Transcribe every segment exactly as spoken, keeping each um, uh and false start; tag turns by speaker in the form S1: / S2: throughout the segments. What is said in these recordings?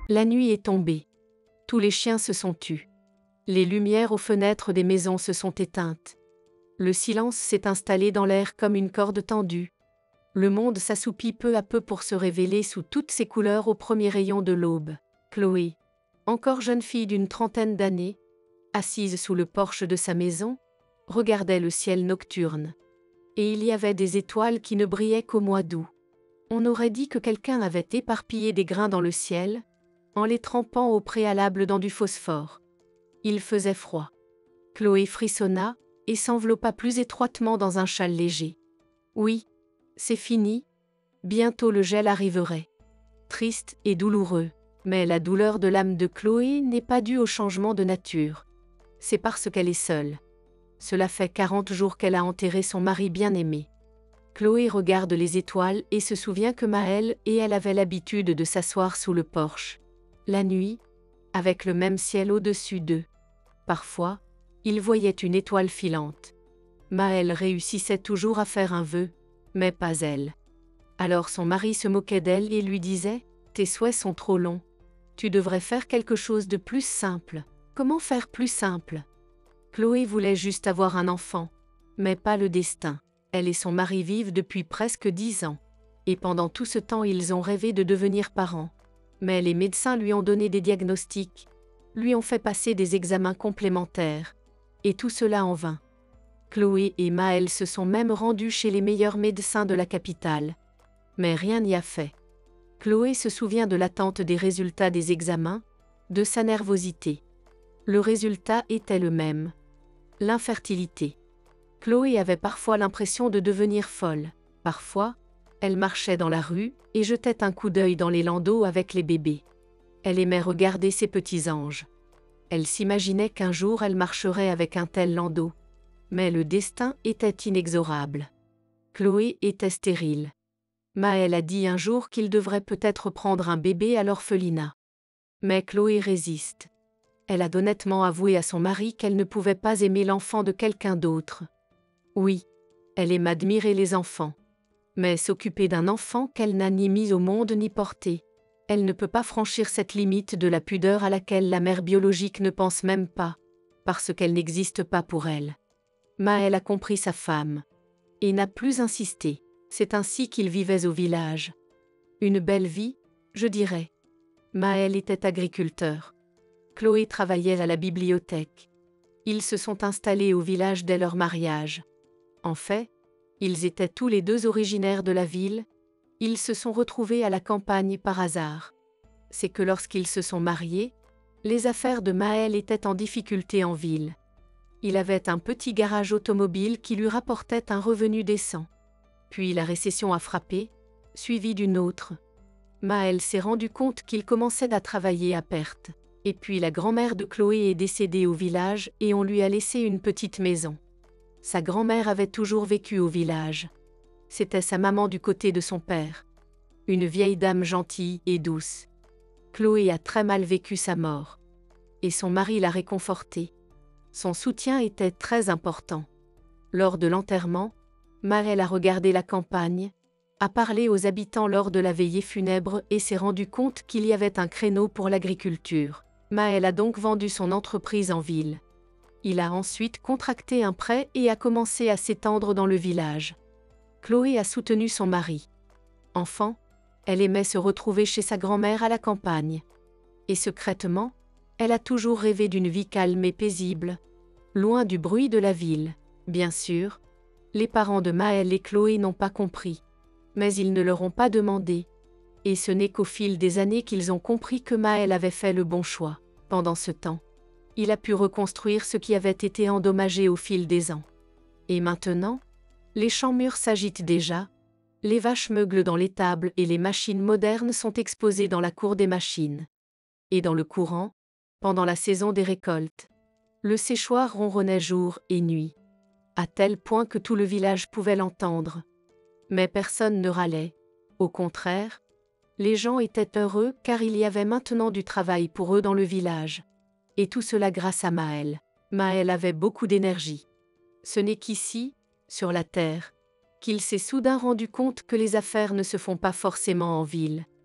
S1: La nuit est tombée. Tous les chiens se sont tus. Les lumières aux fenêtres des maisons se sont éteintes. Le silence s'est installé dans l'air comme une corde tendue. Le monde s'assoupit peu à peu pour se révéler sous toutes ses couleurs au premier rayon de l'aube. Chloé, encore jeune fille d'une trentaine d'années, assise sous le porche de sa maison, regardait le ciel nocturne. Et il y avait des étoiles qui ne brillaient qu'au mois d'août. On aurait dit que quelqu'un avait éparpillé des grains dans le ciel, en les trempant au préalable dans du phosphore. Il faisait froid. Chloé frissonna et s'enveloppa plus étroitement dans un châle léger. Oui, c'est fini. Bientôt le gel arriverait. Triste et douloureux. Mais la douleur de l'âme de Chloé n'est pas due au changement de nature. C'est parce qu'elle est seule. Cela fait quarante jours qu'elle a enterré son mari bien-aimé. Chloé regarde les étoiles et se souvient que Maël et elle avaient l'habitude de s'asseoir sous le porche. La nuit, avec le même ciel au-dessus d'eux. Parfois, ils voyaient une étoile filante. Maël réussissait toujours à faire un vœu, mais pas elle. Alors son mari se moquait d'elle et lui disait « Tes souhaits sont trop longs. Tu devrais faire quelque chose de plus simple. » Comment faire plus simple? Chloé voulait juste avoir un enfant, mais pas le destin. Elle et son mari vivent depuis presque dix ans. Et pendant tout ce temps, ils ont rêvé de devenir parents. Mais les médecins lui ont donné des diagnostics, lui ont fait passer des examens complémentaires. Et tout cela en vain. Chloé et Maël se sont même rendus chez les meilleurs médecins de la capitale. Mais rien n'y a fait. Chloé se souvient de l'attente des résultats des examens, de sa nervosité. Le résultat était le même. L'infertilité. Chloé avait parfois l'impression de devenir folle. Parfois, elle marchait dans la rue et jetait un coup d'œil dans les landaux avec les bébés. Elle aimait regarder ses petits anges. Elle s'imaginait qu'un jour elle marcherait avec un tel landau. Mais le destin était inexorable. Chloé était stérile. Maël a dit un jour qu'il devrait peut-être prendre un bébé à l'orphelinat. Mais Chloé résiste. Elle a honnêtement avoué à son mari qu'elle ne pouvait pas aimer l'enfant de quelqu'un d'autre. Oui, elle aime admirer les enfants. Mais s'occuper d'un enfant qu'elle n'a ni mis au monde ni porté, elle ne peut pas franchir cette limite de la pudeur à laquelle la mère biologique ne pense même pas, parce qu'elle n'existe pas pour elle. Maël a compris sa femme. Et n'a plus insisté. C'est ainsi qu'ils vivaient au village. Une belle vie, je dirais. Maël était agriculteur. Chloé travaillait à la bibliothèque. Ils se sont installés au village dès leur mariage. En fait, ils étaient tous les deux originaires de la ville. Ils se sont retrouvés à la campagne par hasard. C'est que lorsqu'ils se sont mariés, les affaires de Maël étaient en difficulté en ville. Il avait un petit garage automobile qui lui rapportait un revenu décent. Puis la récession a frappé, suivie d'une autre. Maël s'est rendu compte qu'il commençait à travailler à perte. Et puis la grand-mère de Chloé est décédée au village et on lui a laissé une petite maison. Sa grand-mère avait toujours vécu au village. C'était sa maman du côté de son père. Une vieille dame gentille et douce. Chloé a très mal vécu sa mort. Et son mari l'a réconfortée. Son soutien était très important. Lors de l'enterrement, Maël a regardé la campagne, a parlé aux habitants lors de la veillée funèbre et s'est rendu compte qu'il y avait un créneau pour l'agriculture. Maël a donc vendu son entreprise en ville. Il a ensuite contracté un prêt et a commencé à s'étendre dans le village. Chloé a soutenu son mari. Enfant, elle aimait se retrouver chez sa grand-mère à la campagne. Et secrètement, elle a toujours rêvé d'une vie calme et paisible, loin du bruit de la ville. Bien sûr, les parents de Maël et Chloé n'ont pas compris, mais ils ne leur ont pas demandé. Et ce n'est qu'au fil des années qu'ils ont compris que Maël avait fait le bon choix. Pendant ce temps, il a pu reconstruire ce qui avait été endommagé au fil des ans. Et maintenant, les champs mûrs s'agitent déjà, les vaches meuglent dans l'étable et les machines modernes sont exposées dans la cour des machines. Et dans le courant, pendant la saison des récoltes, le séchoir ronronnait jour et nuit, à tel point que tout le village pouvait l'entendre. Mais personne ne râlait. Au contraire, les gens étaient heureux car il y avait maintenant du travail pour eux dans le village. Et tout cela grâce à Maël. Maël avait beaucoup d'énergie. Ce n'est qu'ici, sur la terre, qu'il s'est soudain rendu compte que les affaires ne se font pas forcément en ville.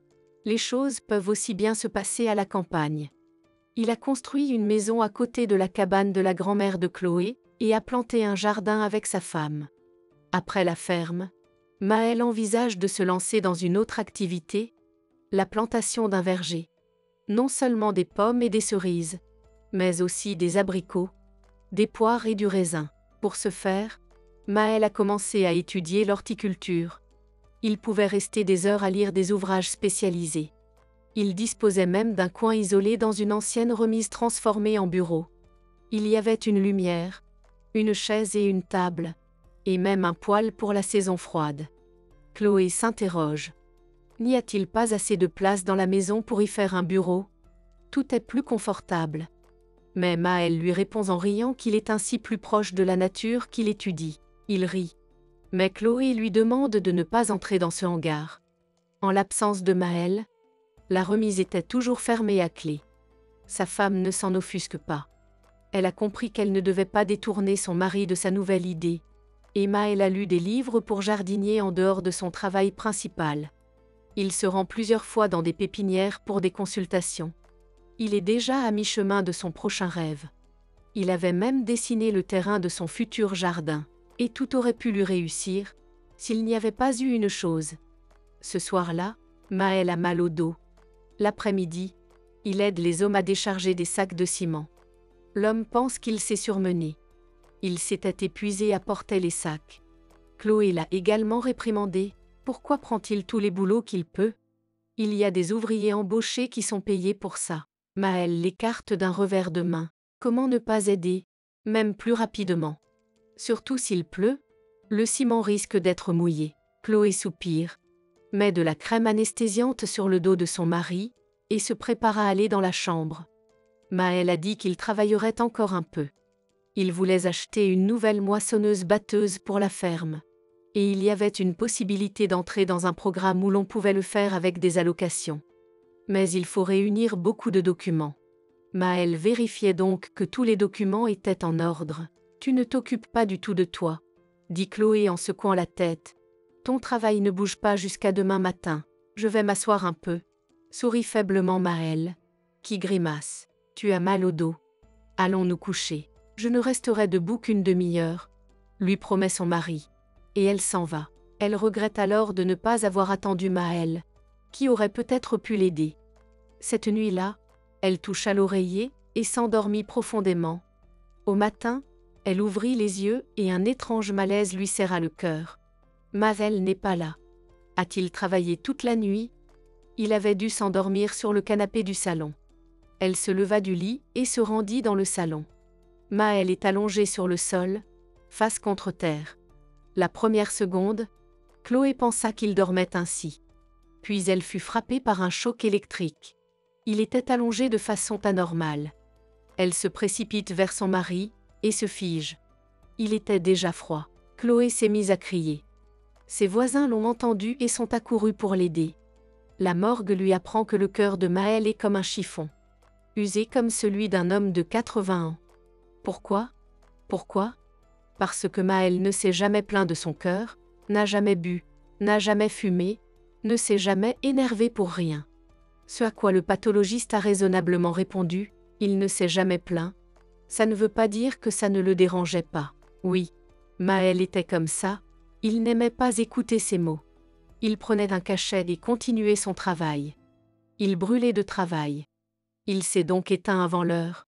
S1: Les choses peuvent aussi bien se passer à la campagne. Il a construit une maison à côté de la cabane de la grand-mère de Chloé et a planté un jardin avec sa femme. Après la ferme, Maël envisage de se lancer dans une autre activité, la plantation d'un verger. Non seulement des pommes et des cerises, mais aussi des abricots, des poires et du raisin. Pour ce faire, Maël a commencé à étudier l'horticulture. Il pouvait rester des heures à lire des ouvrages spécialisés. Il disposait même d'un coin isolé dans une ancienne remise transformée en bureau. Il y avait une lumière, une chaise et une table, et même un poêle pour la saison froide. Chloé s'interroge. N'y a-t-il pas assez de place dans la maison pour y faire un bureau? Tout est plus confortable. Mais Maël lui répond en riant qu'il est ainsi plus proche de la nature qu'il étudie. Il rit. Mais Chloé lui demande de ne pas entrer dans ce hangar. En l'absence de Maël, la remise était toujours fermée à clé. Sa femme ne s'en offusque pas. Elle a compris qu'elle ne devait pas détourner son mari de sa nouvelle idée. Et Maël a lu des livres pour jardinier en dehors de son travail principal. Il se rend plusieurs fois dans des pépinières pour des consultations. Il est déjà à mi-chemin de son prochain rêve. Il avait même dessiné le terrain de son futur jardin. Et tout aurait pu lui réussir, s'il n'y avait pas eu une chose. Ce soir-là, Maël a mal au dos. L'après-midi, il aide les hommes à décharger des sacs de ciment. L'homme pense qu'il s'est surmené. Il s'était épuisé à porter les sacs. Chloé l'a également réprimandé. Pourquoi prend-il tous les boulots qu'il peut? Il y a des ouvriers embauchés qui sont payés pour ça. Maël l'écarte d'un revers de main. Comment ne pas aider, même plus rapidement? Surtout s'il pleut, le ciment risque d'être mouillé. Chloé soupire, met de la crème anesthésiante sur le dos de son mari, et se prépare à aller dans la chambre. Maël a dit qu'il travaillerait encore un peu. Il voulait acheter une nouvelle moissonneuse-batteuse pour la ferme. Et il y avait une possibilité d'entrer dans un programme où l'on pouvait le faire avec des allocations. Mais il faut réunir beaucoup de documents. Maël vérifiait donc que tous les documents étaient en ordre. Tu ne t'occupes pas du tout de toi, dit Chloé en secouant la tête. Ton travail ne bouge pas jusqu'à demain matin. Je vais m'asseoir un peu. Sourit faiblement Maël, qui grimace. Tu as mal au dos. Allons nous coucher. Je ne resterai debout qu'une demi-heure, lui promet son mari. Et elle s'en va. Elle regrette alors de ne pas avoir attendu Maël, qui aurait peut-être pu l'aider. Cette nuit-là, elle toucha l'oreiller et s'endormit profondément. Au matin, elle ouvrit les yeux et un étrange malaise lui serra le cœur. Maël n'est pas là. A-t-il travaillé toute la nuit? Il avait dû s'endormir sur le canapé du salon. Elle se leva du lit et se rendit dans le salon. Maël est allongé sur le sol, face contre terre. La première seconde, Chloé pensa qu'il dormait ainsi. Puis elle fut frappée par un choc électrique. Il était allongé de façon anormale. Elle se précipite vers son mari et se fige. Il était déjà froid. Chloé s'est mise à crier. Ses voisins l'ont entendu et sont accourus pour l'aider. La morgue lui apprend que le cœur de Maël est comme un chiffon, usé comme celui d'un homme de quatre-vingts ans. Pourquoi? Pourquoi? Parce que Maël ne s'est jamais plaint de son cœur, n'a jamais bu, n'a jamais fumé, ne s'est jamais énervé pour rien. Ce à quoi le pathologiste a raisonnablement répondu, il ne s'est jamais plaint. Ça ne veut pas dire que ça ne le dérangeait pas. Oui, Maël était comme ça, il n'aimait pas écouter ses mots. Il prenait un cachet et continuait son travail. Il brûlait de travail. Il s'est donc éteint avant l'heure.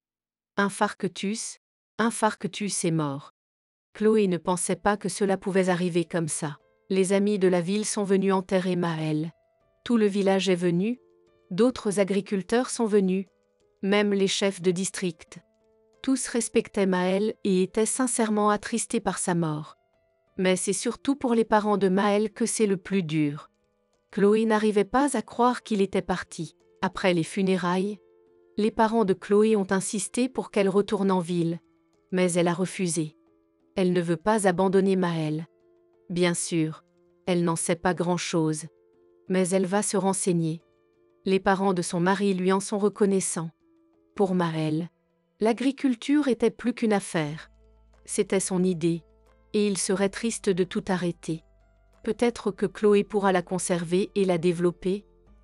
S1: Infarctus, infarctus est mort. Chloé ne pensait pas que cela pouvait arriver comme ça. Les amis de la ville sont venus enterrer Maël. Tout le village est venu, d'autres agriculteurs sont venus, même les chefs de district. Tous respectaient Maël et étaient sincèrement attristés par sa mort. Mais c'est surtout pour les parents de Maël que c'est le plus dur. Chloé n'arrivait pas à croire qu'il était parti. Après les funérailles, les parents de Chloé ont insisté pour qu'elle retourne en ville, mais elle a refusé. Elle ne veut pas abandonner Maël. Bien sûr, elle n'en sait pas grand-chose, mais elle va se renseigner. Les parents de son mari lui en sont reconnaissants. Pour Maël, l'agriculture était plus qu'une affaire. C'était son idée, et il serait triste de tout arrêter. Peut-être que Chloé pourra la conserver et la développer,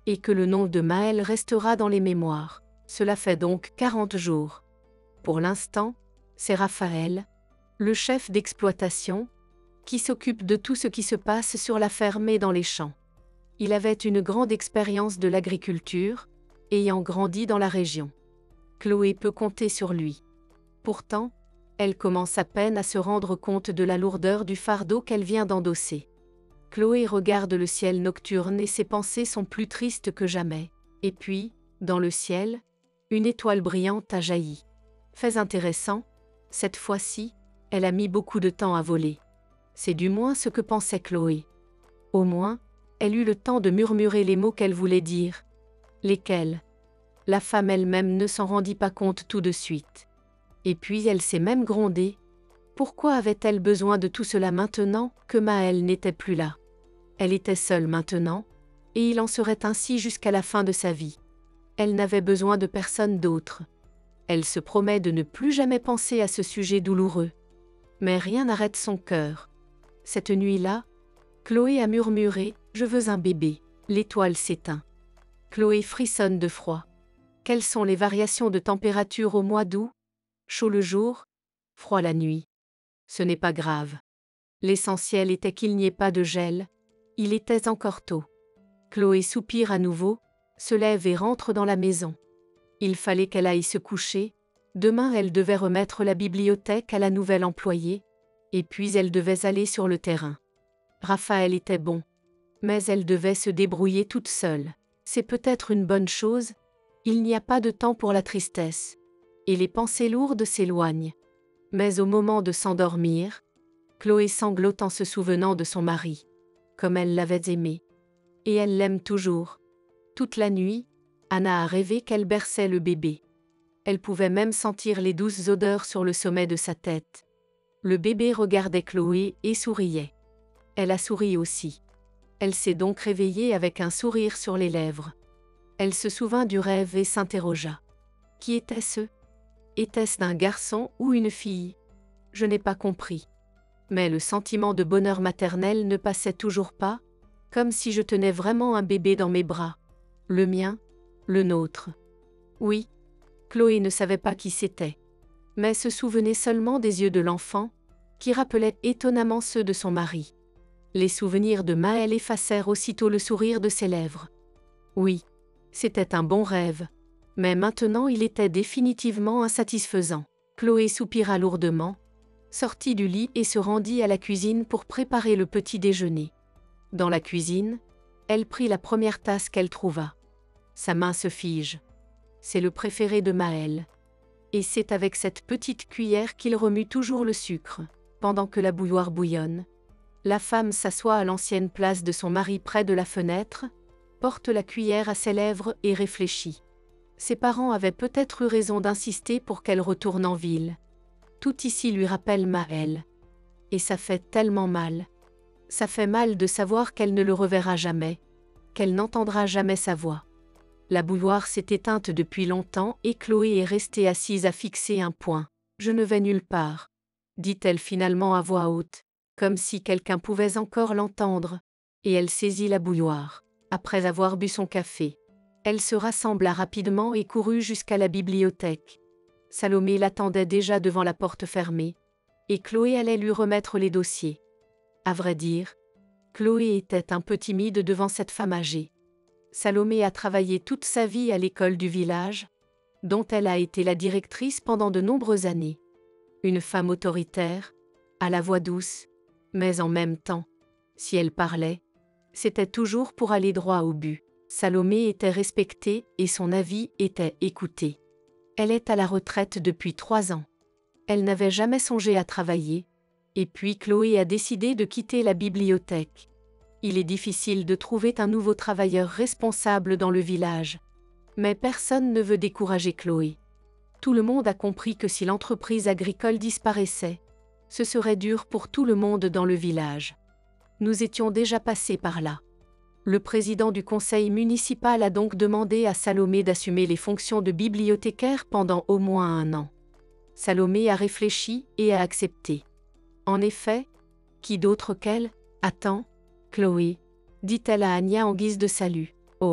S1: et que le nom de Maël restera dans les mémoires. Cela fait donc quarante jours. Pour l'instant, c'est Raphaël, le chef d'exploitation, qui s'occupe de tout ce qui se passe sur la ferme et dans les champs. Il avait une grande expérience de l'agriculture, ayant grandi dans la région. Chloé peut compter sur lui. Pourtant, elle commence à peine à se rendre compte de la lourdeur du fardeau qu'elle vient d'endosser. Chloé regarde le ciel nocturne et ses pensées sont plus tristes que jamais. Et puis, dans le ciel, une étoile brillante a jailli. Fait intéressant, cette fois-ci, elle a mis beaucoup de temps à voler. C'est du moins ce que pensait Chloé. Au moins, elle eut le temps de murmurer les mots qu'elle voulait dire. Lesquels? La femme elle-même ne s'en rendit pas compte tout de suite. Et puis elle s'est même grondée. Pourquoi avait-elle besoin de tout cela maintenant que Maël n'était plus là? Elle était seule maintenant, et il en serait ainsi jusqu'à la fin de sa vie. Elle n'avait besoin de personne d'autre. Elle se promet de ne plus jamais penser à ce sujet douloureux. Mais rien n'arrête son cœur. Cette nuit-là, Chloé a murmuré « Je veux un bébé ». L'étoile s'éteint. Chloé frissonne de froid. Quelles sont les variations de température au mois d'août? Chaud le jour, froid la nuit. Ce n'est pas grave. L'essentiel était qu'il n'y ait pas de gel. Il était encore tôt. Chloé soupire à nouveau, se lève et rentre dans la maison. Il fallait qu'elle aille se coucher. Demain elle devait remettre la bibliothèque à la nouvelle employée, et puis elle devait aller sur le terrain. Raphaël était bon, mais elle devait se débrouiller toute seule. C'est peut-être une bonne chose, il n'y a pas de temps pour la tristesse. Et les pensées lourdes s'éloignent. Mais au moment de s'endormir, Chloé sanglote en se souvenant de son mari, comme elle l'avait aimé. Et elle l'aime toujours. Toute la nuit, Anna a rêvé qu'elle berçait le bébé. Elle pouvait même sentir les douces odeurs sur le sommet de sa tête. Le bébé regardait Chloé et souriait. Elle a souri aussi. Elle s'est donc réveillée avec un sourire sur les lèvres. Elle se souvint du rêve et s'interrogea. Qui était-ce? Était-ce d'un garçon ou une fille? Je n'ai pas compris. Mais le sentiment de bonheur maternel ne passait toujours pas, comme si je tenais vraiment un bébé dans mes bras. Le mien, le nôtre. Oui, Chloé ne savait pas qui c'était, mais se souvenait seulement des yeux de l'enfant, qui rappelaient étonnamment ceux de son mari. Les souvenirs de Maël effacèrent aussitôt le sourire de ses lèvres. Oui, c'était un bon rêve, mais maintenant il était définitivement insatisfaisant. Chloé soupira lourdement, sortit du lit et se rendit à la cuisine pour préparer le petit déjeuner. Dans la cuisine, elle prit la première tasse qu'elle trouva. Sa main se fige. C'est le préféré de Maël. Et c'est avec cette petite cuillère qu'il remue toujours le sucre. Pendant que la bouilloire bouillonne, la femme s'assoit à l'ancienne place de son mari près de la fenêtre, porte la cuillère à ses lèvres et réfléchit. Ses parents avaient peut-être eu raison d'insister pour qu'elle retourne en ville. Tout ici lui rappelle Maël. Et ça fait tellement mal. Ça fait mal de savoir qu'elle ne le reverra jamais, qu'elle n'entendra jamais sa voix. La bouilloire s'est éteinte depuis longtemps et Chloé est restée assise à fixer un point. « Je ne vais nulle part », dit-elle finalement à voix haute, comme si quelqu'un pouvait encore l'entendre, et elle saisit la bouilloire. Après avoir bu son café, elle se rassembla rapidement et courut jusqu'à la bibliothèque. Salomé l'attendait déjà devant la porte fermée, et Chloé allait lui remettre les dossiers. À vrai dire, Chloé était un peu timide devant cette femme âgée. Salomé a travaillé toute sa vie à l'école du village, dont elle a été la directrice pendant de nombreuses années. Une femme autoritaire, à la voix douce, mais en même temps, si elle parlait, c'était toujours pour aller droit au but. Salomé était respectée et son avis était écouté. Elle est à la retraite depuis trois ans. Elle n'avait jamais songé à travailler, et puis Chloé a décidé de quitter la bibliothèque. Il est difficile de trouver un nouveau travailleur responsable dans le village. Mais personne ne veut décourager Chloé. Tout le monde a compris que si l'entreprise agricole disparaissait, ce serait dur pour tout le monde dans le village. Nous étions déjà passés par là. Le président du conseil municipal a donc demandé à Salomé d'assumer les fonctions de bibliothécaire pendant au moins un an. Salomé a réfléchi et a accepté. En effet, qui d'autre qu'elle? Attends, Chloé, dit-elle à Anya en guise de salut. Oh,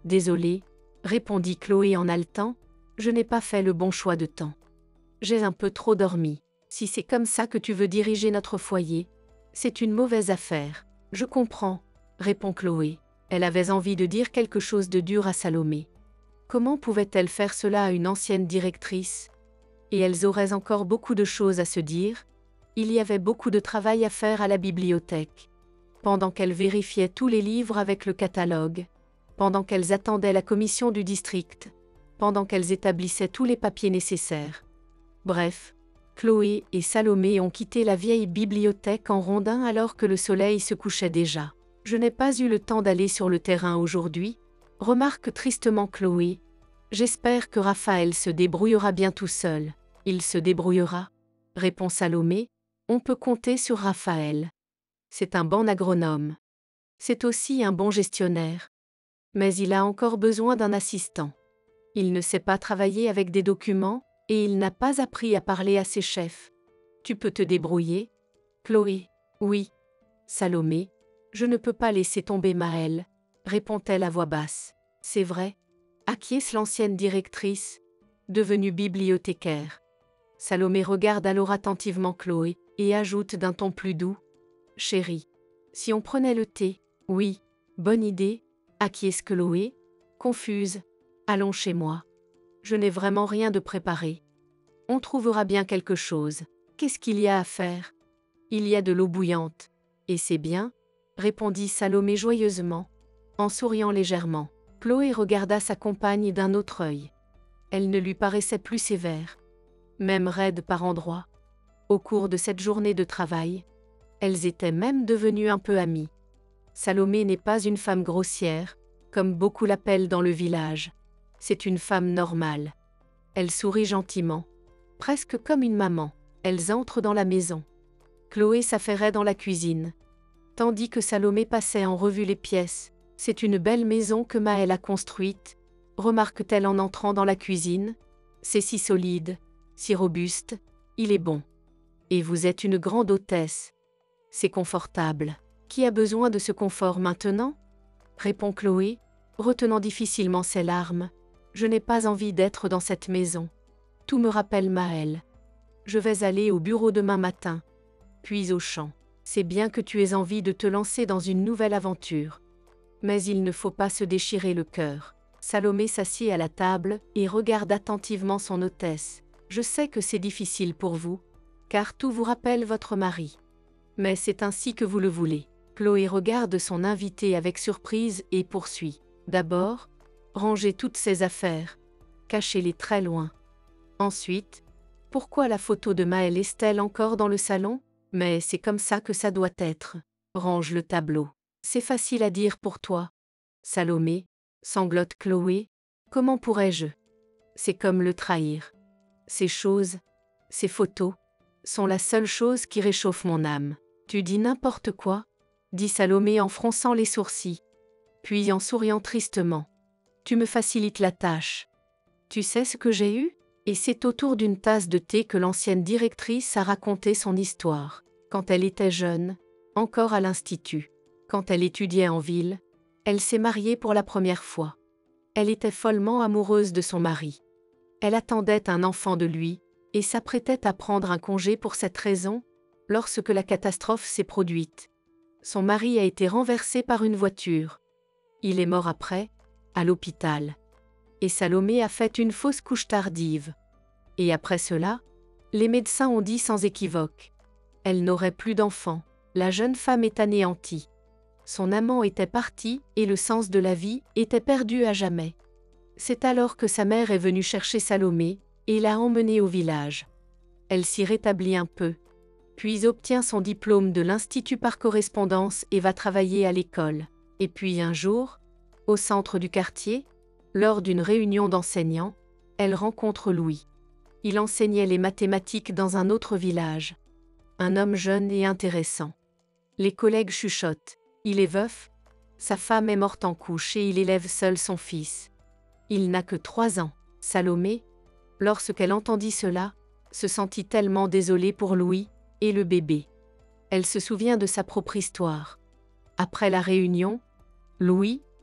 S1: Désolée, répondit Chloé en haletant, je n'ai pas fait le bon choix de temps. J'ai un peu trop dormi. Si c'est comme ça que tu veux diriger notre foyer, c'est une mauvaise affaire. Je comprends, répond Chloé. Elle avait envie de dire quelque chose de dur à Salomé. Comment pouvait-elle faire cela à une ancienne directrice? Et elles auraient encore beaucoup de choses à se dire. Il y avait beaucoup de travail à faire à la bibliothèque. Pendant qu'elles vérifiaient tous les livres avec le catalogue, pendant qu'elles attendaient la commission du district, pendant qu'elles établissaient tous les papiers nécessaires. Bref, Chloé et Salomé ont quitté la vieille bibliothèque en rondin alors que le soleil se couchait déjà. « Je n'ai pas eu le temps d'aller sur le terrain aujourd'hui », remarque tristement Chloé. « J'espère que Raphaël se débrouillera bien tout seul. »« Il se débrouillera », répond Salomé. « On peut compter sur Raphaël. C'est un bon agronome. C'est aussi un bon gestionnaire. Mais il a encore besoin d'un assistant. Il ne sait pas travailler avec des documents, et il n'a pas appris à parler à ses chefs. Tu peux te débrouiller, Chloé? Oui. Salomé, je ne peux pas laisser tomber Maëlle, répond-elle à voix basse. C'est vrai, acquiesce l'ancienne directrice, devenue bibliothécaire. Salomé regarde alors attentivement Chloé et ajoute d'un ton plus doux. Chérie, si on prenait le thé? Oui, bonne idée, acquiesce Chloé, confuse. Allons chez moi. Je n'ai vraiment rien de préparé. On trouvera bien quelque chose. Qu'est-ce qu'il y a à faire? Il y a de l'eau bouillante. Et c'est bien, répondit Salomé joyeusement, en souriant légèrement. Chloé regarda sa compagne d'un autre œil. Elle ne lui paraissait plus sévère, même raide par endroits. Au cours de cette journée de travail, elles étaient même devenues un peu amies. Salomé n'est pas une femme grossière, comme beaucoup l'appellent dans le village. C'est une femme normale. Elle sourit gentiment, presque comme une maman. Elles entrent dans la maison. Chloé s'affairait dans la cuisine, tandis que Salomé passait en revue les pièces. C'est une belle maison que Maëlle a construite, remarque-t-elle en entrant dans la cuisine. C'est si solide, si robuste, il est bon. Et vous êtes une grande hôtesse. C'est confortable. Qui a besoin de ce confort maintenant? Répond Chloé, retenant difficilement ses larmes. Je n'ai pas envie d'être dans cette maison. Tout me rappelle Maëlle. Je vais aller au bureau demain matin, puis au champ. C'est bien que tu aies envie de te lancer dans une nouvelle aventure. Mais il ne faut pas se déchirer le cœur. Salomé s'assied à la table et regarde attentivement son hôtesse. Je sais que c'est difficile pour vous, car tout vous rappelle votre mari. Mais c'est ainsi que vous le voulez. Chloé regarde son invité avec surprise et poursuit. D'abord, rangez toutes ces affaires, cachez-les très loin. Ensuite, pourquoi la photo de Maëlle est-elle encore dans le salon? Mais c'est comme ça que ça doit être. Range le tableau. C'est facile à dire pour toi. Salomé, sanglote Chloé, comment pourrais-je? C'est comme le trahir. Ces choses, ces photos, sont la seule chose qui réchauffe mon âme. Tu dis n'importe quoi, dit Salomé en fronçant les sourcils, puis en souriant tristement. Tu me facilites la tâche. Tu sais ce que j'ai eu? Et c'est autour d'une tasse de thé que l'ancienne directrice a raconté son histoire. Quand elle était jeune, encore à l'institut, quand elle étudiait en ville, elle s'est mariée pour la première fois. Elle était follement amoureuse de son mari. Elle attendait un enfant de lui, et s'apprêtait à prendre un congé pour cette raison, lorsque la catastrophe s'est produite. Son mari a été renversé par une voiture. Il est mort après, à l'hôpital. Et Salomé a fait une fausse couche tardive. Et après cela, les médecins ont dit sans équivoque. Elle n'aurait plus d'enfant. La jeune femme est anéantie. Son amant était parti et le sens de la vie était perdu à jamais. C'est alors que sa mère est venue chercher Salomé et l'a emmenée au village. Elle s'y rétablit un peu, puis obtient son diplôme de l'Institut par correspondance et va travailler à l'école. Et puis un jour, au centre du quartier, lors d'une réunion d'enseignants, elle rencontre Louis. Il enseignait les mathématiques dans un autre village. Un homme jeune et intéressant. Les collègues chuchotent. Il est veuf, sa femme est morte en couche et il élève seul son fils. Il n'a que trois ans. Salomé, lorsqu'elle entendit cela, se sentit tellement désolée pour Louis et le bébé. Elle se souvient de sa propre histoire. Après la réunion, Louis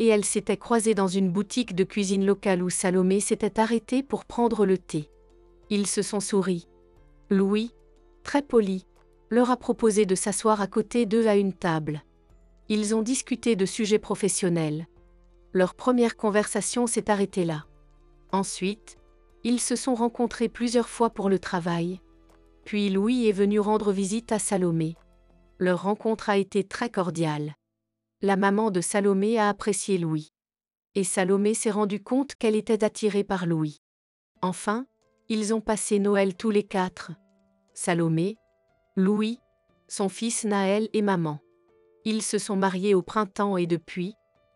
S1: et elle s'était croisée dans une boutique de cuisine locale où Salomé s'était arrêtée pour prendre le thé. Ils se sont souri. Louis, très poli, leur a proposé de s'asseoir à côté d'eux à une table. Ils ont discuté de sujets professionnels. Leur première conversation s'est arrêtée là. Ensuite, ils se sont rencontrés plusieurs fois pour le travail. Puis Louis est venu rendre visite à Salomé. Leur rencontre a été très cordiale. La maman de Salomé a apprécié Louis. Et Salomé s'est rendu compte qu'elle était attirée par Louis. Enfin, ils ont passé Noël tous les quatre. Salomé, Louis, son fils Naël et maman. Ils se sont mariés au printemps et depuis,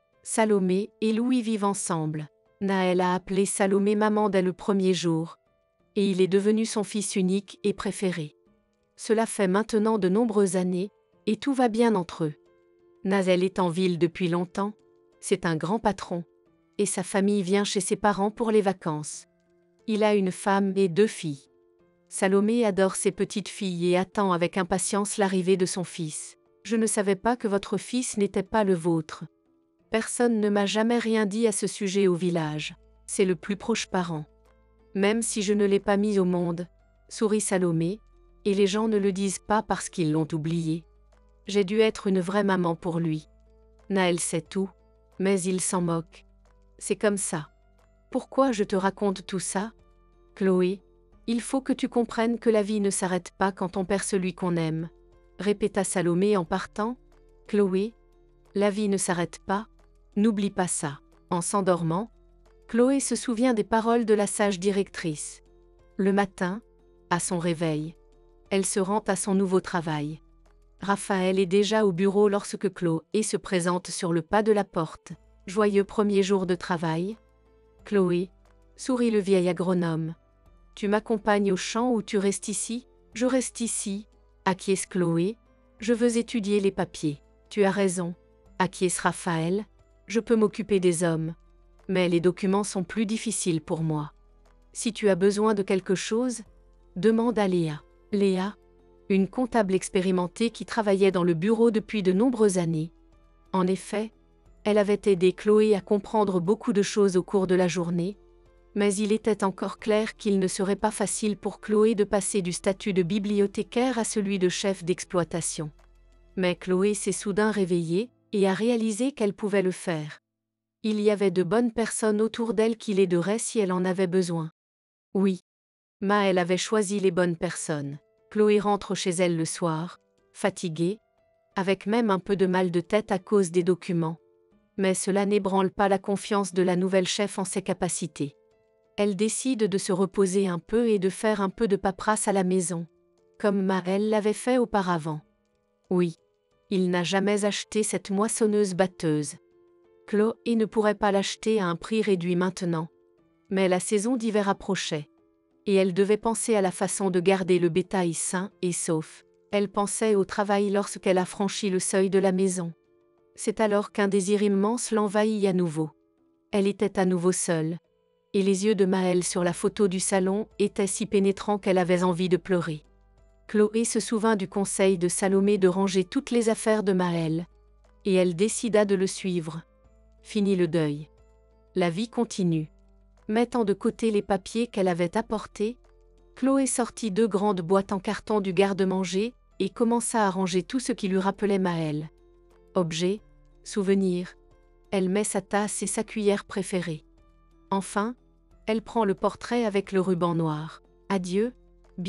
S1: Salomé et Louis vivent ensemble. Naël a appelé Salomé maman dès le premier jour. Et il est devenu son fils unique et préféré. Cela fait maintenant de nombreuses années, et tout va bien entre eux. Naël est en ville depuis longtemps, c'est un grand patron, et sa famille vient chez ses parents pour les vacances. Il a une femme et deux filles. Salomé adore ses petites filles et attend avec impatience l'arrivée de son fils. Je ne savais pas que votre fils n'était pas le vôtre. Personne ne m'a jamais rien dit à ce sujet au village. C'est le plus proche parent. Même si je ne l'ai pas mis au monde, sourit Salomé, et les gens ne le disent pas parce qu'ils l'ont oublié. J'ai dû être une vraie maman pour lui. Naël sait tout, mais il s'en moque. C'est comme ça. Pourquoi je te raconte tout ça? Chloé, il faut que tu comprennes que la vie ne s'arrête pas quand on perd celui qu'on aime, répéta Salomé en partant. Chloé, la vie ne s'arrête pas, n'oublie pas ça. En s'endormant, Chloé se souvient des paroles de la sage directrice. Le matin, à son réveil, elle se rend à son nouveau travail. Raphaël est déjà au bureau lorsque Chloé se présente sur le pas de la porte. Joyeux premier jour de travail. Chloé, sourit le vieil agronome. Tu m'accompagnes au champ ou tu restes ici? Je reste ici, acquiesce Chloé. Je veux étudier les papiers. Tu as raison, acquiesce Raphaël. Je peux m'occuper des hommes. Mais les documents sont plus difficiles pour moi. Si tu as besoin de quelque chose, demande à Léa. Léa, une comptable expérimentée qui travaillait dans le bureau depuis de nombreuses années. En effet, elle avait aidé Chloé à comprendre beaucoup de choses au cours de la journée, mais il était encore clair qu'il ne serait pas facile pour Chloé de passer du statut de bibliothécaire à celui de chef d'exploitation. Mais Chloé s'est soudain réveillée et a réalisé qu'elle pouvait le faire. Il y avait de bonnes personnes autour d'elle qui l'aideraient si elle en avait besoin. Oui, Maëlle avait choisi les bonnes personnes. Chloé rentre chez elle le soir, fatiguée, avec même un peu de mal de tête à cause des documents. Mais cela n'ébranle pas la confiance de la nouvelle chef en ses capacités. Elle décide de se reposer un peu et de faire un peu de paperasse à la maison, comme Maëlle l'avait fait auparavant. Oui, il n'a jamais acheté cette moissonneuse-batteuse. Chloé ne pourrait pas l'acheter à un prix réduit maintenant. Mais la saison d'hiver approchait. Et elle devait penser à la façon de garder le bétail sain et sauf. Elle pensait au travail lorsqu'elle a franchi le seuil de la maison. C'est alors qu'un désir immense l'envahit à nouveau. Elle était à nouveau seule. Et les yeux de Maëlle sur la photo du salon étaient si pénétrants qu'elle avait envie de pleurer. Chloé se souvint du conseil de Salomé de ranger toutes les affaires de Maëlle. Et elle décida de le suivre. Fini le deuil. La vie continue. Mettant de côté les papiers qu'elle avait apportés, Chloé sortit deux grandes boîtes en carton du garde-manger et commença à ranger tout ce qui lui rappelait Maëlle. Objets, souvenirs. Elle met sa tasse et sa cuillère préférée. Enfin, elle prend le portrait avec le ruban noir. « Adieu, bien-aimé »,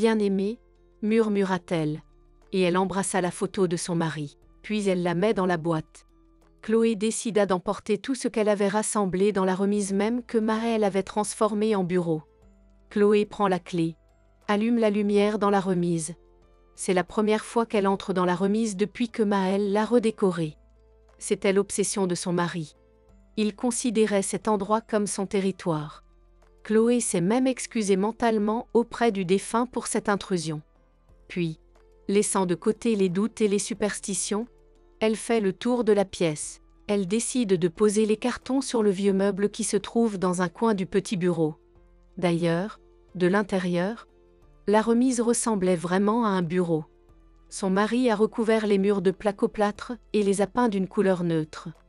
S1: murmura-t-elle. Et elle embrassa la photo de son mari. Puis elle la met dans la boîte. Chloé décida d'emporter tout ce qu'elle avait rassemblé dans la remise même que Maëlle avait transformée en bureau. Chloé prend la clé, allume la lumière dans la remise. C'est la première fois qu'elle entre dans la remise depuis que Maëlle l'a redécorée. C'était l'obsession de son mari. Il considérait cet endroit comme son territoire. Chloé s'est même excusée mentalement auprès du défunt pour cette intrusion. Puis, laissant de côté les doutes et les superstitions, elle fait le tour de la pièce. Elle décide de poser les cartons sur le vieux meuble qui se trouve dans un coin du petit bureau. D'ailleurs, de l'intérieur, la remise ressemblait vraiment à un bureau. Son mari a recouvert les murs de plaque-au-plâtre et les a peints d'une couleur neutre.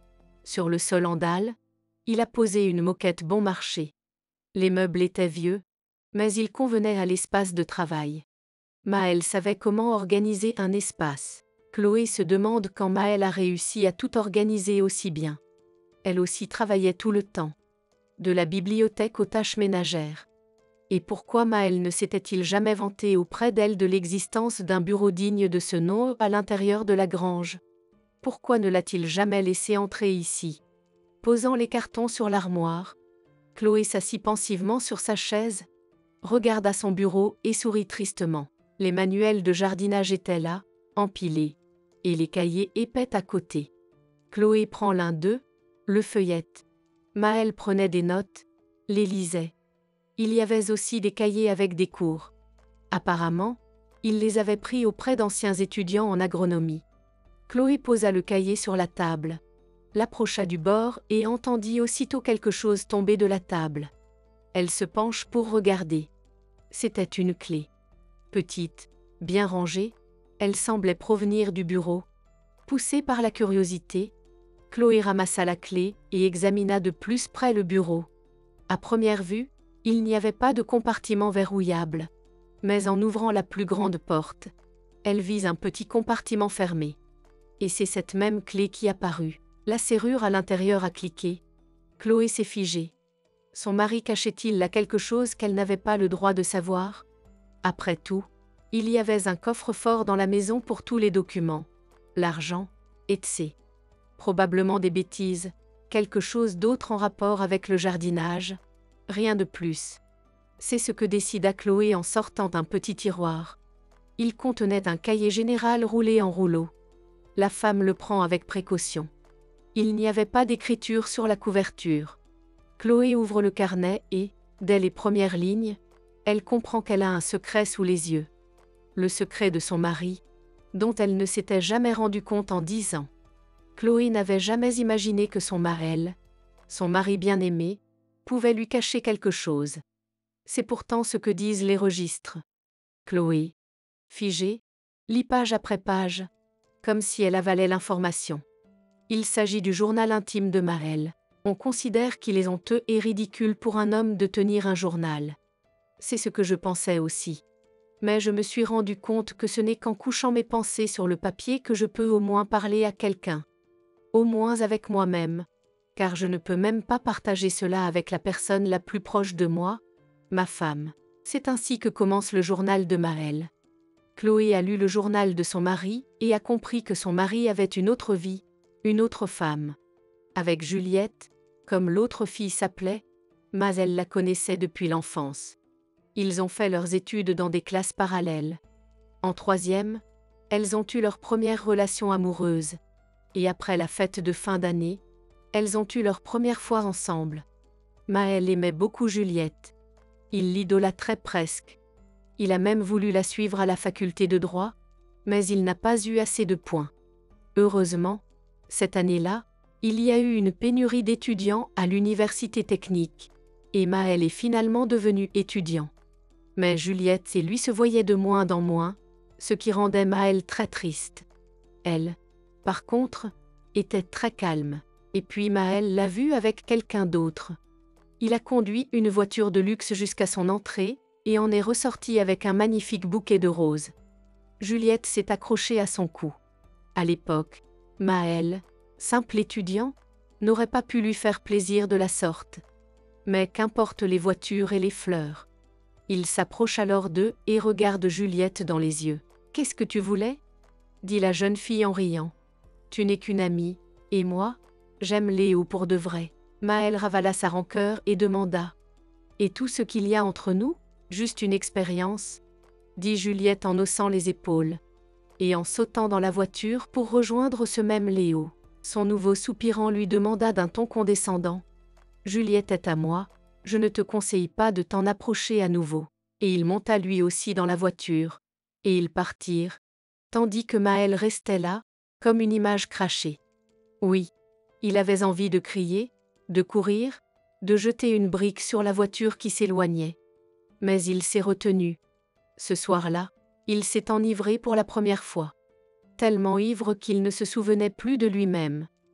S1: Sur le sol en dalle, il a posé une moquette bon marché. Les meubles étaient vieux, mais ils convenaient à l'espace de travail. Maël savait comment organiser un espace. Chloé se demande quand Maël a réussi à tout organiser aussi bien. Elle aussi travaillait tout le temps. De la bibliothèque aux tâches ménagères. Et pourquoi Maël ne s'était-il jamais vanté auprès d'elle de l'existence d'un bureau digne de ce nom à l'intérieur de la grange? Pourquoi ne l'a-t-il jamais laissé entrer ici? Posant les cartons sur l'armoire, Chloé s'assit pensivement sur sa chaise, regarda son bureau et sourit tristement. Les manuels de jardinage étaient là, empilés, et les cahiers épais à côté. Chloé prend l'un d'eux, le feuillette. Maël prenait des notes, les lisait. Il y avait aussi des cahiers avec des cours. Apparemment, il les avait pris auprès d'anciens étudiants en agronomie. Chloé posa le cahier sur la table, l'approcha du bord et entendit aussitôt quelque chose tomber de la table. Elle se penche pour regarder. C'était une clé. Petite, bien rangée, elle semblait provenir du bureau. Poussée par la curiosité, Chloé ramassa la clé et examina de plus près le bureau. À première vue, il n'y avait pas de compartiment verrouillable. Mais en ouvrant la plus grande porte, elle vit un petit compartiment fermé. Et c'est cette même clé qui apparut. La serrure à l'intérieur a cliqué. Chloé s'est figée. Son mari cachait-il là quelque chose qu'elle n'avait pas le droit de savoir? Après tout, il y avait un coffre-fort dans la maison pour tous les documents. L'argent, et tcé. Probablement des bêtises, quelque chose d'autre en rapport avec le jardinage. Rien de plus. C'est ce que décida Chloé en sortant d'un petit tiroir. Il contenait un cahier général roulé en rouleau. La femme le prend avec précaution. Il n'y avait pas d'écriture sur la couverture. Chloé ouvre le carnet et, dès les premières lignes, elle comprend qu'elle a un secret sous les yeux. Le secret de son mari, dont elle ne s'était jamais rendu compte en dix ans. Chloé n'avait jamais imaginé que son Maël, son mari bien-aimé, pouvait lui cacher quelque chose. C'est pourtant ce que disent les registres. Chloé, figée, lit page après page, comme si elle avalait l'information. Il s'agit du journal intime de Maël. On considère qu'il est honteux et ridicule pour un homme de tenir un journal. C'est ce que je pensais aussi. Mais je me suis rendu compte que ce n'est qu'en couchant mes pensées sur le papier que je peux au moins parler à quelqu'un. Au moins avec moi-même, car je ne peux même pas partager cela avec la personne la plus proche de moi, ma femme. C'est ainsi que commence le journal de Maël. Chloé a lu le journal de son mari et a compris que son mari avait une autre vie, une autre femme. Avec Juliette, comme l'autre fille s'appelait, mais elle la connaissait depuis l'enfance. Ils ont fait leurs études dans des classes parallèles. En troisième, elles ont eu leur première relation amoureuse. Et après la fête de fin d'année, elles ont eu leur première fois ensemble. Maël aimait beaucoup Juliette. Il l'idolâtrait presque. Il a même voulu la suivre à la faculté de droit, mais il n'a pas eu assez de points. Heureusement, cette année-là, il y a eu une pénurie d'étudiants à l'université technique, et Maël est finalement devenu étudiant. Mais Juliette et lui se voyaient de moins en moins, ce qui rendait Maël très triste. Elle, par contre, était très calme, et puis Maël l'a vue avec quelqu'un d'autre. Il a conduit une voiture de luxe jusqu'à son entrée, et en est ressorti avec un magnifique bouquet de roses. Juliette s'est accrochée à son cou. À l'époque, Maël, simple étudiant, n'aurait pas pu lui faire plaisir de la sorte. Mais qu'importent les voitures et les fleurs. Il s'approche alors d'eux et regarde Juliette dans les yeux. « Qu'est-ce que tu voulais ?» dit la jeune fille en riant. « Tu n'es qu'une amie, et moi, j'aime Léo pour de vrai. » Maël ravala sa rancœur et demanda. « Et tout ce qu'il y a entre nous, juste une expérience ?» dit Juliette en haussant les épaules, et en sautant dans la voiture pour rejoindre ce même Léo. Son nouveau soupirant lui demanda d'un ton condescendant. « Juliette est à moi, je ne te conseille pas de t'en approcher à nouveau. » Et il monta lui aussi dans la voiture, et ils partirent, tandis que Maël restait là, comme une image crachée. Oui, il avait envie de crier, de courir, de jeter une brique sur la voiture qui s'éloignait. Mais il s'est retenu. Ce soir-là, il s'est enivré pour la première fois. Tellement ivre qu'il ne se souvenait plus de lui-même.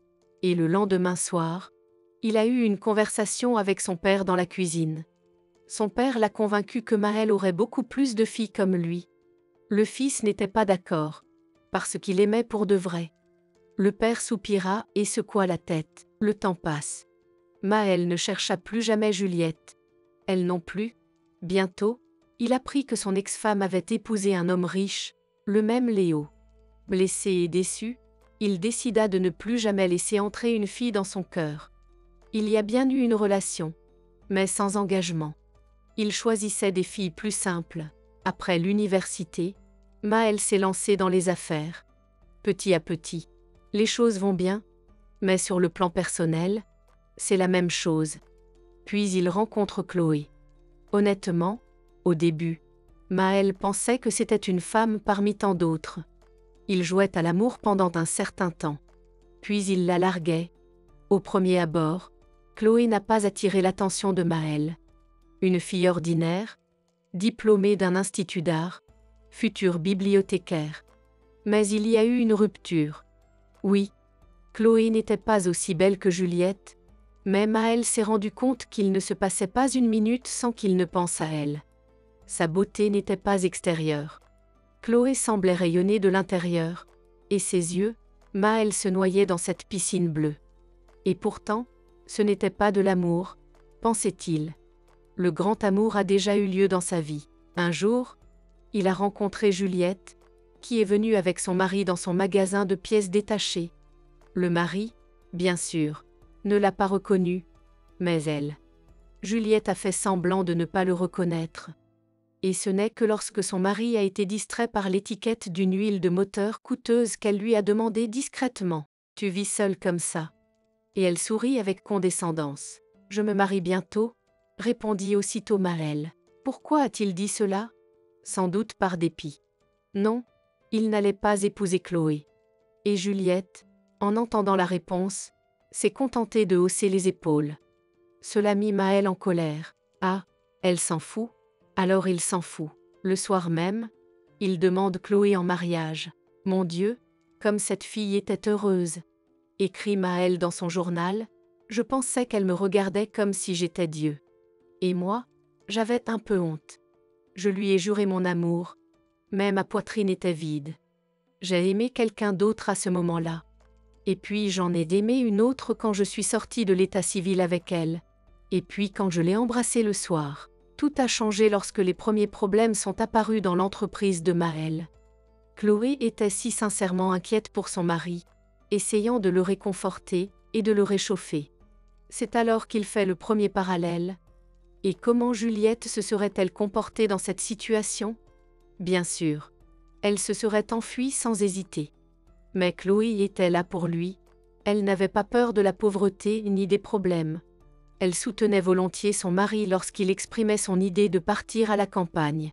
S1: Et le lendemain soir, il a eu une conversation avec son père dans la cuisine. Son père l'a convaincu que Maël aurait beaucoup plus de filles comme lui. Le fils n'était pas d'accord, parce qu'il aimait pour de vrai. Le père soupira et secoua la tête. Le temps passe. Maël ne chercha plus jamais Juliette. Elle non plus. Bientôt, il apprit que son ex-femme avait épousé un homme riche, le même Léo. Blessé et déçu, il décida de ne plus jamais laisser entrer une fille dans son cœur. Il y a bien eu une relation, mais sans engagement. Il choisissait des filles plus simples. Après l'université, Maël s'est lancé dans les affaires. Petit à petit, les choses vont bien, mais sur le plan personnel, c'est la même chose. Puis il rencontre Chloé. Honnêtement, au début, Maël pensait que c'était une femme parmi tant d'autres. Il jouait à l'amour pendant un certain temps. Puis il la larguait. Au premier abord, Chloé n'a pas attiré l'attention de Maël. Une fille ordinaire, diplômée d'un institut d'art, future bibliothécaire. Mais il y a eu une rupture. Oui, Chloé n'était pas aussi belle que Juliette, mais Maël s'est rendu compte qu'il ne se passait pas une minute sans qu'il ne pense à elle. Sa beauté n'était pas extérieure. Chloé semblait rayonner de l'intérieur, et ses yeux, Maël se noyait dans cette piscine bleue. Et pourtant, ce n'était pas de l'amour, pensait-il. Le grand amour a déjà eu lieu dans sa vie. Un jour, il a rencontré Juliette, qui est venue avec son mari dans son magasin de pièces détachées. Le mari, bien sûr, ne l'a pas reconnu, mais elle. Juliette a fait semblant de ne pas le reconnaître. Et ce n'est que lorsque son mari a été distrait par l'étiquette d'une huile de moteur coûteuse qu'elle lui a demandé discrètement « Tu vis seule comme ça ?» Et elle sourit avec condescendance. « Je me marie bientôt ?» répondit aussitôt Maël. Pourquoi a-t-il dit cela? Sans doute par dépit. Non, il n'allait pas épouser Chloé. Et Juliette, en entendant la réponse, s'est contentée de hausser les épaules. Cela mit Maël en colère. Ah, elle s'en fout? Alors il s'en fout. Le soir même, il demande Chloé en mariage. Mon Dieu, comme cette fille était heureuse. Écrit Maël dans son journal, je pensais qu'elle me regardait comme si j'étais Dieu. Et moi, j'avais un peu honte. Je lui ai juré mon amour, mais ma poitrine était vide. J'ai aimé quelqu'un d'autre à ce moment-là. Et puis j'en ai aimé une autre quand je suis sortie de l'état civil avec elle. Et puis quand je l'ai embrassée le soir. Tout a changé lorsque les premiers problèmes sont apparus dans l'entreprise de Maël. Chloé était si sincèrement inquiète pour son mari, essayant de le réconforter et de le réchauffer. C'est alors qu'il fait le premier parallèle. Et comment Juliette se serait-elle comportée dans cette situation? Bien sûr, elle se serait enfuie sans hésiter. Mais Chloé était là pour lui, elle n'avait pas peur de la pauvreté ni des problèmes. Elle soutenait volontiers son mari lorsqu'il exprimait son idée de partir à la campagne.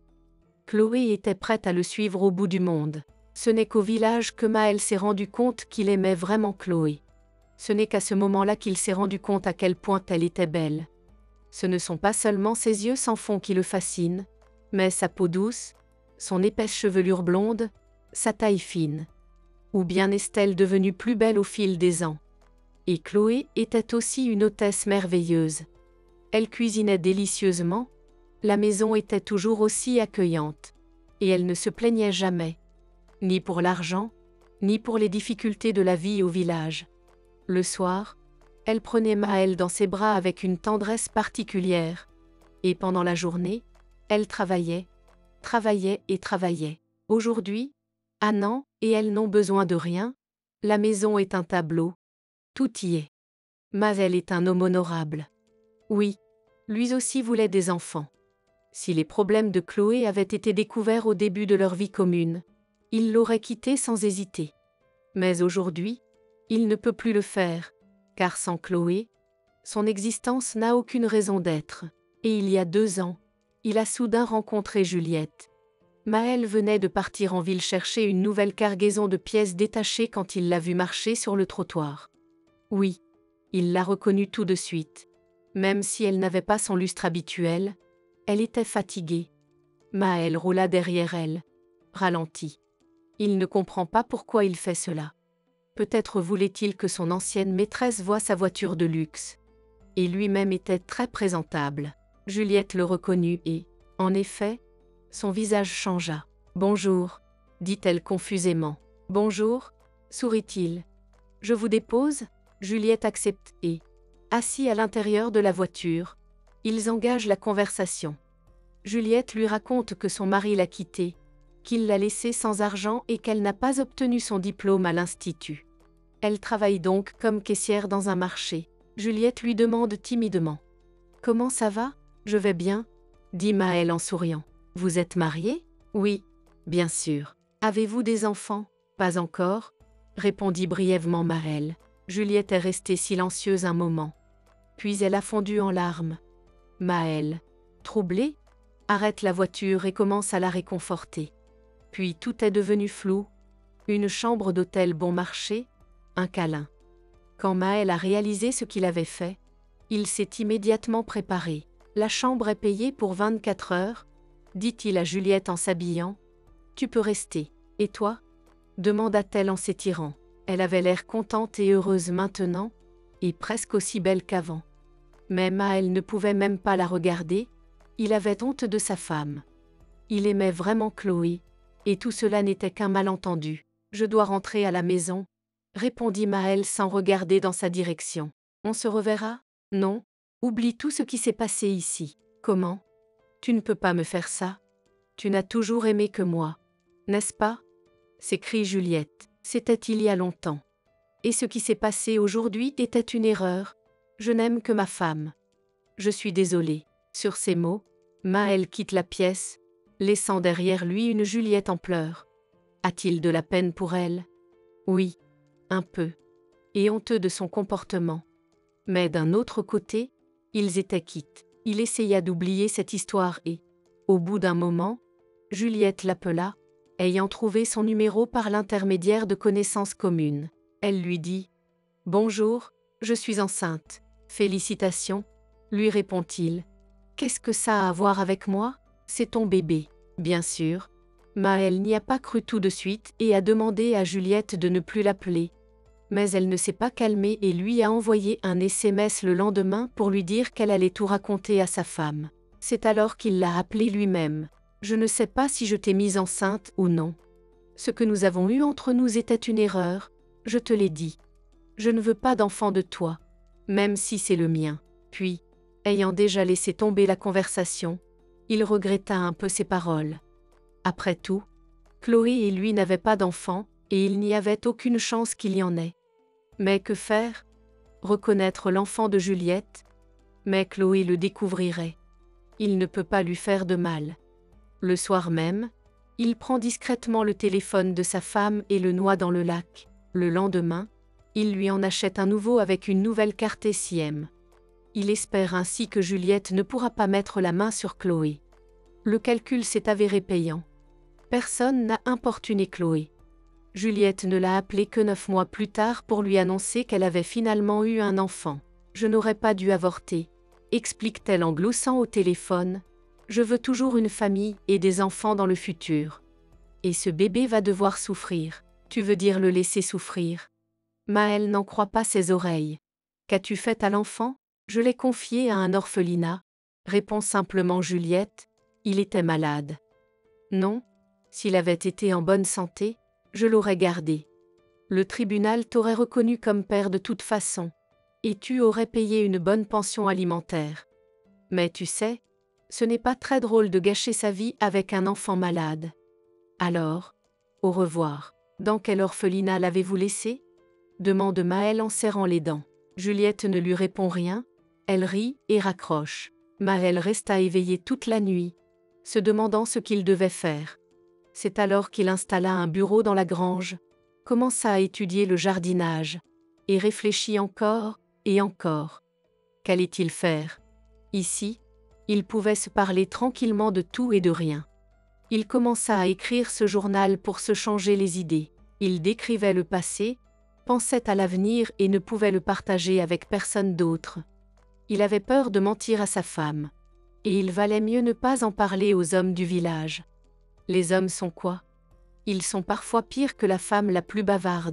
S1: Chloé était prête à le suivre au bout du monde. Ce n'est qu'au village que Maël s'est rendu compte qu'il aimait vraiment Chloé. Ce n'est qu'à ce moment-là qu'il s'est rendu compte à quel point elle était belle. Ce ne sont pas seulement ses yeux sans fond qui le fascinent, mais sa peau douce, son épaisse chevelure blonde, sa taille fine. Ou bien est-elle devenue plus belle au fil des ans? Et Chloé était aussi une hôtesse merveilleuse. Elle cuisinait délicieusement, la maison était toujours aussi accueillante, et elle ne se plaignait jamais, ni pour l'argent, ni pour les difficultés de la vie au village. Le soir, elle prenait Maël dans ses bras avec une tendresse particulière, et pendant la journée, elle travaillait, travaillait et travaillait. Aujourd'hui, Annan et elle n'ont besoin de rien, la maison est un tableau, tout y est. Maël est un homme honorable. Oui, lui aussi voulait des enfants. Si les problèmes de Chloé avaient été découverts au début de leur vie commune, il l'aurait quittée sans hésiter. Mais aujourd'hui, il ne peut plus le faire, car sans Chloé, son existence n'a aucune raison d'être. Et il y a deux ans, il a soudain rencontré Juliette. Maël venait de partir en ville chercher une nouvelle cargaison de pièces détachées quand il l'a vue marcher sur le trottoir. Oui, il l'a reconnue tout de suite. Même si elle n'avait pas son lustre habituel, elle était fatiguée. Maël roula derrière elle, ralentit. Il ne comprend pas pourquoi il fait cela. Peut-être voulait-il que son ancienne maîtresse voie sa voiture de luxe. Et lui-même était très présentable. Juliette le reconnut et, en effet, son visage changea. « Bonjour », dit-elle confusément. « Bonjour », sourit-il. « Je vous dépose ?» Juliette accepte et, assis à l'intérieur de la voiture, ils engagent la conversation. Juliette lui raconte que son mari l'a quittée, qu'il l'a laissée sans argent et qu'elle n'a pas obtenu son diplôme à l'institut. Elle travaille donc comme caissière dans un marché. Juliette lui demande timidement. « Comment ça va ? » « Je vais bien, » dit Maël en souriant. « Vous êtes marié ? » ?»« Oui, bien sûr. »« Avez-vous des enfants ? » ?»« Pas encore, » répondit brièvement Maël. Juliette est restée silencieuse un moment. Puis elle a fondu en larmes. Maël, troublé, arrête la voiture et commence à la réconforter. Puis tout est devenu flou. Une chambre d'hôtel bon marché, un câlin. Quand Maël a réalisé ce qu'il avait fait, il s'est immédiatement préparé. « La chambre est payée pour vingt-quatre heures, » dit-il à Juliette en s'habillant. « Tu peux rester. Et toi ?» demanda-t-elle en s'étirant. Elle avait l'air contente et heureuse maintenant, et presque aussi belle qu'avant. Mais Maël ne pouvait même pas la regarder, il avait honte de sa femme. Il aimait vraiment Chloé, et tout cela n'était qu'un malentendu. « Je dois rentrer à la maison, » répondit Maël sans regarder dans sa direction. « On se reverra ? Non ? Oublie tout ce qui s'est passé ici. » « Comment ? Tu ne peux pas me faire ça. Tu n'as toujours aimé que moi, n'est-ce pas ? » s'écrie Juliette. « C'était il y a longtemps. Et ce qui s'est passé aujourd'hui était une erreur. Je n'aime que ma femme. Je suis désolée. » Sur ces mots, Maël quitte la pièce, laissant derrière lui une Juliette en pleurs. A-t-il de la peine pour elle ? Oui, un peu. Et honteux de son comportement. Mais d'un autre côté, ils étaient quittes. Il essaya d'oublier cette histoire et, au bout d'un moment, Juliette l'appela, ayant trouvé son numéro par l'intermédiaire de connaissances communes. Elle lui dit « Bonjour, je suis enceinte. Félicitations », lui répond-il. « Qu'est-ce que ça a à voir avec moi ? C'est ton bébé. » Bien sûr. Maël n'y a pas cru tout de suite et a demandé à Juliette de ne plus l'appeler. Mais elle ne s'est pas calmée et lui a envoyé un S M S le lendemain pour lui dire qu'elle allait tout raconter à sa femme. C'est alors qu'il l'a appelée lui-même. « Je ne sais pas si je t'ai mise enceinte ou non. Ce que nous avons eu entre nous était une erreur, je te l'ai dit. Je ne veux pas d'enfant de toi, même si c'est le mien. » Puis, ayant déjà laissé tomber la conversation, il regretta un peu ses paroles. Après tout, Chloé et lui n'avaient pas d'enfant, et il n'y avait aucune chance qu'il y en ait. Mais que faire ? Reconnaître l'enfant de Juliette ? Mais Chloé le découvrirait. Il ne peut pas lui faire de mal. Le soir même, il prend discrètement le téléphone de sa femme et le noie dans le lac. Le lendemain, il lui en achète un nouveau avec une nouvelle carte S I M. Il espère ainsi que Juliette ne pourra pas mettre la main sur Chloé. Le calcul s'est avéré payant. Personne n'a importuné Chloé. Juliette ne l'a appelée que neuf mois plus tard pour lui annoncer qu'elle avait finalement eu un enfant. « Je n'aurais pas dû avorter », explique-t-elle en gloussant au téléphone. « Je veux toujours une famille et des enfants dans le futur. Et ce bébé va devoir souffrir. Tu veux dire le laisser souffrir ?» Maël n'en croit pas ses oreilles. « Qu'as-tu fait à l'enfant ? » « Je l'ai confié à un orphelinat, » répond simplement Juliette. « Il était malade. » « Non, s'il avait été en bonne santé, je l'aurais gardé. Le tribunal t'aurait reconnu comme père de toute façon, et tu aurais payé une bonne pension alimentaire. Mais tu sais, ce n'est pas très drôle de gâcher sa vie avec un enfant malade. Alors, au revoir. Dans quel orphelinat l'avez-vous laissé ? Demande Maël en serrant les dents. Juliette ne lui répond rien, elle rit et raccroche. Maël resta éveillé toute la nuit, se demandant ce qu'il devait faire. C'est alors qu'il installa un bureau dans la grange, commença à étudier le jardinage, et réfléchit encore et encore. Qu'allait-il faire ? Ici, il pouvait se parler tranquillement de tout et de rien. Il commença à écrire ce journal pour se changer les idées. Il décrivait le passé, pensait à l'avenir et ne pouvait le partager avec personne d'autre. Il avait peur de mentir à sa femme. Et il valait mieux ne pas en parler aux hommes du village. Les hommes sont quoi ? Ils sont parfois pires que la femme la plus bavarde.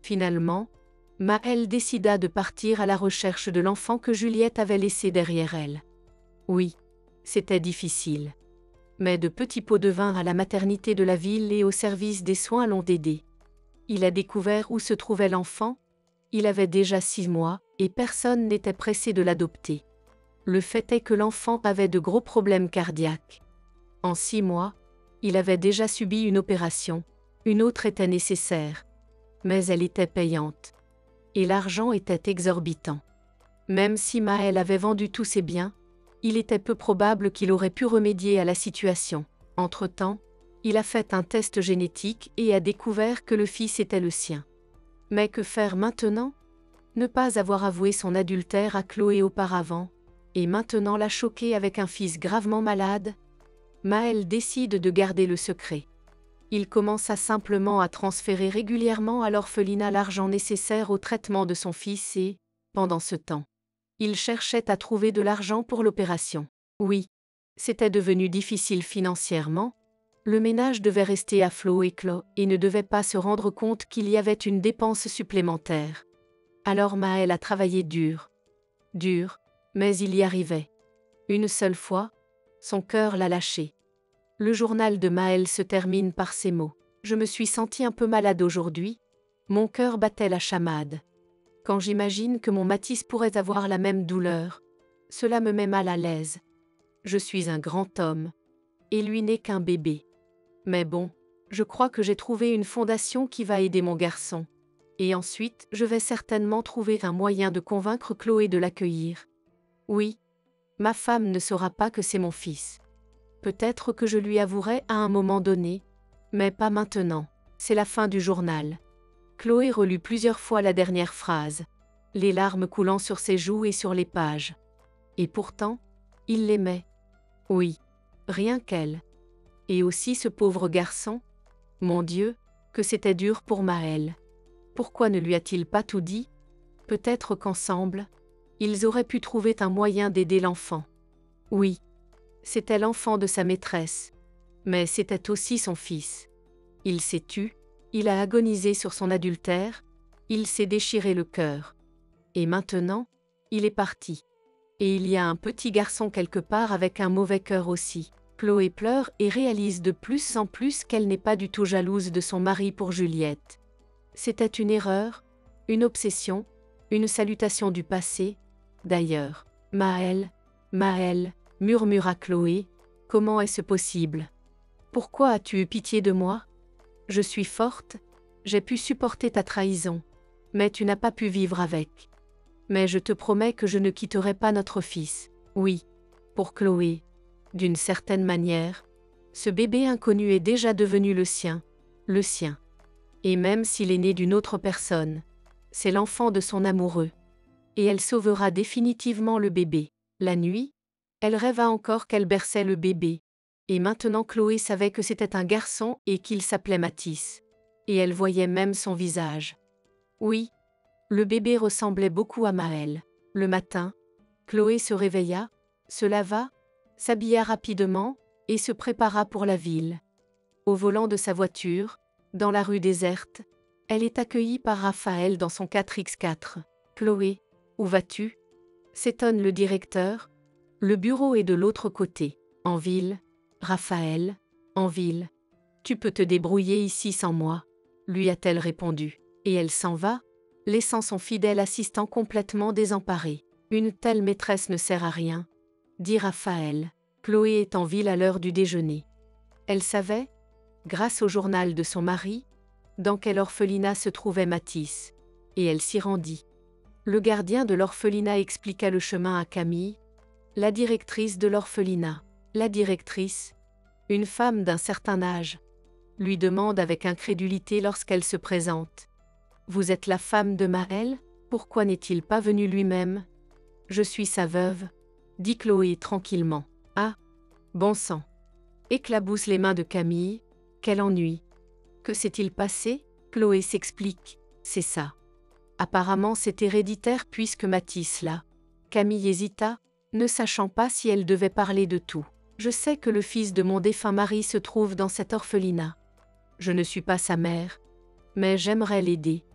S1: Finalement, Maëlle décida de partir à la recherche de l'enfant que Juliette avait laissé derrière elle. Oui, c'était difficile. Mais de petits pots de vin à la maternité de la ville et au service des soins l'ont aidé. Il a découvert où se trouvait l'enfant. Il avait déjà six mois, et personne n'était pressé de l'adopter. Le fait est que l'enfant avait de gros problèmes cardiaques. En six mois, il avait déjà subi une opération, une autre était nécessaire. Mais elle était payante. Et l'argent était exorbitant. Même si Maëlle avait vendu tous ses biens, il était peu probable qu'il aurait pu remédier à la situation. Entre-temps, il a fait un test génétique et a découvert que le fils était le sien. Mais que faire maintenant? Ne pas avoir avoué son adultère à Chloé auparavant, et maintenant la choquer avec un fils gravement malade? Maëlle décide de garder le secret. Il commença simplement à transférer régulièrement à l'orphelinat l'argent nécessaire au traitement de son fils et, pendant ce temps, il cherchait à trouver de l'argent pour l'opération. Oui, c'était devenu difficile financièrement. Le ménage devait rester à flot et clos et ne devait pas se rendre compte qu'il y avait une dépense supplémentaire. Alors Maëlle a travaillé dur. Dur, mais il y arrivait. Une seule fois, son cœur l'a lâché. Le journal de Maëlle se termine par ces mots. Je me suis sentie un peu malade aujourd'hui. Mon cœur battait la chamade. Quand j'imagine que mon Mathis pourrait avoir la même douleur, cela me met mal à l'aise. Je suis un grand homme, et lui n'est qu'un bébé. Mais bon, je crois que j'ai trouvé une fondation qui va aider mon garçon. Et ensuite, je vais certainement trouver un moyen de convaincre Chloé de l'accueillir. Oui, ma femme ne saura pas que c'est mon fils. Peut-être que je lui avouerai à un moment donné, mais pas maintenant. C'est la fin du journal. Chloé relut plusieurs fois la dernière phrase, les larmes coulant sur ses joues et sur les pages. Et pourtant, il l'aimait. Oui, rien qu'elle. Et aussi ce pauvre garçon. Mon Dieu, que c'était dur pour Maëlle. Pourquoi ne lui a-t-il pas tout dit? Peut-être qu'ensemble, ils auraient pu trouver un moyen d'aider l'enfant. Oui, c'était l'enfant de sa maîtresse, mais c'était aussi son fils. Il s'est tu, il a agonisé sur son adultère, il s'est déchiré le cœur. Et maintenant, il est parti. Et il y a un petit garçon quelque part avec un mauvais cœur aussi. Chloé pleure et réalise de plus en plus qu'elle n'est pas du tout jalouse de son mari pour Juliette. C'était une erreur, une obsession, une salutation du passé. D'ailleurs, Maëlle, Maëlle, murmura Chloé, comment est-ce possible? Pourquoi as-tu eu pitié de moi? Je suis forte, j'ai pu supporter ta trahison, mais tu n'as pas pu vivre avec. Mais je te promets que je ne quitterai pas notre fils. Oui, pour Chloé, d'une certaine manière, ce bébé inconnu est déjà devenu le sien, le sien. Et même s'il est né d'une autre personne, c'est l'enfant de son amoureux. Et elle sauvera définitivement le bébé. La nuit, elle rêva encore qu'elle berçait le bébé. Et maintenant Chloé savait que c'était un garçon et qu'il s'appelait Mathis. Et elle voyait même son visage. Oui, le bébé ressemblait beaucoup à Maëlle. Le matin, Chloé se réveilla, se lava, s'habilla rapidement et se prépara pour la ville. Au volant de sa voiture, dans la rue déserte, elle est accueillie par Raphaël dans son quatre par quatre. « Chloé, où vas-tu » s'étonne le directeur. Le bureau est de l'autre côté. En ville, Raphaël, en ville. Tu peux te débrouiller ici sans moi, lui a-t-elle répondu. Et elle s'en va, laissant son fidèle assistant complètement désemparé. Une telle maîtresse ne sert à rien, dit Raphaël. Chloé est en ville à l'heure du déjeuner. Elle savait, grâce au journal de son mari, dans quel orphelinat se trouvait Mathis, et elle s'y rendit. Le gardien de l'orphelinat expliqua le chemin à Camille, la directrice de l'orphelinat. La directrice, une femme d'un certain âge, lui demande avec incrédulité lorsqu'elle se présente. « Vous êtes la femme de Maëlle? Pourquoi n'est-il pas venu lui-même ?»« Je suis sa veuve, » dit Chloé tranquillement. « Ah, bon sang !» Éclabousse les mains de Camille. Quel ennui. Que s'est-il passé? Chloé s'explique. C'est ça. Apparemment c'est héréditaire puisque Mathis l'a. Camille hésita, ne sachant pas si elle devait parler de tout. Je sais que le fils de mon défunt mari se trouve dans cet orphelinat. Je ne suis pas sa mère, mais j'aimerais l'aider.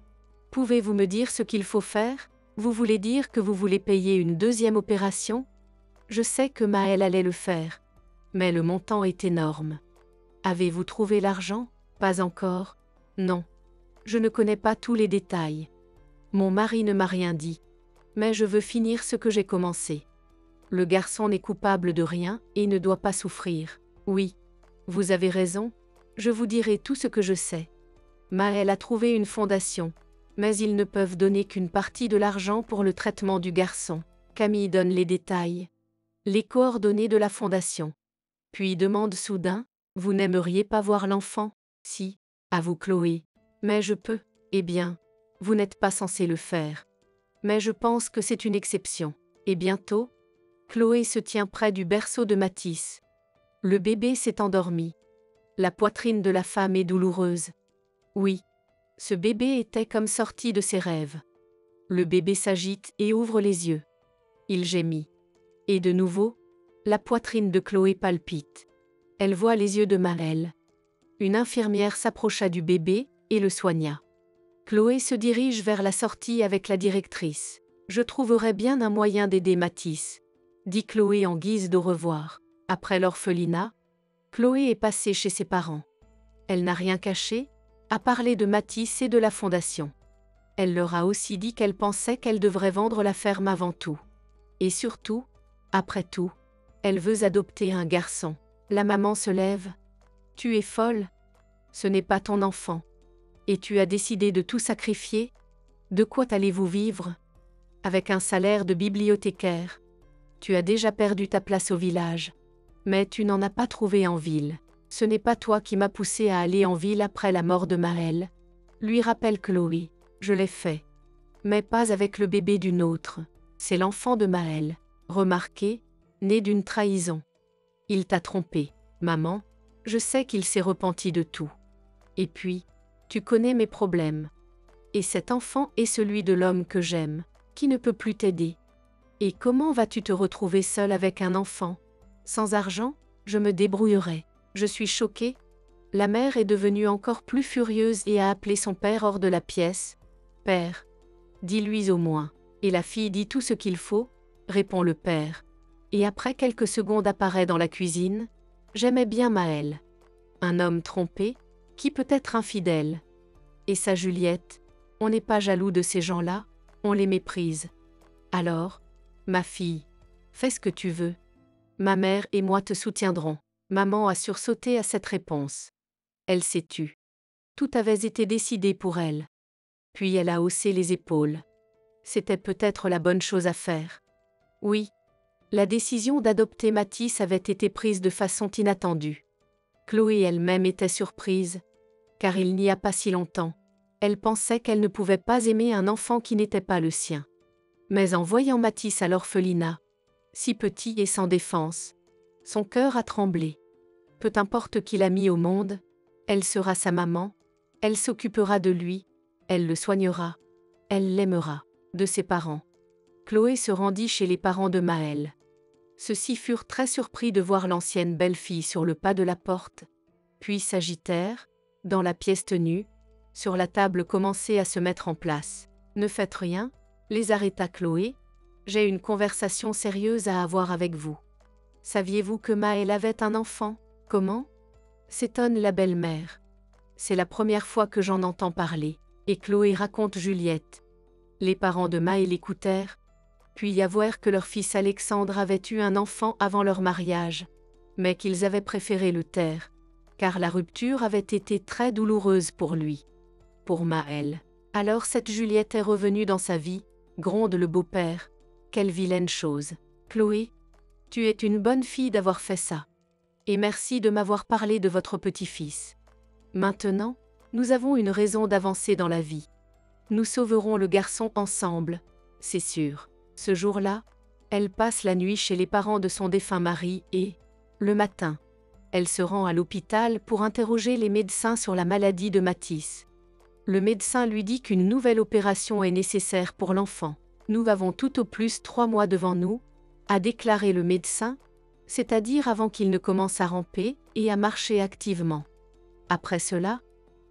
S1: Pouvez-vous me dire ce qu'il faut faire? Vous voulez dire que vous voulez payer une deuxième opération? Je sais que Maël allait le faire. Mais le montant est énorme. Avez-vous trouvé l'argent? Pas encore. Non. Je ne connais pas tous les détails. Mon mari ne m'a rien dit. Mais je veux finir ce que j'ai commencé. Le garçon n'est coupable de rien et ne doit pas souffrir. Oui. Vous avez raison. Je vous dirai tout ce que je sais. Maël a trouvé une fondation. Mais ils ne peuvent donner qu'une partie de l'argent pour le traitement du garçon. Camille donne les détails. Les coordonnées de la fondation. Puis demande soudain, vous n'aimeriez pas voir l'enfant? Si. Avoue Chloé. Mais je peux. Eh bien, vous n'êtes pas censé le faire. Mais je pense que c'est une exception. Et bientôt, Chloé se tient près du berceau de Mathis. Le bébé s'est endormi. La poitrine de la femme est douloureuse. Oui. Ce bébé était comme sorti de ses rêves. Le bébé s'agite et ouvre les yeux. Il gémit. Et de nouveau, la poitrine de Chloé palpite. Elle voit les yeux de Maël. Une infirmière s'approcha du bébé et le soigna. Chloé se dirige vers la sortie avec la directrice. Je trouverai bien un moyen d'aider Mathis, dit Chloé en guise d'au revoir. Après l'orphelinat, Chloé est passée chez ses parents. Elle n'a rien caché, a parlé de Mathis et de la fondation. Elle leur a aussi dit qu'elle pensait qu'elle devrait vendre la ferme avant tout. Et surtout, après tout, elle veut adopter un garçon. La maman se lève. Tu es folle. Ce n'est pas ton enfant. Et tu as décidé de tout sacrifier? De quoi allez-vous vivre? Avec un salaire de bibliothécaire. Tu as déjà perdu ta place au village. Mais tu n'en as pas trouvé en ville. Ce n'est pas toi qui m'as poussé à aller en ville après la mort de Maël. Lui rappelle Chloé. Je l'ai fait. Mais pas avec le bébé d'une autre. C'est l'enfant de Maël. Remarquez, né d'une trahison. Il t'a trompé, maman. Je sais qu'il s'est repenti de tout. Et puis, tu connais mes problèmes. Et cet enfant est celui de l'homme que j'aime, qui ne peut plus t'aider. Et comment vas-tu te retrouver seule avec un enfant? Sans argent, je me débrouillerai. Je suis choquée. La mère est devenue encore plus furieuse et a appelé son père hors de la pièce. Père, dis-lui au moins. Et la fille dit tout ce qu'il faut, répond le père. Et après quelques secondes apparaît dans la cuisine. J'aimais bien Maël. Un homme trompé, qui peut être infidèle. Et sa Juliette, on n'est pas jaloux de ces gens-là, on les méprise. Alors, ma fille, fais ce que tu veux. Ma mère et moi te soutiendrons. Maman a sursauté à cette réponse. Elle s'est tue. Tout avait été décidé pour elle. Puis elle a haussé les épaules. C'était peut-être la bonne chose à faire. Oui, la décision d'adopter Mathis avait été prise de façon inattendue. Chloé elle-même était surprise, car il n'y a pas si longtemps, elle pensait qu'elle ne pouvait pas aimer un enfant qui n'était pas le sien. Mais en voyant Mathis à l'orphelinat, si petit et sans défense, son cœur a tremblé. Peu importe qui l'a mis au monde, elle sera sa maman, elle s'occupera de lui, elle le soignera, elle l'aimera. De ses parents. Chloé se rendit chez les parents de Maël. Ceux-ci furent très surpris de voir l'ancienne belle-fille sur le pas de la porte, puis s'agitèrent, dans la pièce tenue, sur la table commençait à se mettre en place. Ne faites rien, les arrêta Chloé, j'ai une conversation sérieuse à avoir avec vous. Saviez-vous que Maël avait un enfant? Comment? S'étonne la belle-mère. C'est la première fois que j'en entends parler, et Chloé raconte Juliette. Les parents de Maël écoutèrent, puis avouèrent que leur fils Alexandre avait eu un enfant avant leur mariage, mais qu'ils avaient préféré le taire, car la rupture avait été très douloureuse pour lui. Pour Maël. Alors cette Juliette est revenue dans sa vie, gronde le beau-père. Quelle vilaine chose. Chloé, tu es une bonne fille d'avoir fait ça. Et merci de m'avoir parlé de votre petit-fils. Maintenant, nous avons une raison d'avancer dans la vie. Nous sauverons le garçon ensemble, c'est sûr. Ce jour-là, elle passe la nuit chez les parents de son défunt mari et, le matin, elle se rend à l'hôpital pour interroger les médecins sur la maladie de Mathis. Le médecin lui dit qu'une nouvelle opération est nécessaire pour l'enfant. Nous avons tout au plus trois mois devant nous, a déclaré le médecin, c'est-à-dire avant qu'il ne commence à ramper et à marcher activement. Après cela,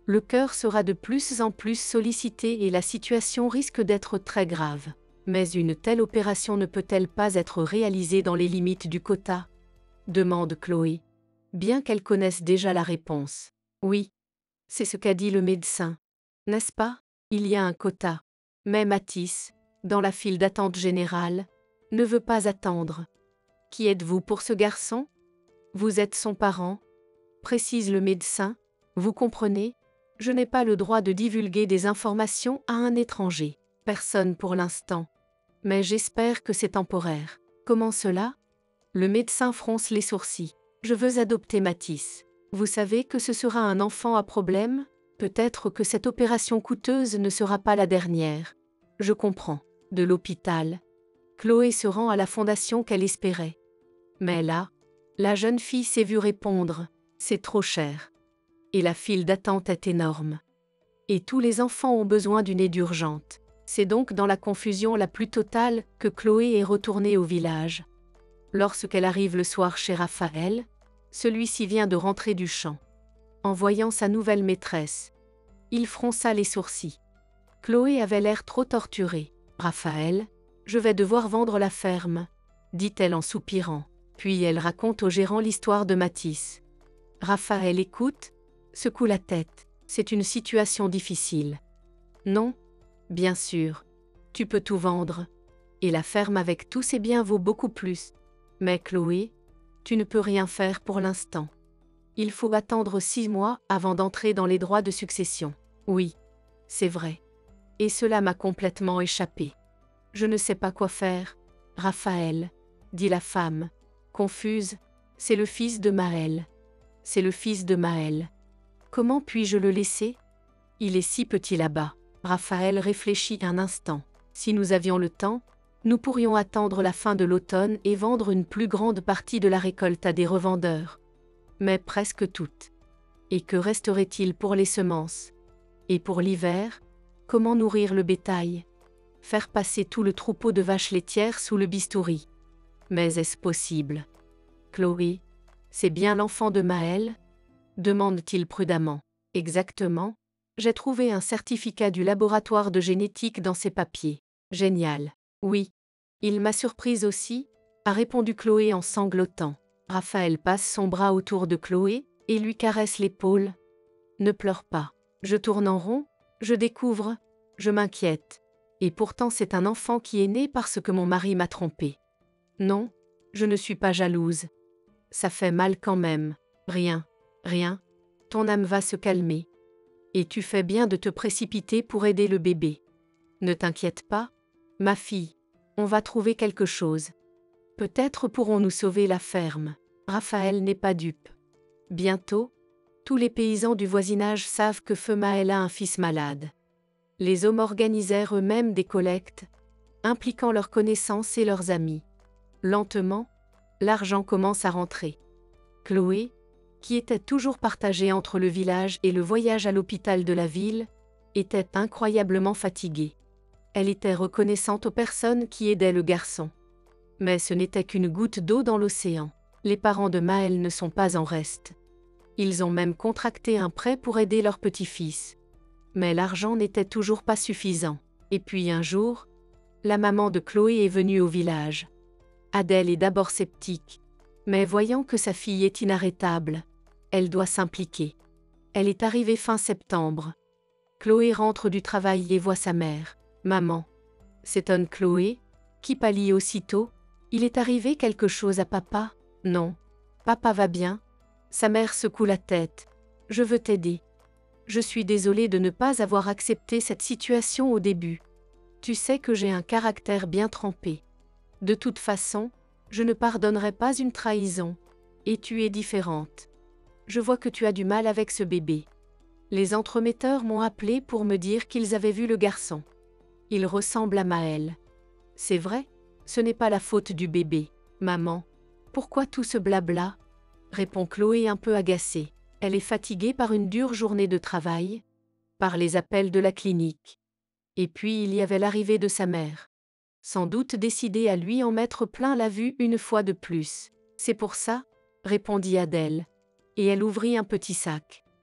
S1: Le cœur sera de plus en plus sollicité et la situation risque d'être très grave. Mais une telle opération ne peut-elle pas être réalisée dans les limites du quota? Demande Chloé, bien qu'elle connaisse déjà la réponse. Oui, c'est ce qu'a dit le médecin. N'est-ce pas? Il y a un quota. Mais Mathis, dans la file d'attente générale, ne veut pas attendre. Qui êtes-vous pour ce garçon? Vous êtes son parent, précise le médecin. Vous comprenez? Je n'ai pas le droit de divulguer des informations à un étranger. Personne pour l'instant. Mais j'espère que c'est temporaire. Comment cela? Le médecin fronce les sourcils. Je veux adopter Mathis. Vous savez que ce sera un enfant à problème? Peut-être que cette opération coûteuse ne sera pas la dernière. Je comprends. De l'hôpital, Chloé se rend à la fondation qu'elle espérait. Mais là, la jeune fille s'est vue répondre « C'est trop cher ». Et la file d'attente est énorme. Et tous les enfants ont besoin d'une aide urgente. C'est donc dans la confusion la plus totale que Chloé est retournée au village. Lorsqu'elle arrive le soir chez Raphaël, celui-ci vient de rentrer du champ. En voyant sa nouvelle maîtresse, il fronça les sourcils. Chloé avait l'air trop torturée. « Raphaël, je vais devoir vendre la ferme », dit-elle en soupirant. Puis elle raconte au gérant l'histoire de Mathis. Raphaël écoute, secoue la tête. C'est une situation difficile. Non, bien sûr, tu peux tout vendre. Et la ferme avec tous ses biens vaut beaucoup plus. Mais Chloé, tu ne peux rien faire pour l'instant. Il faut attendre six mois avant d'entrer dans les droits de succession. Oui, c'est vrai. Et cela m'a complètement échappé. Je ne sais pas quoi faire. Raphaël, dit la femme, confuse, c'est le fils de Maël. C'est le fils de Maël. Comment puis-je le laisser? Il est si petit là-bas. Raphaël réfléchit un instant. Si nous avions le temps, nous pourrions attendre la fin de l'automne et vendre une plus grande partie de la récolte à des revendeurs. Mais presque toutes. Et que resterait-il pour les semences? Et pour l'hiver, comment nourrir le bétail? Faire passer tout le troupeau de vaches laitières sous le bistouri. Mais est-ce possible? Chloé, c'est bien l'enfant de Maël? Demande-t-il prudemment. Exactement. J'ai trouvé un certificat du laboratoire de génétique dans ses papiers. Génial. Oui. Il m'a surprise aussi, a répondu Chloé en sanglotant. Raphaël passe son bras autour de Chloé et lui caresse l'épaule. Ne pleure pas. Je tourne en rond, je découvre, je m'inquiète. Et pourtant c'est un enfant qui est né parce que mon mari m'a trompée. Non, je ne suis pas jalouse. Ça fait mal quand même. Rien, rien. Ton âme va se calmer. Et tu fais bien de te précipiter pour aider le bébé. Ne t'inquiète pas, ma fille, on va trouver quelque chose. Peut-être pourrons-nous sauver la ferme. Raphaël n'est pas dupe. Bientôt, tous les paysans du voisinage savent que feu Maël a un fils malade. Les hommes organisèrent eux-mêmes des collectes, impliquant leurs connaissances et leurs amis. Lentement, l'argent commence à rentrer. Chloé, qui était toujours partagée entre le village et le voyage à l'hôpital de la ville, était incroyablement fatiguée. Elle était reconnaissante aux personnes qui aidaient le garçon. Mais ce n'était qu'une goutte d'eau dans l'océan. Les parents de Maël ne sont pas en reste. Ils ont même contracté un prêt pour aider leur petit-fils. Mais l'argent n'était toujours pas suffisant. Et puis un jour, la maman de Chloé est venue au village. Adèle est d'abord sceptique, mais voyant que sa fille est inarrêtable, elle doit s'impliquer. Elle est arrivée fin septembre. Chloé rentre du travail et voit sa mère. « Maman », s'étonne Chloé, qui pâlit aussitôt. « Il est arrivé quelque chose à papa ?»« Non, papa va bien. » Sa mère secoue la tête. « Je veux t'aider. Je suis désolée de ne pas avoir accepté cette situation au début. Tu sais que j'ai un caractère bien trempé. De toute façon, je ne pardonnerai pas une trahison. Et tu es différente. Je vois que tu as du mal avec ce bébé. Les entremetteurs m'ont appelé pour me dire qu'ils avaient vu le garçon. Il ressemble à Maël. C'est vrai, ce n'est pas la faute du bébé. Maman, pourquoi tout ce blabla? Répond Chloé un peu agacée. Elle est fatiguée par une dure journée de travail, par les appels de la clinique. Et puis il y avait l'arrivée de sa mère. Sans doute décidée à lui en mettre plein la vue une fois de plus. C'est pour ça, répondit Adèle. Et elle ouvrit un petit sac.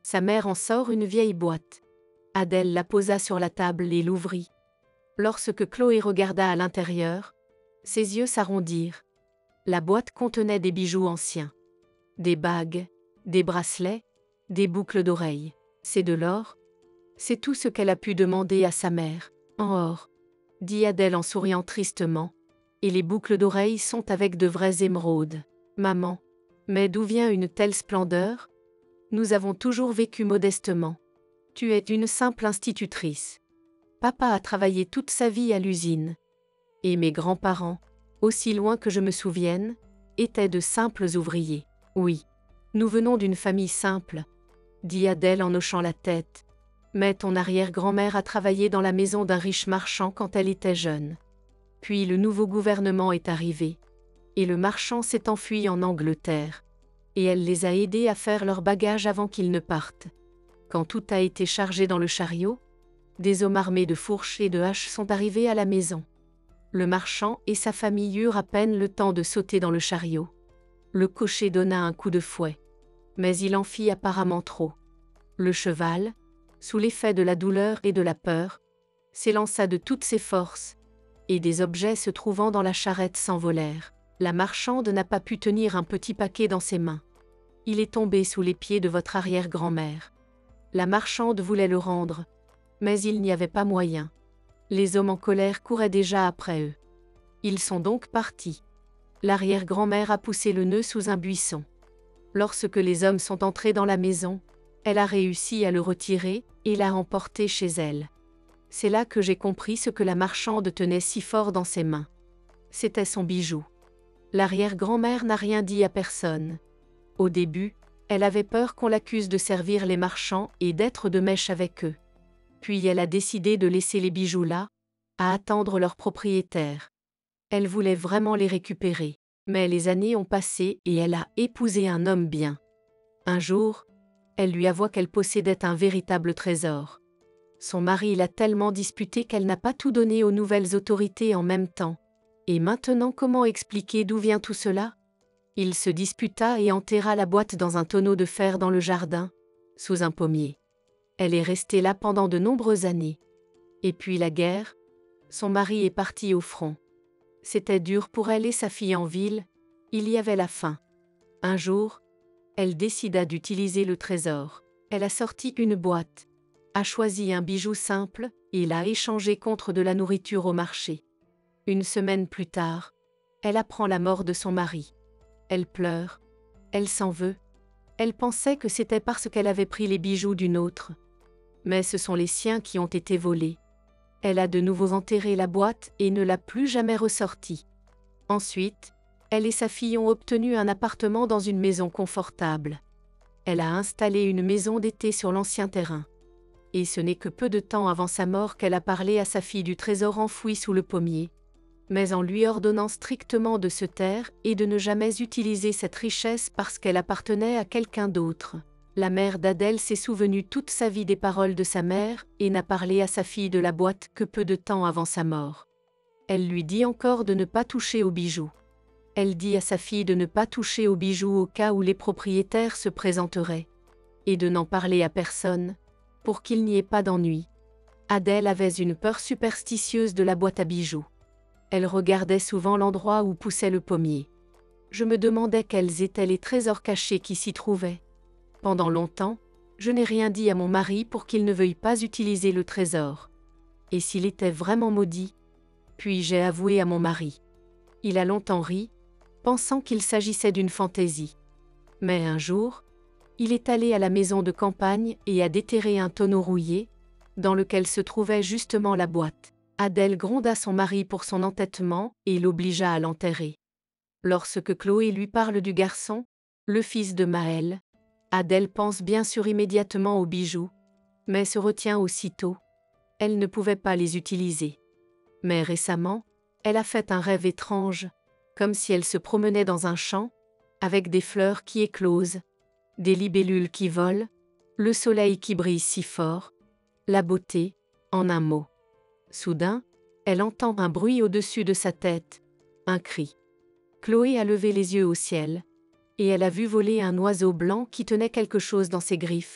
S1: Sa mère en sort une vieille boîte. Adèle la posa sur la table et l'ouvrit. Lorsque Chloé regarda à l'intérieur, ses yeux s'arrondirent. La boîte contenait des bijoux anciens. Des bagues, des bracelets, des boucles d'oreilles. C'est de l'or? C'est tout ce qu'elle a pu demander à sa mère. En or, dit Adèle en souriant tristement. Et les boucles d'oreilles sont avec de vraies émeraudes. Maman, mais d'où vient une telle splendeur? Nous avons toujours vécu modestement. Tu es une simple institutrice. Papa a travaillé toute sa vie à l'usine. Et mes grands-parents, aussi loin que je me souvienne, étaient de simples ouvriers. Oui, nous venons d'une famille simple, dit Adèle en hochant la tête. Mais ton arrière-grand-mère a travaillé dans la maison d'un riche marchand quand elle était jeune. Puis le nouveau gouvernement est arrivé. Et le marchand s'est enfui en Angleterre. Et elle les a aidés à faire leurs bagages avant qu'ils ne partent. Quand tout a été chargé dans le chariot, des hommes armés de fourches et de haches sont arrivés à la maison. Le marchand et sa famille eurent à peine le temps de sauter dans le chariot. Le cocher donna un coup de fouet. Mais il en fit apparemment trop. Le cheval, sous l'effet de la douleur et de la peur, s'élança de toutes ses forces, et des objets se trouvant dans la charrette s'envolèrent. La marchande n'a pas pu tenir un petit paquet dans ses mains. Il est tombé sous les pieds de votre arrière-grand-mère. La marchande voulait le rendre, mais il n'y avait pas moyen. Les hommes en colère couraient déjà après eux. Ils sont donc partis. L'arrière-grand-mère a poussé le nœud sous un buisson. Lorsque les hommes sont entrés dans la maison, elle a réussi à le retirer et l'a emporté chez elle. C'est là que j'ai compris ce que la marchande tenait si fort dans ses mains. C'était son bijou. L'arrière-grand-mère n'a rien dit à personne. Au début, elle avait peur qu'on l'accuse de servir les marchands et d'être de mèche avec eux. Puis elle a décidé de laisser les bijoux là, à attendre leur propriétaire. Elle voulait vraiment les récupérer. Mais les années ont passé et elle a épousé un homme bien. Un jour, elle lui avoua qu'elle possédait un véritable trésor. Son mari l'a tellement disputé qu'elle n'a pas tout donné aux nouvelles autorités en même temps. Et maintenant, comment expliquer d'où vient tout cela? Il se disputa et enterra la boîte dans un tonneau de fer dans le jardin, sous un pommier. Elle est restée là pendant de nombreuses années. Et puis la guerre, son mari est parti au front. C'était dur pour elle et sa fille en ville, il y avait la faim. Un jour, elle décida d'utiliser le trésor. Elle a sorti une boîte, a choisi un bijou simple et l'a échangé contre de la nourriture au marché. Une semaine plus tard, elle apprend la mort de son mari. Elle pleure, elle s'en veut. Elle pensait que c'était parce qu'elle avait pris les bijoux d'une autre. Mais ce sont les siens qui ont été volés. Elle a de nouveau enterré la boîte et ne l'a plus jamais ressortie. Ensuite, elle et sa fille ont obtenu un appartement dans une maison confortable. Elle a installé une maison d'été sur l'ancien terrain. Et ce n'est que peu de temps avant sa mort qu'elle a parlé à sa fille du trésor enfoui sous le pommier, mais en lui ordonnant strictement de se taire et de ne jamais utiliser cette richesse parce qu'elle appartenait à quelqu'un d'autre. La mère d'Adèle s'est souvenue toute sa vie des paroles de sa mère et n'a parlé à sa fille de la boîte que peu de temps avant sa mort. Elle lui dit encore de ne pas toucher aux bijoux. Elle dit à sa fille de ne pas toucher aux bijoux au cas où les propriétaires se présenteraient, et de n'en parler à personne, pour qu'il n'y ait pas d'ennui. Adèle avait une peur superstitieuse de la boîte à bijoux. Elle regardait souvent l'endroit où poussait le pommier. Je me demandais quels étaient les trésors cachés qui s'y trouvaient. Pendant longtemps, je n'ai rien dit à mon mari pour qu'il ne veuille pas utiliser le trésor. Et s'il était vraiment maudit? Puis j'ai avoué à mon mari. Il a longtemps ri, pensant qu'il s'agissait d'une fantaisie. Mais un jour, il est allé à la maison de campagne et a déterré un tonneau rouillé, dans lequel se trouvait justement la boîte. Adèle gronda son mari pour son entêtement et l'obligea à l'enterrer. Lorsque Chloé lui parle du garçon, le fils de Maël, Adèle pense bien sûr immédiatement aux bijoux, mais se retient aussitôt. Elle ne pouvait pas les utiliser. Mais récemment, elle a fait un rêve étrange, comme si elle se promenait dans un champ, avec des fleurs qui éclosent, des libellules qui volent, le soleil qui brille si fort, la beauté, en un mot. Soudain, elle entend un bruit au-dessus de sa tête, un cri. Chloé a levé les yeux au ciel, et elle a vu voler un oiseau blanc qui tenait quelque chose dans ses griffes.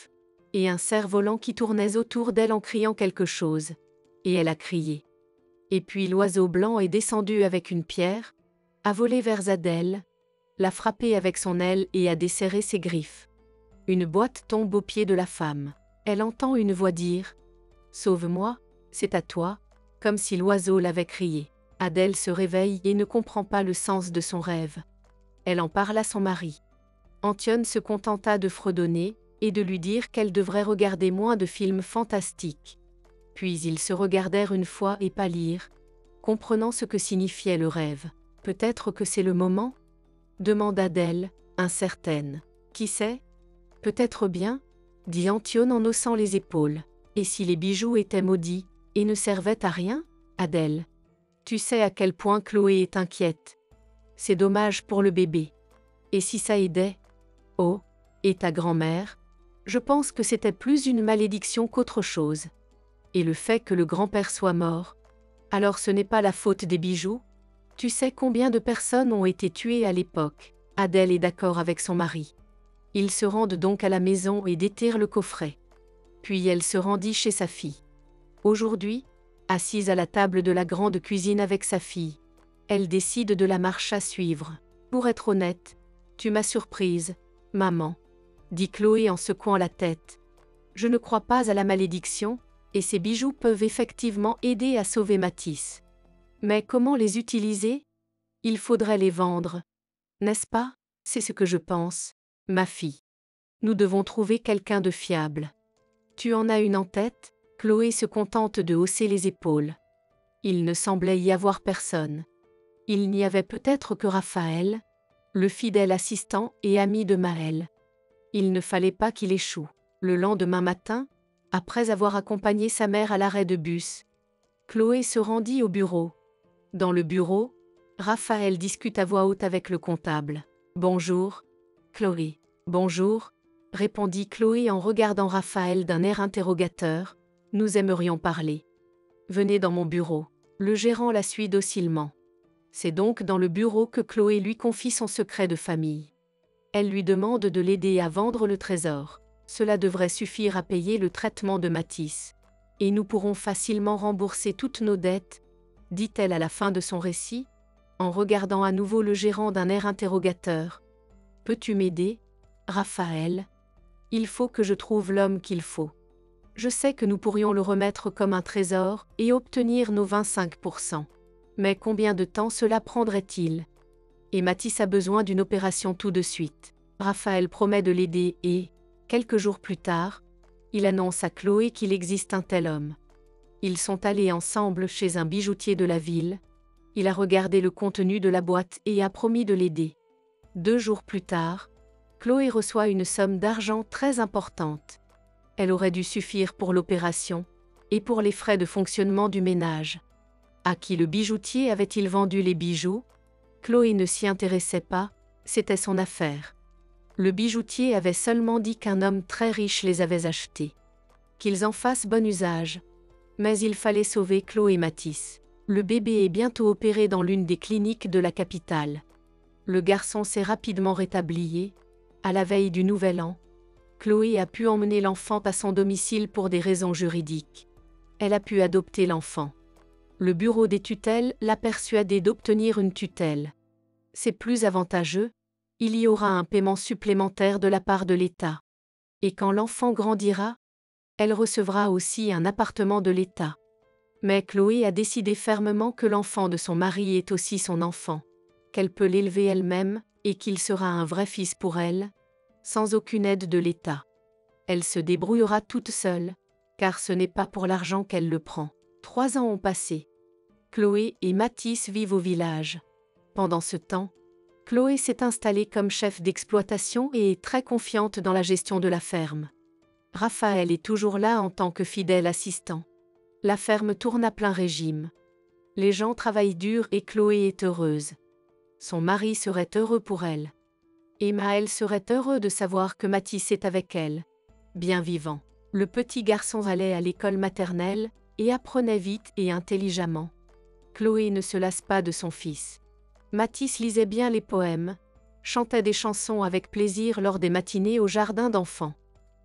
S1: et un cerf-volant qui tournait autour d'elle en criant quelque chose. Et elle a crié. Et puis l'oiseau blanc est descendu avec une pierre, a volé vers Adèle, l'a frappée avec son aile et a desserré ses griffes. Une boîte tombe aux pieds de la femme. Elle entend une voix dire « Sauve-moi, c'est à toi », comme si l'oiseau l'avait crié. Adèle se réveille et ne comprend pas le sens de son rêve. Elle en parle à son mari. Antione se contenta de fredonner et de lui dire qu'elle devrait regarder moins de films fantastiques. Puis ils se regardèrent une fois et pâlirent, comprenant ce que signifiait le rêve. « Peut-être que c'est le moment ?» demanda Adèle, incertaine. « Qui sait ? Peut-être bien, » dit Antione en haussant les épaules. « Et si les bijoux étaient maudits et ne servaient à rien, Adèle ? Tu sais à quel point Chloé est inquiète. C'est dommage pour le bébé. Et si ça aidait ? Oh, et ta grand-mère ? Je pense que c'était plus une malédiction qu'autre chose. Et le fait que le grand-père soit mort, alors ce n'est pas la faute des bijoux ? Tu sais combien de personnes ont été tuées à l'époque ? » Adèle est d'accord avec son mari. Ils se rendent donc à la maison et déterrent le coffret. Puis elle se rendit chez sa fille. Aujourd'hui, assise à la table de la grande cuisine avec sa fille, elle décide de la marche à suivre. « Pour être honnête, tu m'as surprise, maman, » dit Chloé en secouant la tête. « Je ne crois pas à la malédiction, et ces bijoux peuvent effectivement aider à sauver Matisse. Mais comment les utiliser ? Il faudrait les vendre. N'est-ce pas ? C'est ce que je pense, ma fille. Nous devons trouver quelqu'un de fiable. Tu en as une en tête ? » Chloé se contente de hausser les épaules. Il ne semblait y avoir personne. Il n'y avait peut-être que Raphaël, le fidèle assistant et ami de Maëlle. Il ne fallait pas qu'il échoue. Le lendemain matin, après avoir accompagné sa mère à l'arrêt de bus, Chloé se rendit au bureau. Dans le bureau, Raphaël discute à voix haute avec le comptable. « Bonjour, Chloé. »« Bonjour », répondit Chloé en regardant Raphaël d'un air interrogateur. « Nous aimerions parler. Venez dans mon bureau. » Le gérant la suit docilement. C'est donc dans le bureau que Chloé lui confie son secret de famille. Elle lui demande de l'aider à vendre le trésor. Cela devrait suffire à payer le traitement de Matisse. Et nous pourrons facilement rembourser toutes nos dettes, dit-elle à la fin de son récit, en regardant à nouveau le gérant d'un air interrogateur. « Peux-tu m'aider, Raphaël ? Il faut que je trouve l'homme qu'il faut. Je sais que nous pourrions le remettre comme un trésor et obtenir nos vingt-cinq pour cent. Mais combien de temps cela prendrait-il ? Et Matisse a besoin d'une opération tout de suite. » Raphaël promet de l'aider et, quelques jours plus tard, il annonce à Chloé qu'il existe un tel homme. Ils sont allés ensemble chez un bijoutier de la ville. Il a regardé le contenu de la boîte et a promis de l'aider. Deux jours plus tard, Chloé reçoit une somme d'argent très importante. Elle aurait dû suffire pour l'opération et pour les frais de fonctionnement du ménage. À qui le bijoutier avait-il vendu les bijoux ? Chloé ne s'y intéressait pas, c'était son affaire. Le bijoutier avait seulement dit qu'un homme très riche les avait achetés. Qu'ils en fassent bon usage. Mais il fallait sauver Chloé Matisse. Le bébé est bientôt opéré dans l'une des cliniques de la capitale. Le garçon s'est rapidement rétabli. À la veille du Nouvel An, Chloé a pu emmener l'enfant à son domicile pour des raisons juridiques. Elle a pu adopter l'enfant. Le bureau des tutelles l'a persuadée d'obtenir une tutelle. C'est plus avantageux, il y aura un paiement supplémentaire de la part de l'État. Et quand l'enfant grandira, elle recevra aussi un appartement de l'État. Mais Chloé a décidé fermement que l'enfant de son mari est aussi son enfant, qu'elle peut l'élever elle-même et qu'il sera un vrai fils pour elle, sans aucune aide de l'État. Elle se débrouillera toute seule, car ce n'est pas pour l'argent qu'elle le prend. Trois ans ont passé. Chloé et Matisse vivent au village. Pendant ce temps, Chloé s'est installée comme chef d'exploitation et est très confiante dans la gestion de la ferme. Raphaël est toujours là en tant que fidèle assistant. La ferme tourne à plein régime. Les gens travaillent dur et Chloé est heureuse. Son mari serait heureux pour elle. Et Maël serait heureux de savoir que Matisse est avec elle, bien vivant. Le petit garçon allait à l'école maternelle et apprenait vite et intelligemment. Chloé ne se lasse pas de son fils. Matisse lisait bien les poèmes, chantait des chansons avec plaisir lors des matinées au jardin d'enfants.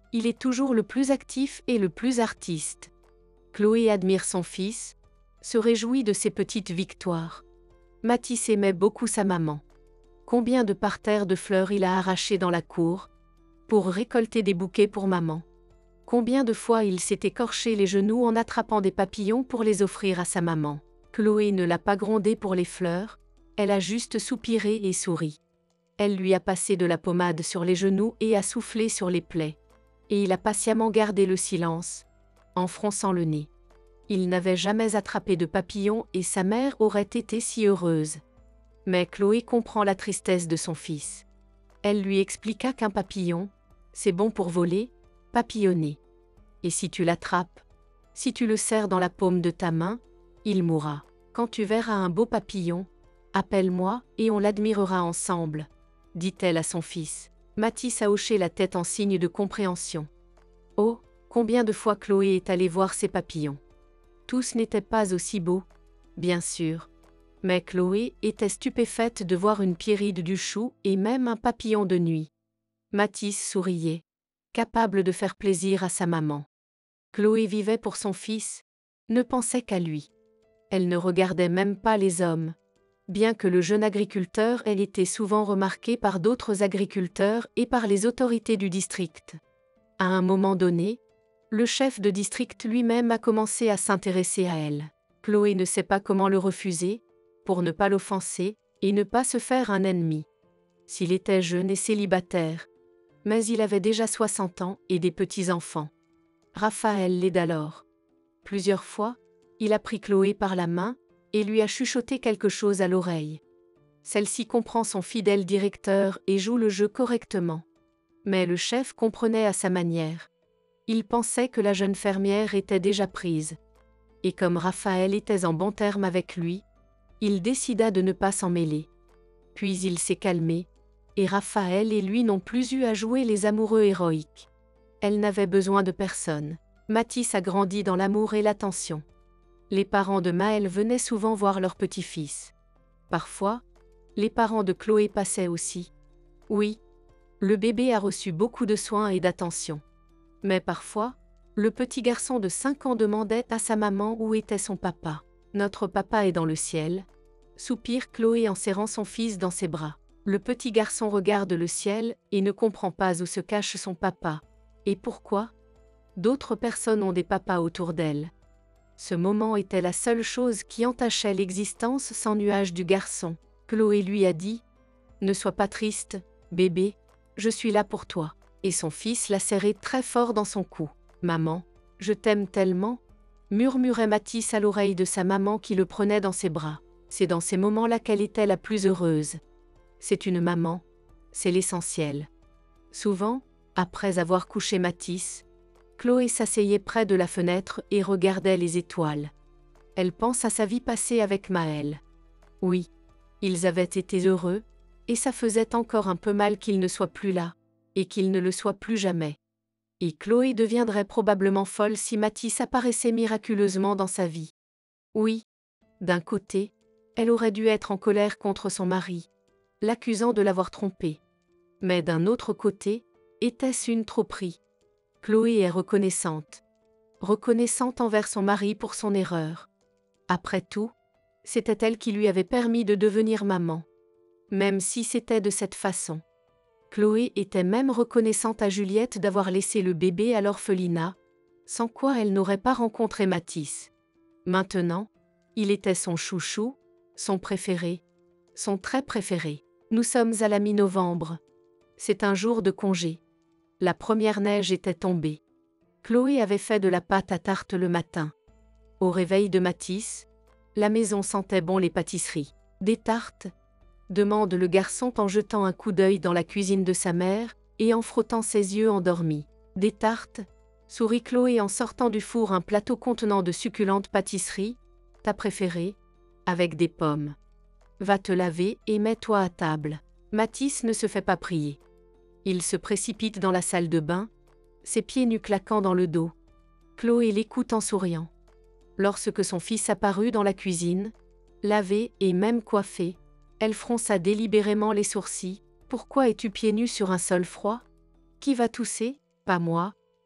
S1: Il est toujours le plus actif et le plus artiste. Chloé admire son fils, se réjouit de ses petites victoires. Mathis aimait beaucoup sa maman. Combien de parterres de fleurs il a arrachés dans la cour pour récolter des bouquets pour maman. Combien de fois il s'est écorché les genoux en attrapant des papillons pour les offrir à sa maman. Chloé ne l'a pas grondé pour les fleurs, elle a juste soupiré et souri. Elle lui a passé de la pommade sur les genoux et a soufflé sur les plaies. Et il a patiemment gardé le silence, en fronçant le nez. Il n'avait jamais attrapé de papillon et sa mère aurait été si heureuse. Mais Chloé comprend la tristesse de son fils. Elle lui expliqua qu'un papillon, c'est bon pour voler, papillonner. Et si tu l'attrapes, si tu le serres dans la paume de ta main, il mourra. Quand tu verras un beau papillon, appelle-moi et on l'admirera ensemble, dit-elle à son fils. Mathis a hoché la tête en signe de compréhension. Oh, combien de fois Chloé est allée voir ses papillons. Tous n'étaient pas aussi beaux, bien sûr. Mais Chloé était stupéfaite de voir une pierride du chou et même un papillon de nuit. Mathis souriait, capable de faire plaisir à sa maman. Chloé vivait pour son fils, ne pensait qu'à lui. Elle ne regardait même pas les hommes, bien que le jeune agriculteur ait été souvent remarqué par d'autres agriculteurs et par les autorités du district. À un moment donné, le chef de district lui-même a commencé à s'intéresser à elle. Chloé ne sait pas comment le refuser, pour ne pas l'offenser et ne pas se faire un ennemi. S'il était jeune et célibataire, mais il avait déjà soixante ans et des petits-enfants. Raphaël l'aide alors. Plusieurs fois, il a pris Chloé par la main et lui a chuchoté quelque chose à l'oreille. Celle-ci comprend son fidèle directeur et joue le jeu correctement. Mais le chef comprenait à sa manière. Il pensait que la jeune fermière était déjà prise. Et comme Raphaël était en bons termes avec lui, il décida de ne pas s'en mêler. Puis il s'est calmé, et Raphaël et lui n'ont plus eu à jouer les amoureux héroïques. Elle n'avait besoin de personne. Mathis a grandi dans l'amour et l'attention. Les parents de Maël venaient souvent voir leur petit-fils. Parfois, les parents de Chloé passaient aussi. Oui, le bébé a reçu beaucoup de soins et d'attention. Mais parfois, le petit garçon de cinq ans demandait à sa maman où était son papa. Notre papa est dans le ciel, soupire Chloé en serrant son fils dans ses bras. Le petit garçon regarde le ciel et ne comprend pas où se cache son papa. Et pourquoi? D'autres personnes ont des papas autour d'elle. Ce moment était la seule chose qui entachait l'existence sans nuage du garçon. Chloé lui a dit « Ne sois pas triste, bébé, je suis là pour toi. » Et son fils l'a serré très fort dans son cou. « Maman, je t'aime tellement » murmurait Mathis à l'oreille de sa maman qui le prenait dans ses bras. C'est dans ces moments-là qu'elle était la plus heureuse. C'est une maman, c'est l'essentiel. Souvent, après avoir couché Mathis, Chloé s'asseyait près de la fenêtre et regardait les étoiles. Elle pense à sa vie passée avec Maël. Oui, ils avaient été heureux, et ça faisait encore un peu mal qu'il ne soit plus là, et qu'il ne le soit plus jamais. Et Chloé deviendrait probablement folle si Mathis apparaissait miraculeusement dans sa vie. Oui, d'un côté, elle aurait dû être en colère contre son mari, l'accusant de l'avoir trompée. Mais d'un autre côté, était-ce une tromperie? Chloé est reconnaissante. Reconnaissante envers son mari pour son erreur. Après tout, c'était elle qui lui avait permis de devenir maman. Même si c'était de cette façon. Chloé était même reconnaissante à Juliette d'avoir laissé le bébé à l'orphelinat, sans quoi elle n'aurait pas rencontré Mathis. Maintenant, il était son chouchou, son préféré, son très préféré. Nous sommes à la mi-novembre. C'est un jour de congé. La première neige était tombée. Chloé avait fait de la pâte à tarte le matin. Au réveil de Mathis, la maison sentait bon les pâtisseries. Des tartes? Demande le garçon en jetant un coup d'œil dans la cuisine de sa mère et en frottant ses yeux endormis. Des tartes? Sourit Chloé en sortant du four un plateau contenant de succulentes pâtisseries, ta préférée, avec des pommes. Va te laver et mets-toi à table. Mathis ne se fait pas prier. Il se précipite dans la salle de bain, ses pieds nus claquant dans le dos. Chloé l'écoute en souriant. Lorsque son fils apparut dans la cuisine, lavé et même coiffé, elle fronça délibérément les sourcils. « Pourquoi es-tu pieds nus sur un sol froid? Qui va tousser? Pas moi,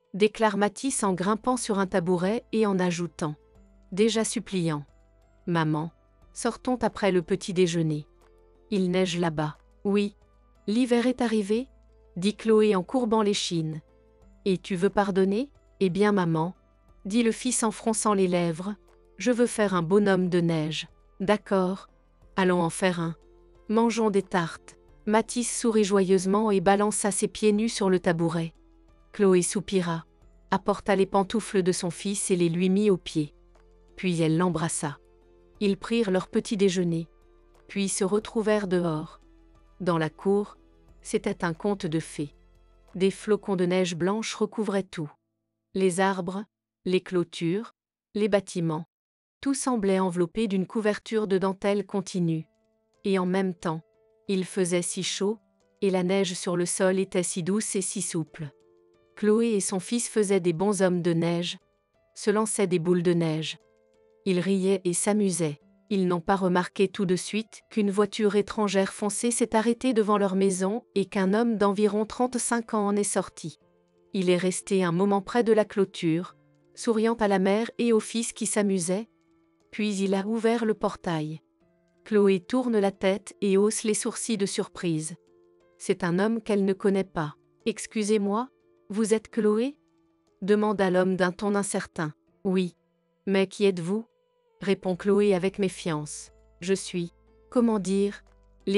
S1: déclare Mathis en grimpant sur un tabouret et en ajoutant. Déjà suppliant. Maman, sortons après le petit déjeuner. Il neige là-bas. Oui. L'hiver est arrivé, dit Chloé en courbant l'échine. Et tu veux pardonner? Eh bien maman, dit le fils en fronçant les lèvres, je veux faire un bonhomme de neige. D'accord. Allons en faire un. Mangeons des tartes. Mathis sourit joyeusement et balança ses pieds nus sur le tabouret. Chloé soupira, apporta les pantoufles de son fils et les lui mit aux pieds. Puis elle l'embrassa. Ils prirent leur petit déjeuner, puis se retrouvèrent dehors. Dans la cour, c'était un conte de fées. Des flocons de neige blanche recouvraient tout. Les arbres, les clôtures, les bâtiments. Tout semblait enveloppé d'une couverture de dentelle continue. Et en même temps, il faisait si chaud, et la neige sur le sol était si douce et si souple. Chloé et son fils faisaient des bonshommes de neige, se lançaient des boules de neige. Ils riaient et s'amusaient. Ils n'ont pas remarqué tout de suite qu'une voiture étrangère foncée s'est arrêtée devant leur maison et qu'un homme d'environ trente-cinq ans en est sorti. Il est resté un moment près de la clôture, souriant à la mère et au fils qui s'amusaient, puis il a ouvert le portail. Chloé tourne la tête et hausse les sourcils de surprise. C'est un homme qu'elle ne connaît pas. « Excusez-moi, vous êtes Chloé ?» demanda l'homme d'un ton incertain. « Oui. Mais qui êtes-vous » répond Chloé avec méfiance. « Je suis, comment dire, l'héritier. »«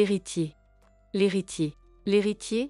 S1: L'héritier. L'héritier »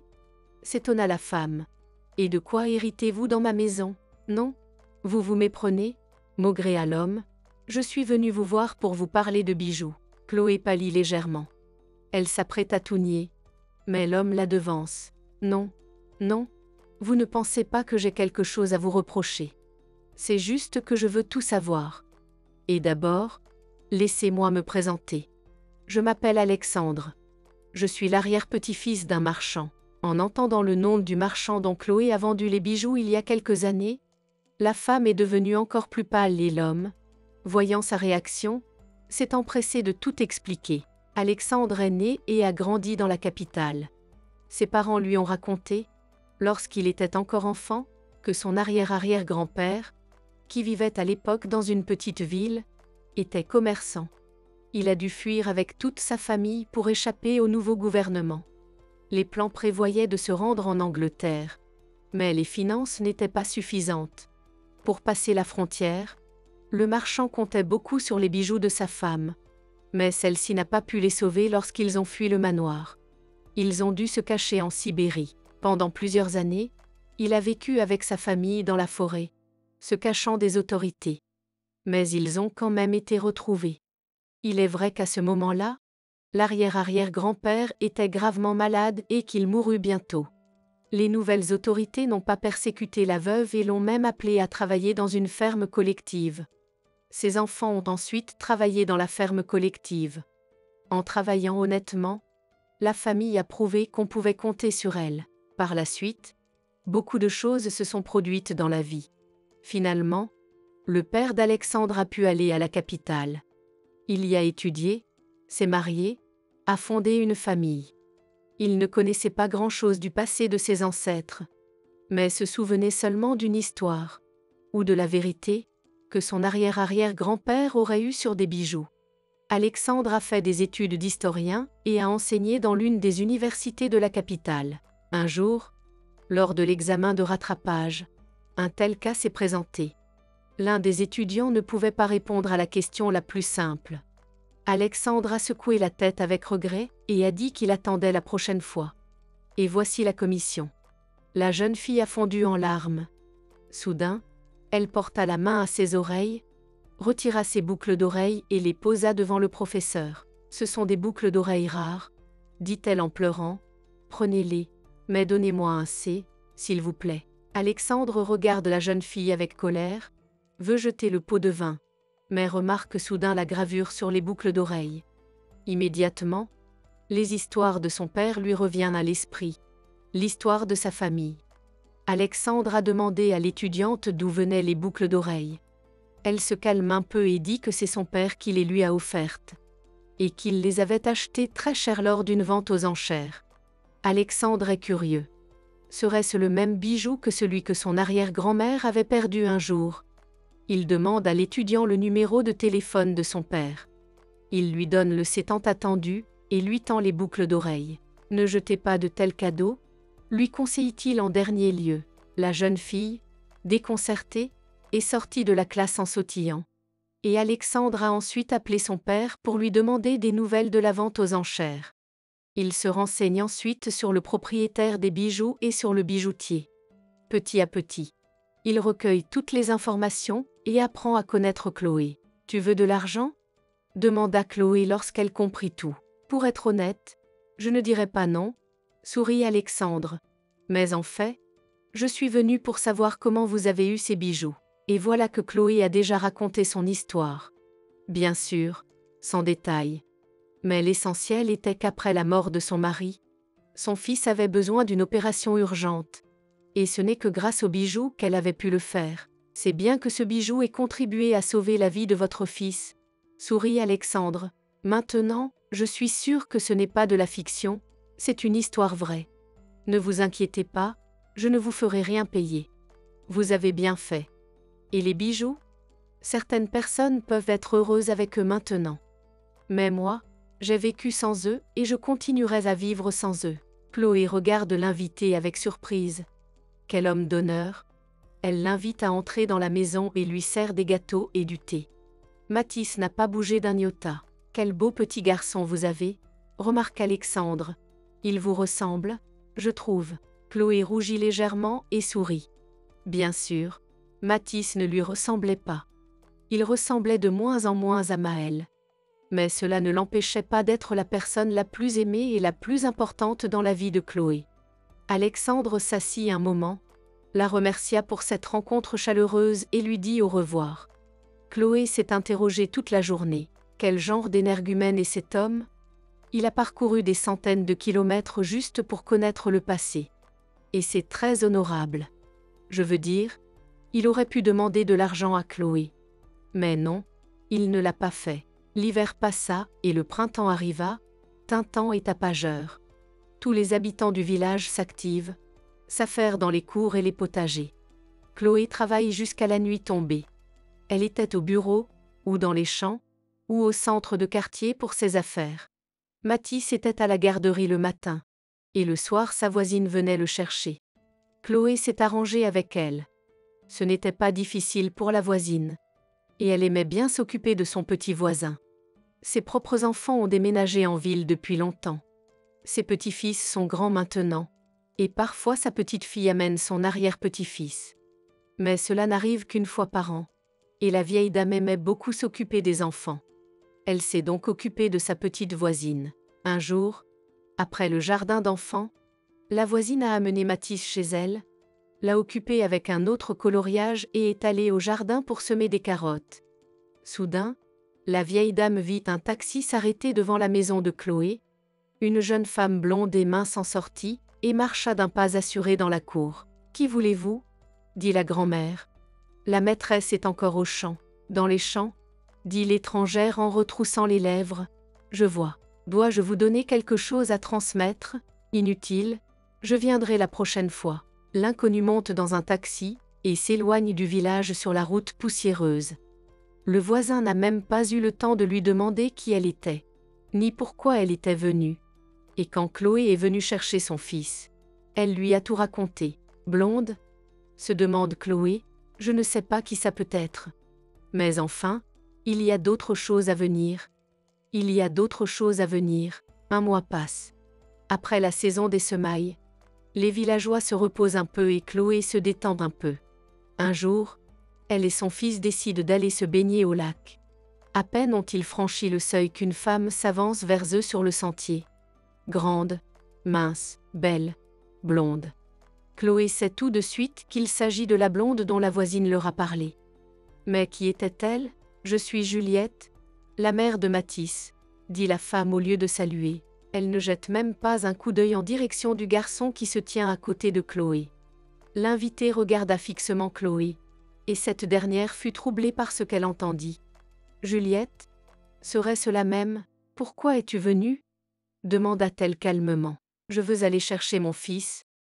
S1: s'étonna la femme. « Et de quoi héritez-vous dans ma maison ? Non ? Vous vous méprenez » maugréa l'homme. « Je suis venu vous voir pour vous parler de bijoux. » Chloé pâlit légèrement. Elle s'apprête à tout nier. Mais l'homme la devance. « Non, non, vous ne pensez pas que j'ai quelque chose à vous reprocher. C'est juste que je veux tout savoir. Et d'abord, laissez-moi me présenter. Je m'appelle Alexandre. Je suis l'arrière-petit-fils d'un marchand. » En entendant le nom du marchand dont Chloé a vendu les bijoux il y a quelques années, la femme est devenue encore plus pâle et l'homme, voyant sa réaction, s'est empressé de tout expliquer. Alexandre est né et a grandi dans la capitale. Ses parents lui ont raconté, lorsqu'il était encore enfant, que son arrière-arrière-grand-père, qui vivait à l'époque dans une petite ville, était commerçant. Il a dû fuir avec toute sa famille pour échapper au nouveau gouvernement. Les plans prévoyaient de se rendre en Angleterre, mais les finances n'étaient pas suffisantes. Pour passer la frontière, le marchand comptait beaucoup sur les bijoux de sa femme, mais celle-ci n'a pas pu les sauver lorsqu'ils ont fui le manoir. Ils ont dû se cacher en Sibérie. Pendant plusieurs années, il a vécu avec sa famille dans la forêt, se cachant des autorités. Mais ils ont quand même été retrouvés. Il est vrai qu'à ce moment-là, l'arrière-arrière-grand-père était gravement malade et qu'il mourut bientôt. Les nouvelles autorités n'ont pas persécuté la veuve et l'ont même appelé à travailler dans une ferme collective. Ses enfants ont ensuite travaillé dans la ferme collective. En travaillant honnêtement, la famille a prouvé qu'on pouvait compter sur elle. Par la suite, beaucoup de choses se sont produites dans la vie. Finalement, le père d'Alexandre a pu aller à la capitale. Il y a étudié, s'est marié, a fondé une famille. Il ne connaissait pas grand-chose du passé de ses ancêtres, mais se souvenait seulement d'une histoire, ou de la vérité, que son arrière-arrière-grand-père aurait eue sur des bijoux. Alexandre a fait des études d'historien et a enseigné dans l'une des universités de la capitale. Un jour, lors de l'examen de rattrapage, un tel cas s'est présenté. L'un des étudiants ne pouvait pas répondre à la question la plus simple. Alexandre a secoué la tête avec regret et a dit qu'il attendait la prochaine fois. Et voici la commission. La jeune fille a fondu en larmes. Soudain, elle porta la main à ses oreilles, retira ses boucles d'oreilles et les posa devant le professeur. « Ce sont des boucles d'oreilles rares, » dit-elle en pleurant. « Prenez-les, mais donnez-moi un C, s'il vous plaît. » Alexandre regarde la jeune fille avec colère, veut jeter le pot de vin, mais remarque soudain la gravure sur les boucles d'oreilles. Immédiatement, les histoires de son père lui reviennent à l'esprit, l'histoire de sa famille. Alexandre a demandé à l'étudiante d'où venaient les boucles d'oreilles. Elle se calme un peu et dit que c'est son père qui les lui a offertes, et qu'il les avait achetées très cher lors d'une vente aux enchères. Alexandre est curieux. Serait-ce le même bijou que celui que son arrière-grand-mère avait perdu un jour? Il demande à l'étudiant le numéro de téléphone de son père. Il lui donne le c'est tant attendu et lui tend les boucles d'oreilles. Ne jetez pas de tels cadeaux, lui conseille-t-il en dernier lieu. La jeune fille, déconcertée, est sortie de la classe en sautillant. Et Alexandre a ensuite appelé son père pour lui demander des nouvelles de la vente aux enchères. Il se renseigne ensuite sur le propriétaire des bijoux et sur le bijoutier. Petit à petit, il recueille toutes les informations et apprend à connaître Chloé. « Tu veux de l'argent ?» demanda Chloé lorsqu'elle comprit tout. « Pour être honnête, je ne dirais pas non, » sourit Alexandre. « Mais en fait, je suis venu pour savoir comment vous avez eu ces bijoux. » Et voilà que Chloé a déjà raconté son histoire. Bien sûr, sans détail. Mais l'essentiel était qu'après la mort de son mari, son fils avait besoin d'une opération urgente. Et ce n'est que grâce aux bijoux qu'elle avait pu le faire. C'est bien que ce bijou ait contribué à sauver la vie de votre fils, sourit Alexandre. Maintenant, je suis sûre que ce n'est pas de la fiction, c'est une histoire vraie. Ne vous inquiétez pas, je ne vous ferai rien payer. Vous avez bien fait. Et les bijoux? Certaines personnes peuvent être heureuses avec eux maintenant. Mais moi, j'ai vécu sans eux et je continuerai à vivre sans eux. Chloé regarde l'invité avec surprise. Quel homme d'honneur! Elle l'invite à entrer dans la maison et lui sert des gâteaux et du thé. Mathis n'a pas bougé d'un iota. Quel beau petit garçon vous avez, remarque Alexandre. Il vous ressemble, je trouve. Chloé rougit légèrement et sourit. Bien sûr, Mathis ne lui ressemblait pas. Il ressemblait de moins en moins à Maël. Mais cela ne l'empêchait pas d'être la personne la plus aimée et la plus importante dans la vie de Chloé. Alexandre s'assit un moment, la remercia pour cette rencontre chaleureuse et lui dit au revoir. Chloé s'est interrogée toute la journée. Quel genre d'énergumène est cet homme? Il a parcouru des centaines de kilomètres juste pour connaître le passé. Et c'est très honorable. Je veux dire, il aurait pu demander de l'argent à Chloé. Mais non, il ne l'a pas fait. L'hiver passa et le printemps arriva, Tintin et tapageur. Tous les habitants du village s'activent, s'affairent dans les cours et les potagers. Chloé travaille jusqu'à la nuit tombée. Elle était au bureau, ou dans les champs, ou au centre de quartier pour ses affaires. Mathis était à la garderie le matin, et le soir sa voisine venait le chercher. Chloé s'est arrangée avec elle. Ce n'était pas difficile pour la voisine. Et elle aimait bien s'occuper de son petit voisin. Ses propres enfants ont déménagé en ville depuis longtemps. Ses petits-fils sont grands maintenant, et parfois sa petite-fille amène son arrière-petit-fils. Mais cela n'arrive qu'une fois par an, et la vieille dame aimait beaucoup s'occuper des enfants. Elle s'est donc occupée de sa petite voisine. Un jour, après le jardin d'enfants, la voisine a amené Mathis chez elle, l'a occupé avec un autre coloriage et est allée au jardin pour semer des carottes. Soudain, la vieille dame vit un taxi s'arrêter devant la maison de Chloé. Une jeune femme blonde et mince en sortit et marcha d'un pas assuré dans la cour. « Qui voulez-vous » dit la grand-mère. « La maîtresse est encore au champ. »« Dans les champs » dit l'étrangère en retroussant les lèvres. « Je vois. Dois-je vous donner quelque chose à transmettre ? Inutile. Je viendrai la prochaine fois. » L'inconnu monte dans un taxi et s'éloigne du village sur la route poussiéreuse. Le voisin n'a même pas eu le temps de lui demander qui elle était, ni pourquoi elle était venue. Et quand Chloé est venue chercher son fils, elle lui a tout raconté. « Blonde ?» se demande Chloé, « Je ne sais pas qui ça peut être. Mais enfin, il y a d'autres choses à venir. Il y a d'autres choses à venir. » Un mois passe. Après la saison des semailles, les villageois se reposent un peu et Chloé se détend un peu. Un jour, elle et son fils décident d'aller se baigner au lac. À peine ont-ils franchi le seuil qu'une femme s'avance vers eux sur le sentier. Grande, mince, belle, blonde. Chloé sait tout de suite qu'il s'agit de la blonde dont la voisine leur a parlé. Mais qui était-elle ? « Je suis Juliette, la mère de Mathis, » dit la femme au lieu de saluer. Elle ne jette même pas un coup d'œil en direction du garçon qui se tient à côté de Chloé. L'invité regarda fixement Chloé, et cette dernière fut troublée par ce qu'elle entendit. « Juliette, serait-ce la même ? Pourquoi es-tu venue » demanda-t-elle calmement. « Je veux aller chercher mon fils, »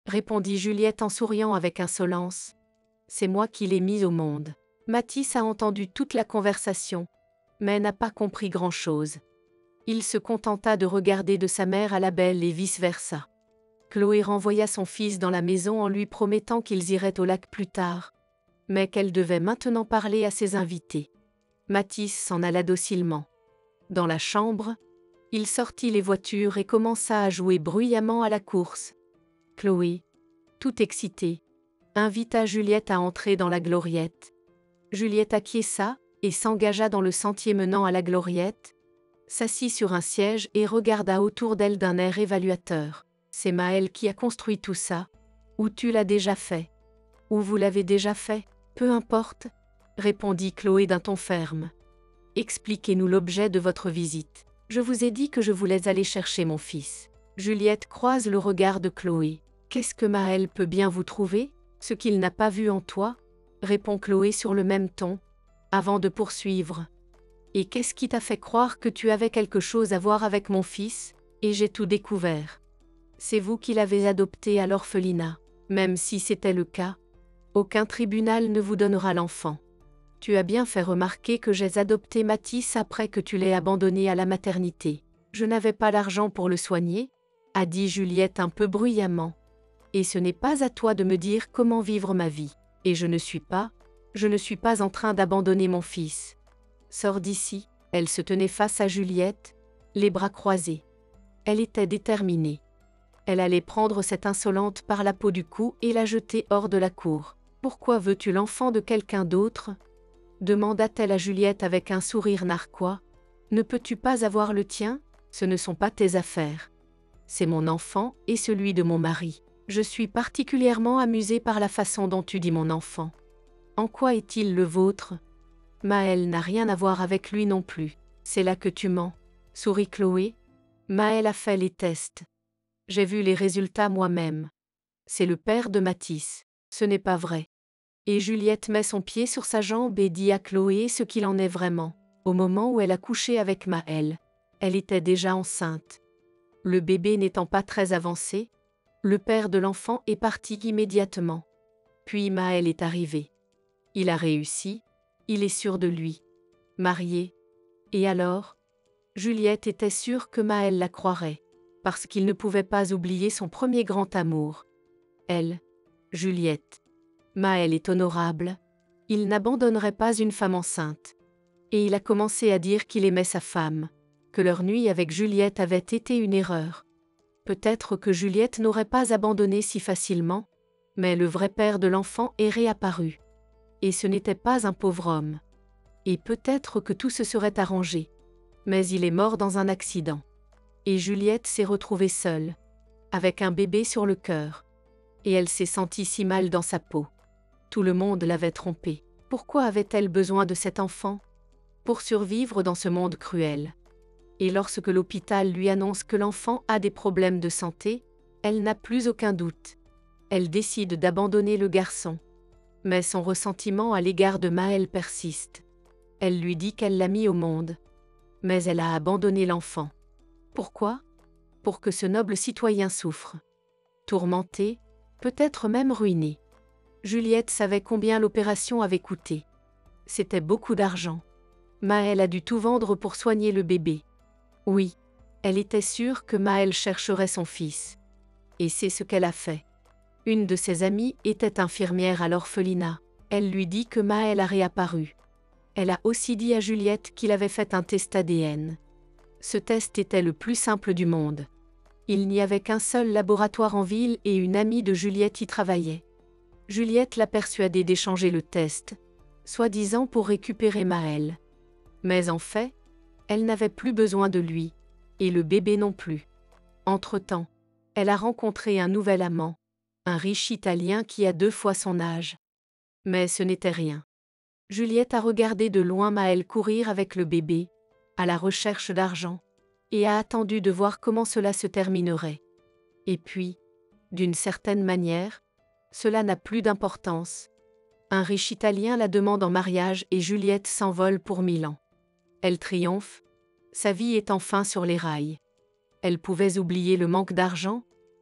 S1: répondit Juliette en souriant avec insolence. C'est moi qui l'ai mis au monde. Mathis a entendu toute la conversation, mais n'a pas compris grand-chose. Il se contenta de regarder de sa mère à la belle et vice-versa. Chloé renvoya son fils dans la maison en lui promettant qu'ils iraient au lac plus tard, mais qu'elle devait maintenant parler à ses invités. Mathis s'en alla docilement. Dans la chambre, il sortit les voitures et commença à jouer bruyamment à la course. Chloé, tout excitée, invita Juliette à entrer dans la gloriette. Juliette acquiesça et s'engagea dans le sentier menant à la gloriette, s'assit sur un siège et regarda autour d'elle d'un air évaluateur. C'est Maël qui a construit tout ça. Ou tu l'as déjà fait. Ou vous l'avez déjà fait, peu importe, répondit Chloé d'un ton ferme. Expliquez-nous l'objet de votre visite. Je vous ai dit que je voulais aller chercher mon fils. Juliette croise le regard de Chloé. Qu'est-ce que Maël peut bien vous trouver? Ce qu'il n'a pas vu en toi, répond Chloé sur le même ton, avant de poursuivre. Et qu'est-ce qui t'a fait croire que tu avais quelque chose à voir avec mon fils? Et j'ai tout découvert. C'est vous qui l'avez adopté à l'orphelinat. Même si c'était le cas, aucun tribunal ne vous donnera l'enfant. Tu as bien fait remarquer que j'ai adopté Mathis après que tu l'aies abandonné à la maternité. Je n'avais pas l'argent pour le soigner, a dit Juliette un peu bruyamment. Et ce n'est pas à toi de me dire comment vivre ma vie. Et je ne suis pas, je ne suis pas en train d'abandonner mon fils. Sors d'ici. Elle se tenait face à Juliette, les bras croisés. Elle était déterminée. Elle allait prendre cette insolente par la peau du cou et la jeter hors de la cour. « Pourquoi veux-tu l'enfant de quelqu'un d'autre » demanda-t-elle à Juliette avec un sourire narquois. « Ne peux-tu pas avoir le tien? Ce ne sont pas tes affaires. C'est mon enfant et celui de mon mari. Je suis particulièrement amusée par la façon dont tu dis mon enfant. En quoi est-il le vôtre? Maël n'a rien à voir avec lui non plus. C'est là que tu mens, » sourit Chloé. Maël a fait les tests. J'ai vu les résultats moi-même. C'est le père de Mathis. Ce n'est pas vrai. Et Juliette met son pied sur sa jambe et dit à Chloé ce qu'il en est vraiment. Au moment où elle a couché avec Maël, elle était déjà enceinte. Le bébé n'étant pas très avancé, le père de l'enfant est parti immédiatement. Puis Maël est arrivé. Il a réussi, il est sûr de lui. Marié. Et alors? Juliette était sûre que Maël la croirait, parce qu'il ne pouvait pas oublier son premier grand amour. Elle, Juliette. Maël est honorable. Il n'abandonnerait pas une femme enceinte. Et il a commencé à dire qu'il aimait sa femme, que leur nuit avec Juliette avait été une erreur. Peut-être que Juliette n'aurait pas abandonné si facilement, mais le vrai père de l'enfant est réapparu. Et ce n'était pas un pauvre homme. Et peut-être que tout se serait arrangé. Mais il est mort dans un accident. Et Juliette s'est retrouvée seule, avec un bébé sur le cœur. Et elle s'est sentie si mal dans sa peau. Tout le monde l'avait trompée. Pourquoi avait-elle besoin de cet enfant? Pour survivre dans ce monde cruel. Et lorsque l'hôpital lui annonce que l'enfant a des problèmes de santé, elle n'a plus aucun doute. Elle décide d'abandonner le garçon. Mais son ressentiment à l'égard de Maël persiste. Elle lui dit qu'elle l'a mis au monde. Mais elle a abandonné l'enfant. Pourquoi? Pour que ce noble citoyen souffre. Tourmenté, peut-être même ruiné. Juliette savait combien l'opération avait coûté. C'était beaucoup d'argent. Maël a dû tout vendre pour soigner le bébé. Oui, elle était sûre que Maël chercherait son fils. Et c'est ce qu'elle a fait. Une de ses amies était infirmière à l'orphelinat. Elle lui dit que Maël a réapparu. Elle a aussi dit à Juliette qu'il avait fait un test A D N. Ce test était le plus simple du monde. Il n'y avait qu'un seul laboratoire en ville et une amie de Juliette y travaillait. Juliette l'a persuadée d'échanger le test, soi-disant pour récupérer Maël. Mais en fait, elle n'avait plus besoin de lui, et le bébé non plus. Entre-temps, elle a rencontré un nouvel amant, un riche Italien qui a deux fois son âge. Mais ce n'était rien. Juliette a regardé de loin Maël courir avec le bébé, à la recherche d'argent, et a attendu de voir comment cela se terminerait. Et puis, d'une certaine manière, cela n'a plus d'importance. Un riche Italien la demande en mariage et Juliette s'envole pour Milan. Elle triomphe, sa vie est enfin sur les rails. Elle pouvait oublier le manque d'argent,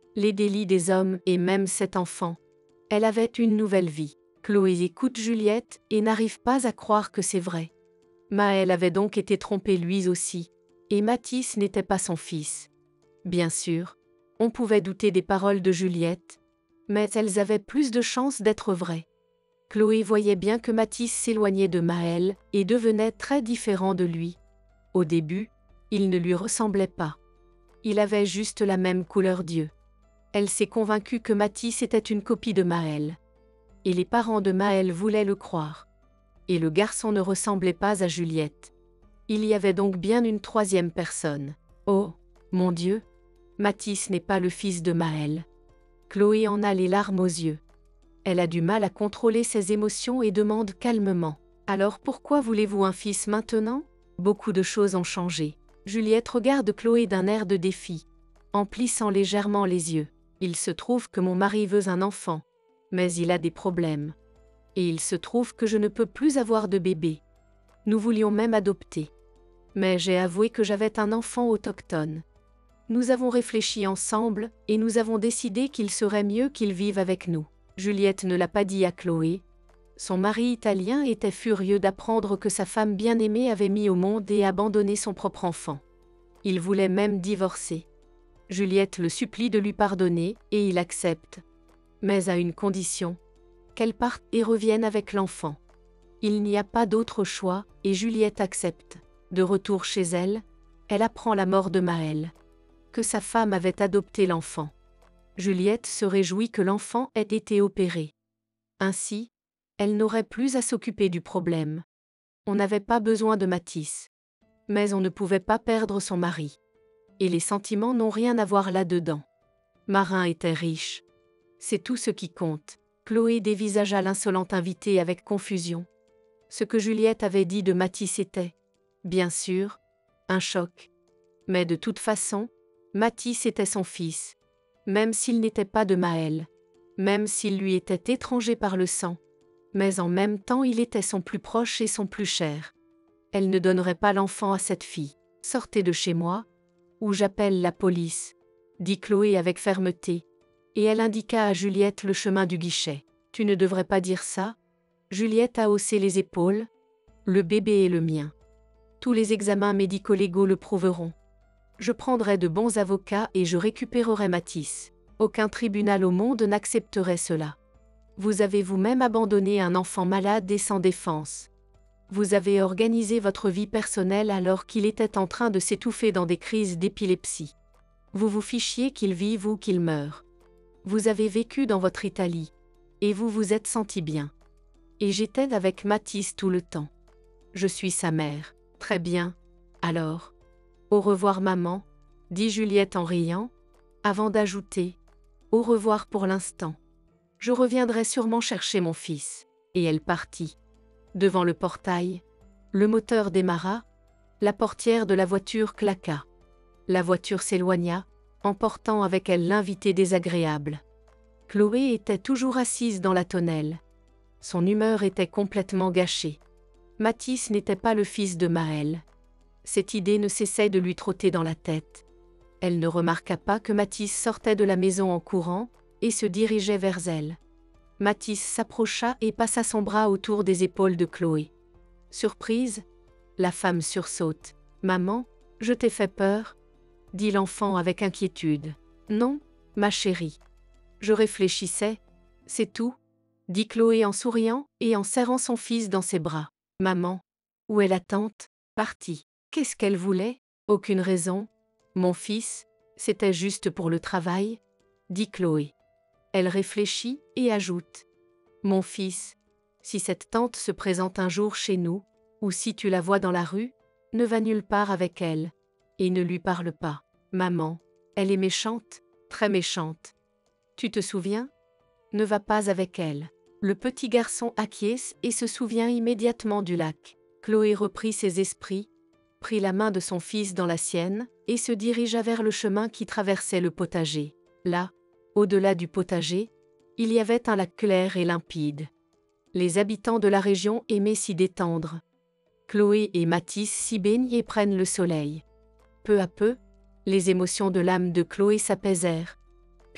S1: les délits des hommes et même cet enfant. Elle avait une nouvelle vie. Chloé écoute Juliette et n'arrive pas à croire que c'est vrai. Maël avait donc été trompé lui aussi, et Mathis n'était pas son fils. Bien sûr, on pouvait douter des paroles de Juliette, mais elles avaient plus de chances d'être vraies. Chloé voyait bien que Mathis s'éloignait de Maël et devenait très différent de lui. Au début, il ne lui ressemblait pas. Il avait juste la même couleur d'yeux. Elle s'est convaincue que Mathis était une copie de Maël. Et les parents de Maël voulaient le croire. Et le garçon ne ressemblait pas à Juliette. Il y avait donc bien une troisième personne. Oh, mon Dieu, Mathis n'est pas le fils de Maël. Chloé en a les larmes aux yeux. Elle a du mal à contrôler ses émotions et demande calmement. Alors pourquoi voulez-vous un fils maintenant? Beaucoup de choses ont changé. Juliette regarde Chloé d'un air de défi, en plissant légèrement les yeux. Il se trouve que mon mari veut un enfant, mais il a des problèmes. Et il se trouve que je ne peux plus avoir de bébé. Nous voulions même adopter. Mais j'ai avoué que j'avais un enfant autochtone. Nous avons réfléchi ensemble et nous avons décidé qu'il serait mieux qu'il vive avec nous. Juliette ne l'a pas dit à Chloé. Son mari italien était furieux d'apprendre que sa femme bien-aimée avait mis au monde et abandonné son propre enfant. Il voulait même divorcer. Juliette le supplie de lui pardonner et il accepte. Mais à une condition, qu'elle parte et revienne avec l'enfant. Il n'y a pas d'autre choix et Juliette accepte. De retour chez elle, elle apprend la mort de Maël, que sa femme avait adopté l'enfant. Juliette se réjouit que l'enfant ait été opéré. Ainsi, elle n'aurait plus à s'occuper du problème. On n'avait pas besoin de Mathis. Mais on ne pouvait pas perdre son mari. Et les sentiments n'ont rien à voir là-dedans. Marin était riche. C'est tout ce qui compte. Chloé dévisagea l'insolente invitée avec confusion. Ce que Juliette avait dit de Mathis était, bien sûr, un choc. Mais de toute façon, Mathis était son fils, même s'il n'était pas de Maël, même s'il lui était étranger par le sang. Mais en même temps il était son plus proche et son plus cher. Elle ne donnerait pas l'enfant à cette fille. « Sortez de chez moi, ou j'appelle la police », dit Chloé avec fermeté, et elle indiqua à Juliette le chemin du guichet. « Tu ne devrais pas dire ça ?» Juliette a haussé les épaules. « Le bébé est le mien. Tous les examens médico-légaux le prouveront. Je prendrai de bons avocats et je récupérerai Mathis. Aucun tribunal au monde n'accepterait cela. Vous avez vous-même abandonné un enfant malade et sans défense. Vous avez organisé votre vie personnelle alors qu'il était en train de s'étouffer dans des crises d'épilepsie. Vous vous fichiez qu'il vive ou qu'il meure. Vous avez vécu dans votre Italie. Et vous vous êtes senti bien. Et j'étais avec Mathis tout le temps. Je suis sa mère. Très bien. Alors. Au revoir maman, dit Juliette en riant, avant d'ajouter. Au revoir pour l'instant. Je reviendrai sûrement chercher mon fils. Et elle partit. Devant le portail, le moteur démarra, la portière de la voiture claqua. La voiture s'éloigna, emportant avec elle l'invité désagréable. Chloé était toujours assise dans la tonnelle. Son humeur était complètement gâchée. Mathis n'était pas le fils de Maël. Cette idée ne cessait de lui trotter dans la tête. Elle ne remarqua pas que Mathis sortait de la maison en courant et se dirigeait vers elle. Mathis s'approcha et passa son bras autour des épaules de Chloé. Surprise, la femme sursaute. « Maman, je t'ai fait peur ?» dit l'enfant avec inquiétude. « Non, ma chérie. Je réfléchissais, c'est tout », dit Chloé en souriant et en serrant son fils dans ses bras. « Maman, où est la tante? Partie. Qu'est-ce qu'elle voulait? Aucune raison. Mon fils, c'était juste pour le travail, » dit Chloé. Elle réfléchit et ajoute. « Mon fils, si cette tante se présente un jour chez nous, ou si tu la vois dans la rue, ne va nulle part avec elle, et ne lui parle pas. Maman, elle est méchante, très méchante. Tu te souviens? Ne va pas avec elle. » Le petit garçon acquiesce et se souvient immédiatement du lac. Chloé reprit ses esprits, prit la main de son fils dans la sienne, et se dirigea vers le chemin qui traversait le potager. Là, au-delà du potager, il y avait un lac clair et limpide. Les habitants de la région aimaient s'y détendre. Chloé et Mathis s'y baignent et prennent le soleil. Peu à peu, les émotions de l'âme de Chloé s'apaisèrent.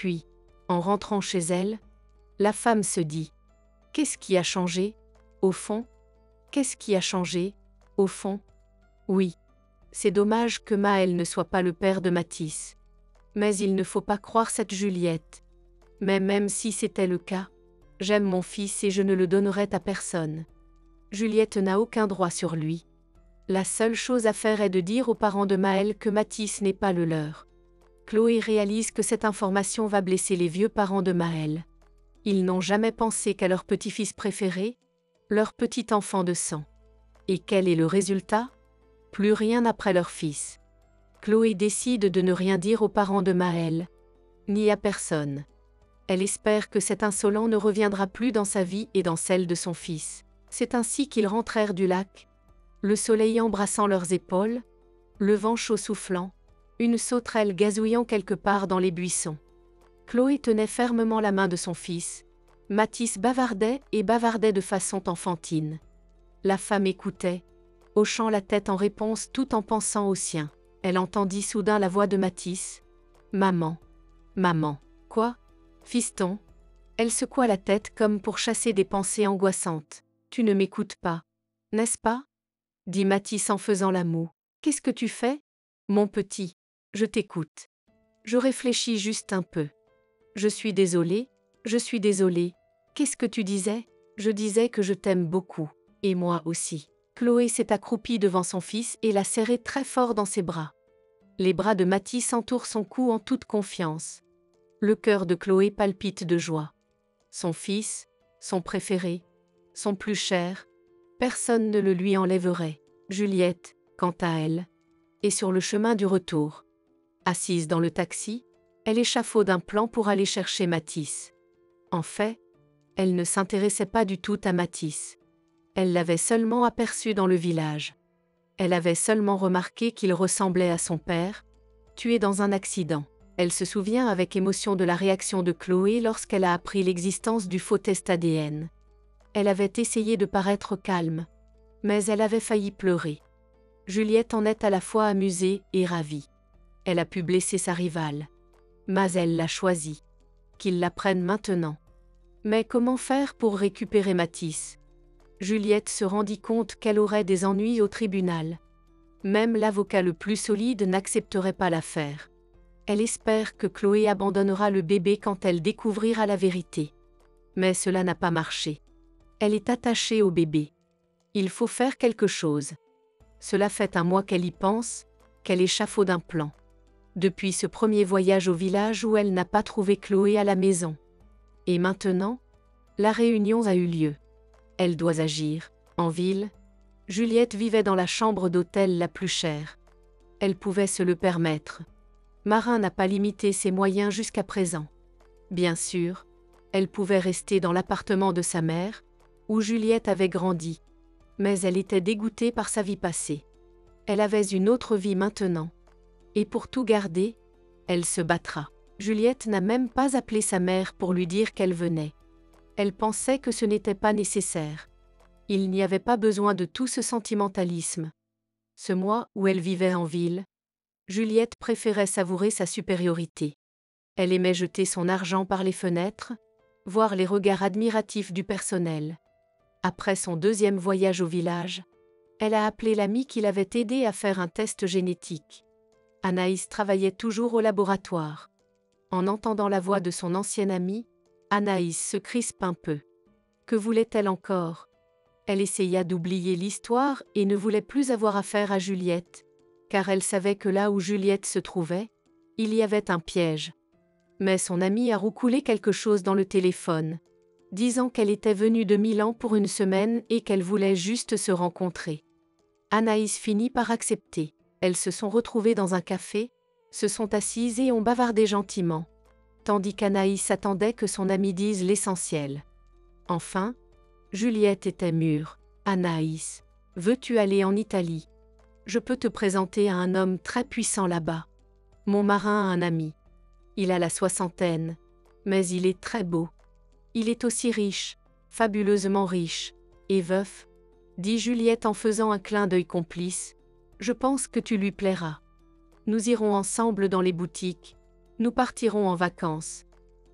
S1: Puis, en rentrant chez elle, la femme se dit: qu'est-ce qui a changé, au fond? Qu'est-ce qui a changé, au fond? Oui. C'est dommage que Maël ne soit pas le père de Mathis. Mais il ne faut pas croire cette Juliette. Mais même si c'était le cas, j'aime mon fils et je ne le donnerai à personne. Juliette n'a aucun droit sur lui. La seule chose à faire est de dire aux parents de Maël que Mathis n'est pas le leur. Chloé réalise que cette information va blesser les vieux parents de Maël. Ils n'ont jamais pensé qu'à leur petit-fils préféré, leur petit enfant de sang. Et quel est le résultat? Plus rien après leur fils. Chloé décide de ne rien dire aux parents de Maël, ni à personne. Elle espère que cet insolent ne reviendra plus dans sa vie et dans celle de son fils. C'est ainsi qu'ils rentrèrent du lac, le soleil embrassant leurs épaules, le vent chaud soufflant, une sauterelle gazouillant quelque part dans les buissons. Chloé tenait fermement la main de son fils. Mathis bavardait et bavardait de façon enfantine. La femme écoutait, hochant la tête en réponse tout en pensant au sien. Elle entendit soudain la voix de Mathis. « Maman. Maman. Quoi? Fiston ?» Elle secoua la tête comme pour chasser des pensées angoissantes. « Tu ne m'écoutes pas, n'est-ce pas ?» dit Mathis en faisant la moue. « Qu'est-ce que tu fais? Mon petit, je t'écoute. Je réfléchis juste un peu. Je suis désolée, je suis désolée. Qu'est-ce que tu disais? Je disais que je t'aime beaucoup. Et moi aussi. » Chloé s'est accroupie devant son fils et l'a serré très fort dans ses bras. Les bras de Mathis entourent son cou en toute confiance. Le cœur de Chloé palpite de joie. Son fils, son préféré, son plus cher, personne ne le lui enlèverait. Juliette, quant à elle, est sur le chemin du retour. Assise dans le taxi, elle échafaude un plan pour aller chercher Mathis. En fait, elle ne s'intéressait pas du tout à Mathis. Elle l'avait seulement aperçu dans le village. Elle avait seulement remarqué qu'il ressemblait à son père, tué dans un accident. Elle se souvient avec émotion de la réaction de Chloé lorsqu'elle a appris l'existence du faux test A D N. Elle avait essayé de paraître calme, mais elle avait failli pleurer. Juliette en est à la fois amusée et ravie. Elle a pu blesser sa rivale. Mais elle l'a choisi. Qu'il la prenne maintenant. Mais comment faire pour récupérer Mathis? Juliette se rendit compte qu'elle aurait des ennuis au tribunal. Même l'avocat le plus solide n'accepterait pas l'affaire. Elle espère que Chloé abandonnera le bébé quand elle découvrira la vérité. Mais cela n'a pas marché. Elle est attachée au bébé. Il faut faire quelque chose. Cela fait un mois qu'elle y pense, qu'elle échafaude un plan. Depuis ce premier voyage au village où elle n'a pas trouvé Chloé à la maison. Et maintenant, la réunion a eu lieu. Elle doit agir. En ville, Juliette vivait dans la chambre d'hôtel la plus chère. Elle pouvait se le permettre. Marin n'a pas limité ses moyens jusqu'à présent. Bien sûr, elle pouvait rester dans l'appartement de sa mère, où Juliette avait grandi. Mais elle était dégoûtée par sa vie passée. Elle avait une autre vie maintenant. Et pour tout garder, elle se battra. Juliette n'a même pas appelé sa mère pour lui dire qu'elle venait. Elle pensait que ce n'était pas nécessaire. Il n'y avait pas besoin de tout ce sentimentalisme. Ce mois où elle vivait en ville, Juliette préférait savourer sa supériorité. Elle aimait jeter son argent par les fenêtres, voir les regards admiratifs du personnel. Après son deuxième voyage au village, elle a appelé l'amie qui l'avait aidée à faire un test génétique. Anaïs travaillait toujours au laboratoire. En entendant la voix de son ancienne amie, Anaïs se crispe un peu. Que voulait-elle encore? Elle essaya d'oublier l'histoire et ne voulait plus avoir affaire à Juliette, car elle savait que là où Juliette se trouvait, il y avait un piège. Mais son amie a roucoulé quelque chose dans le téléphone, disant qu'elle était venue de Milan pour une semaine et qu'elle voulait juste se rencontrer. Anaïs finit par accepter. Elles se sont retrouvées dans un café, se sont assises et ont bavardé gentiment, tandis qu'Anaïs attendait que son amie dise l'essentiel. Enfin, Juliette était mûre. « Anaïs, veux-tu aller en Italie? Je peux te présenter à un homme très puissant là-bas. Mon marin a un ami. Il a la soixantaine, mais il est très beau. Il est aussi riche, fabuleusement riche, et veuf, dit Juliette en faisant un clin d'œil complice. Je pense que tu lui plairas. Nous irons ensemble dans les boutiques, nous partirons en vacances.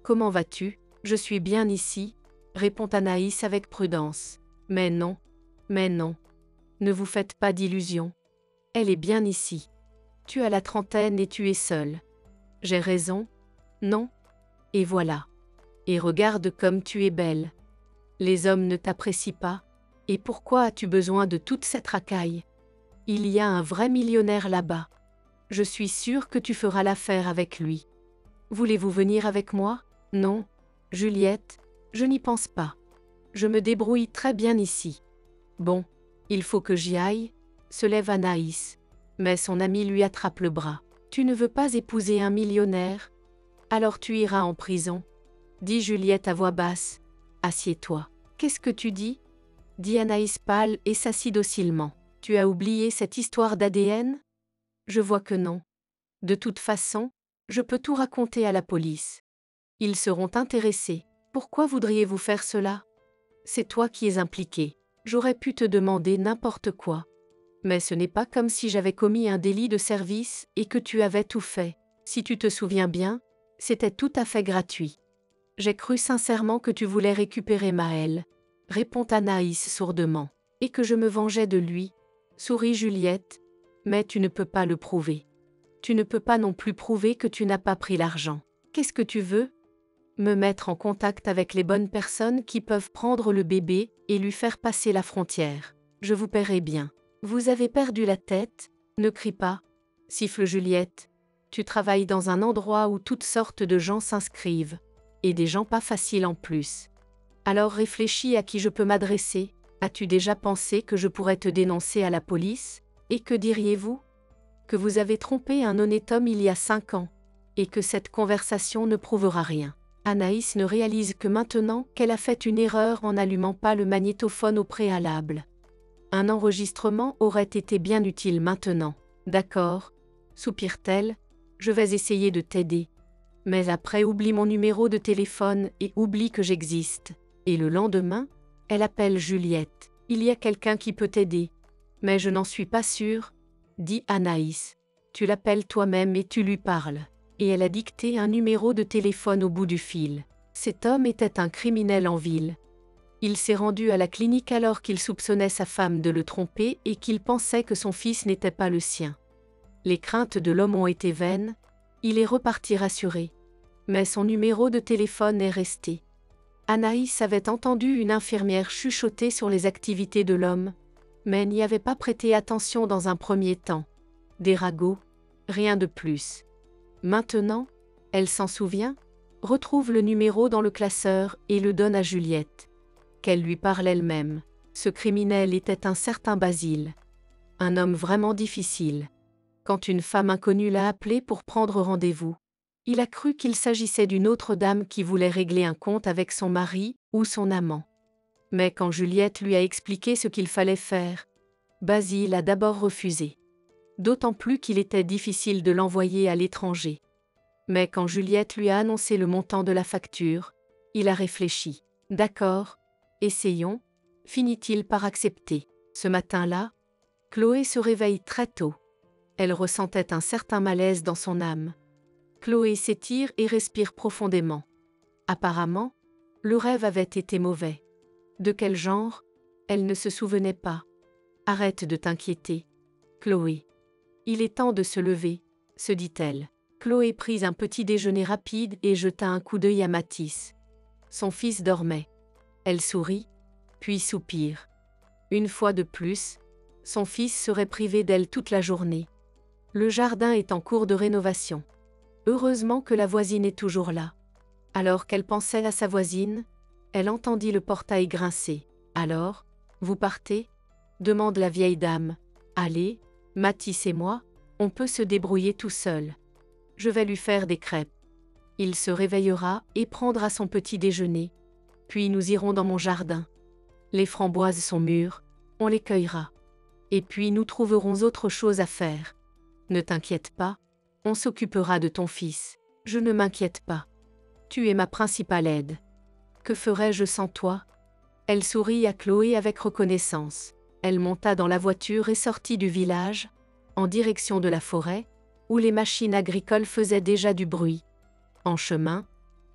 S1: comment vas-tu? Je suis bien ici, répond Anaïs avec prudence. Mais non, mais non. Ne vous faites pas d'illusions. Elle est bien ici. Tu as la trentaine et tu es seule. J'ai raison? Non? Et voilà. Et regarde comme tu es belle. Les hommes ne t'apprécient pas. Et pourquoi as-tu besoin de toute cette racaille? Il y a un vrai millionnaire là-bas. Je suis sûre que tu feras l'affaire avec lui. Voulez-vous venir avec moi? Non, Juliette, je n'y pense pas. Je me débrouille très bien ici. Bon, il faut que j'y aille, se lève Anaïs. Mais son ami lui attrape le bras. Tu ne veux pas épouser un millionnaire? Alors tu iras en prison, dit Juliette à voix basse. Assieds-toi. Qu'est-ce que tu dis? Dit Anaïs pâle et s'assit docilement. Tu as oublié cette histoire d'A D N? Je vois que non. De toute façon, je peux tout raconter à la police. Ils seront intéressés. Pourquoi voudriez-vous faire cela? C'est toi qui es impliqué. J'aurais pu te demander n'importe quoi. Mais ce n'est pas comme si j'avais commis un délit de service et que tu avais tout fait. Si tu te souviens bien, c'était tout à fait gratuit. J'ai cru sincèrement que tu voulais récupérer Maël, répond Anaïs sourdement, et que je me vengeais de lui, sourit Juliette, mais tu ne peux pas le prouver. Tu ne peux pas non plus prouver que tu n'as pas pris l'argent. Qu'est-ce que tu veux? Me mettre en contact avec les bonnes personnes qui peuvent prendre le bébé et lui faire passer la frontière. Je vous paierai bien. Vous avez perdu la tête? Ne crie pas, siffle Juliette. Tu travailles dans un endroit où toutes sortes de gens s'inscrivent, et des gens pas faciles en plus. Alors réfléchis à qui je peux m'adresser. As-tu déjà pensé que je pourrais te dénoncer à la police? Et que diriez-vous? Que vous avez trompé un honnête homme il y a cinq ans, et que cette conversation ne prouvera rien. Anaïs ne réalise que maintenant qu'elle a fait une erreur en n'allumant pas le magnétophone au préalable. Un enregistrement aurait été bien utile maintenant. D'accord, soupire-t-elle, je vais essayer de t'aider. Mais après oublie mon numéro de téléphone et oublie que j'existe. Et le lendemain, elle appelle Juliette. Il y a quelqu'un qui peut t'aider. Mais je n'en suis pas sûre, dit Anaïs. Tu l'appelles toi-même et tu lui parles. Et elle a dicté un numéro de téléphone au bout du fil. Cet homme était un criminel en ville. Il s'est rendu à la clinique alors qu'il soupçonnait sa femme de le tromper et qu'il pensait que son fils n'était pas le sien. Les craintes de l'homme ont été vaines, il est reparti rassuré. Mais son numéro de téléphone est resté. Anaïs avait entendu une infirmière chuchoter sur les activités de l'homme, mais n'y avait pas prêté attention dans un premier temps. Des ragots, rien de plus. Maintenant, elle s'en souvient, retrouve le numéro dans le classeur et le donne à Juliette. Qu'elle lui parle elle-même. Ce criminel était un certain Basile. Un homme vraiment difficile. Quand une femme inconnue l'a appelé pour prendre rendez-vous, il a cru qu'il s'agissait d'une autre dame qui voulait régler un compte avec son mari ou son amant. Mais quand Juliette lui a expliqué ce qu'il fallait faire, Basile a d'abord refusé. D'autant plus qu'il était difficile de l'envoyer à l'étranger. Mais quand Juliette lui a annoncé le montant de la facture, il a réfléchi. D'accord, essayons, finit-il par accepter. Ce matin-là, Chloé se réveille très tôt. Elle ressentait un certain malaise dans son âme. Chloé s'étire et respire profondément. Apparemment, le rêve avait été mauvais. De quel genre? Elle ne se souvenait pas. Arrête de t'inquiéter, Chloé. Il est temps de se lever, se dit-elle. Chloé prit un petit déjeuner rapide et jeta un coup d'œil à Mathis. Son fils dormait. Elle sourit, puis soupire. Une fois de plus, son fils serait privé d'elle toute la journée. Le jardin est en cours de rénovation. Heureusement que la voisine est toujours là. Alors qu'elle pensait à sa voisine, elle entendit le portail grincer. « Alors, vous partez ?» demande la vieille dame. « Allez, Mathis et moi, on peut se débrouiller tout seul. Je vais lui faire des crêpes. Il se réveillera et prendra son petit déjeuner. Puis nous irons dans mon jardin. Les framboises sont mûres, on les cueillera. Et puis nous trouverons autre chose à faire. Ne t'inquiète pas, on s'occupera de ton fils. Je ne m'inquiète pas. Tu es ma principale aide. Que ferais-je sans toi ?» Elle sourit à Chloé avec reconnaissance. Elle monta dans la voiture et sortit du village, en direction de la forêt, où les machines agricoles faisaient déjà du bruit. En chemin,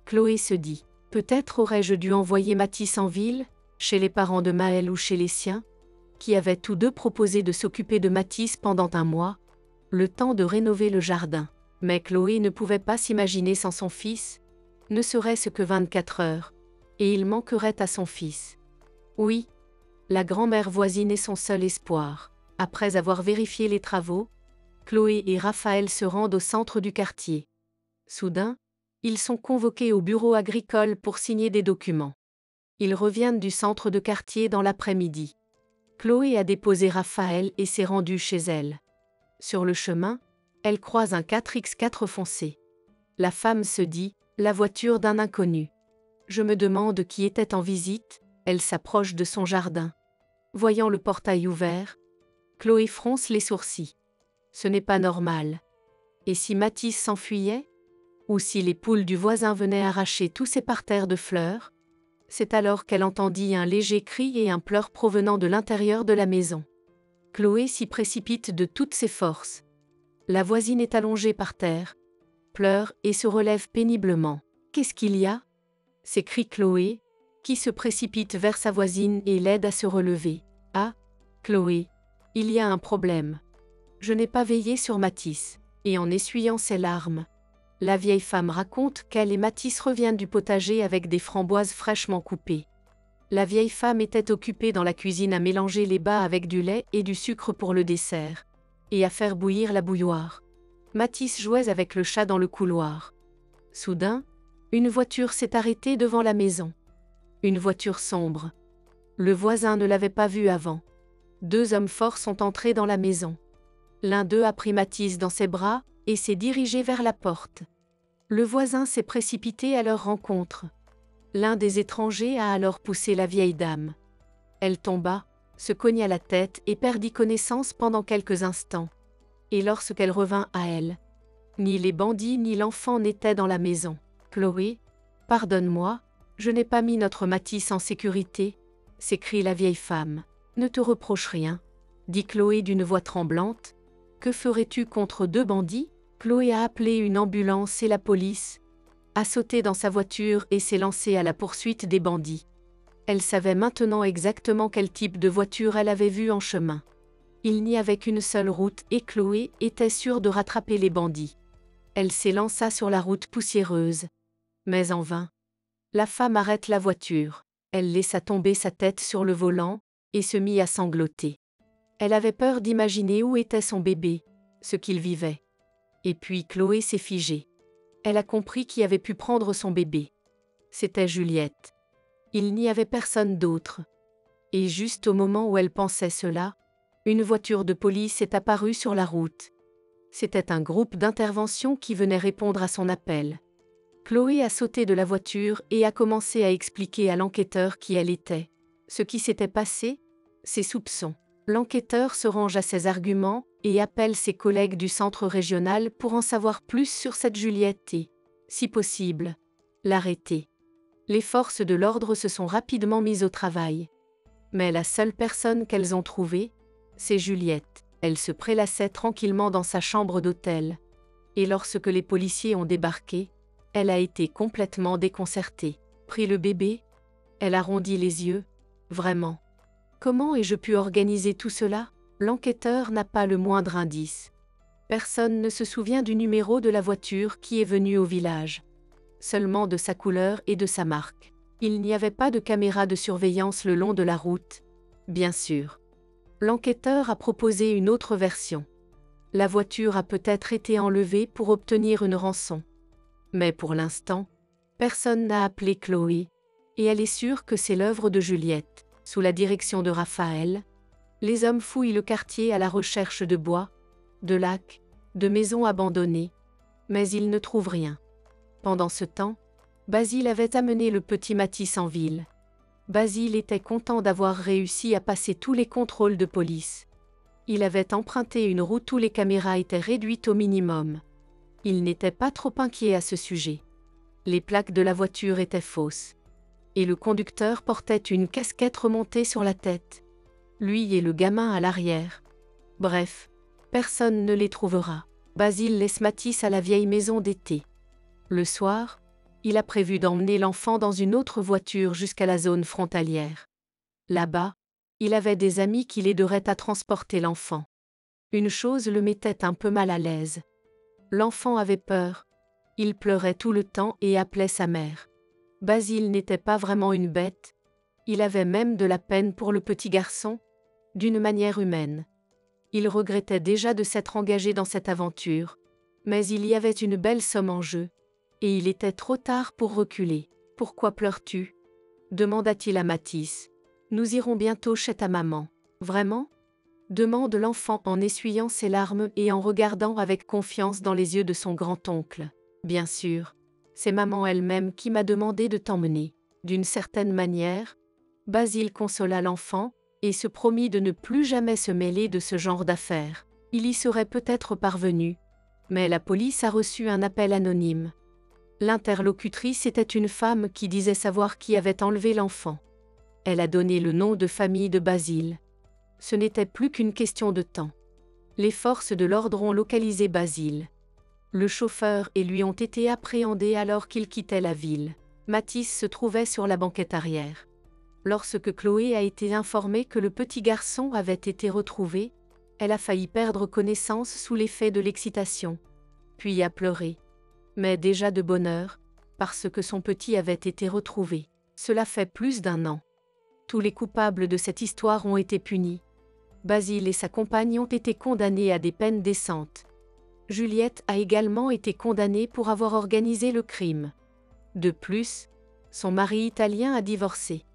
S1: Chloé se dit, peut-être aurais-je dû envoyer Mathis en ville, chez les parents de Maël ou chez les siens, qui avaient tous deux proposé de s'occuper de Mathis pendant un mois, le temps de rénover le jardin. Mais Chloé ne pouvait pas s'imaginer sans son fils, ne serait-ce que vingt-quatre heures, et il manquerait à son fils. Oui, la grand-mère voisine est son seul espoir. Après avoir vérifié les travaux, Chloé et Raphaël se rendent au centre du quartier. Soudain, ils sont convoqués au bureau agricole pour signer des documents. Ils reviennent du centre de quartier dans l'après-midi. Chloé a déposé Raphaël et s'est rendue chez elle. Sur le chemin, elle croise un quatre par quatre foncé. La femme se dit, la voiture d'un inconnu. Je me demande qui était en visite, elle s'approche de son jardin. Voyant le portail ouvert, Chloé fronce les sourcils. Ce n'est pas normal. Et si Mathis s'enfuyait? Ou si les poules du voisin venaient arracher tous ces parterres de fleurs? C'est alors qu'elle entendit un léger cri et un pleur provenant de l'intérieur de la maison. Chloé s'y précipite de toutes ses forces. La voisine est allongée par terre, pleure et se relève péniblement. « Qu'est-ce qu'il y a ?» s'écrie Chloé, qui se précipite vers sa voisine et l'aide à se relever. « Ah, Chloé, il y a un problème. Je n'ai pas veillé sur Mathis. » Et en essuyant ses larmes, la vieille femme raconte qu'elle et Mathis reviennent du potager avec des framboises fraîchement coupées. La vieille femme était occupée dans la cuisine à mélanger les bas avec du lait et du sucre pour le dessert, et à faire bouillir la bouilloire. Mathis jouait avec le chat dans le couloir. Soudain, une voiture s'est arrêtée devant la maison. Une voiture sombre. Le voisin ne l'avait pas vue avant. Deux hommes forts sont entrés dans la maison. L'un d'eux a pris Mathis dans ses bras et s'est dirigé vers la porte. Le voisin s'est précipité à leur rencontre. L'un des étrangers a alors poussé la vieille dame. Elle tomba, se cogna la tête et perdit connaissance pendant quelques instants. Et lorsqu'elle revint à elle, ni les bandits ni l'enfant n'étaient dans la maison. « Chloé, pardonne-moi, je n'ai pas mis notre Mathis en sécurité, » s'écrie la vieille femme. « Ne te reproche rien, » dit Chloé d'une voix tremblante. « Que ferais-tu contre deux bandits ?» Chloé a appelé une ambulance et la police, a sauté dans sa voiture et s'est lancée à la poursuite des bandits. Elle savait maintenant exactement quel type de voiture elle avait vu en chemin. Il n'y avait qu'une seule route et Chloé était sûre de rattraper les bandits. Elle s'élança sur la route poussiéreuse. Mais en vain. La femme arrête la voiture. Elle laissa tomber sa tête sur le volant et se mit à sangloter. Elle avait peur d'imaginer où était son bébé, ce qu'il vivait. Et puis Chloé s'est figée. Elle a compris qui avait pu prendre son bébé. C'était Juliette. Il n'y avait personne d'autre. Et juste au moment où elle pensait cela, une voiture de police est apparue sur la route. C'était un groupe d'intervention qui venait répondre à son appel. Chloé a sauté de la voiture et a commencé à expliquer à l'enquêteur qui elle était, ce qui s'était passé, ses soupçons. L'enquêteur se range à ses arguments et appelle ses collègues du centre régional pour en savoir plus sur cette Juliette et, si possible, l'arrêter. Les forces de l'ordre se sont rapidement mises au travail. Mais la seule personne qu'elles ont trouvée, c'est Juliette. Elle se prélassait tranquillement dans sa chambre d'hôtel. Et lorsque les policiers ont débarqué, elle a été complètement déconcertée. Pris le bébé? Elle arrondit les yeux. Vraiment. Comment ai-je pu organiser tout cela? L'enquêteur n'a pas le moindre indice. Personne ne se souvient du numéro de la voiture qui est venue au village. Seulement de sa couleur et de sa marque. Il n'y avait pas de caméra de surveillance le long de la route. Bien sûr. L'enquêteur a proposé une autre version. La voiture a peut-être été enlevée pour obtenir une rançon. Mais pour l'instant, personne n'a appelé Chloé, et elle est sûre que c'est l'œuvre de Juliette. Sous la direction de Raphaël, les hommes fouillent le quartier à la recherche de bois, de lacs, de maisons abandonnées, mais ils ne trouvent rien. Pendant ce temps, Basile avait amené le petit Mathis en ville. Basile était content d'avoir réussi à passer tous les contrôles de police. Il avait emprunté une route où les caméras étaient réduites au minimum. Il n'était pas trop inquiet à ce sujet. Les plaques de la voiture étaient fausses. Et le conducteur portait une casquette remontée sur la tête. Lui et le gamin à l'arrière. Bref, personne ne les trouvera. Basile laisse Mathis à la vieille maison d'été. Le soir, Il a prévu d'emmener l'enfant dans une autre voiture jusqu'à la zone frontalière. Là-bas, il avait des amis qui l'aideraient à transporter l'enfant. Une chose le mettait un peu mal à l'aise. L'enfant avait peur. Il pleurait tout le temps et appelait sa mère. Basile n'était pas vraiment une bête. Il avait même de la peine pour le petit garçon, d'une manière humaine. Il regrettait déjà de s'être engagé dans cette aventure, mais il y avait une belle somme en jeu, et il était trop tard pour reculer. « Pourquoi pleures-tu » demanda-t-il à Mathis. « Nous irons bientôt chez ta maman. »« Vraiment » demande l'enfant en essuyant ses larmes et en regardant avec confiance dans les yeux de son grand-oncle. « Bien sûr, c'est maman elle-même qui m'a demandé de t'emmener. » D'une certaine manière, Basile consola l'enfant et se promit de ne plus jamais se mêler de ce genre d'affaires. Il y serait peut-être parvenu, mais la police a reçu un appel anonyme. L'interlocutrice était une femme qui disait savoir qui avait enlevé l'enfant. Elle a donné le nom de famille de Basile. Ce n'était plus qu'une question de temps. Les forces de l'ordre ont localisé Basile. Le chauffeur et lui ont été appréhendés alors qu'il quittait la ville. Mathis se trouvait sur la banquette arrière. Lorsque Chloé a été informée que le petit garçon avait été retrouvé, elle a failli perdre connaissance sous l'effet de l'excitation, puis a pleuré. Mais déjà de bonne heure, parce que son petit avait été retrouvé. Cela fait plus d'un an. Tous les coupables de cette histoire ont été punis. Basile et sa compagne ont été condamnés à des peines décentes. Juliette a également été condamnée pour avoir organisé le crime. De plus, son mari italien a divorcé.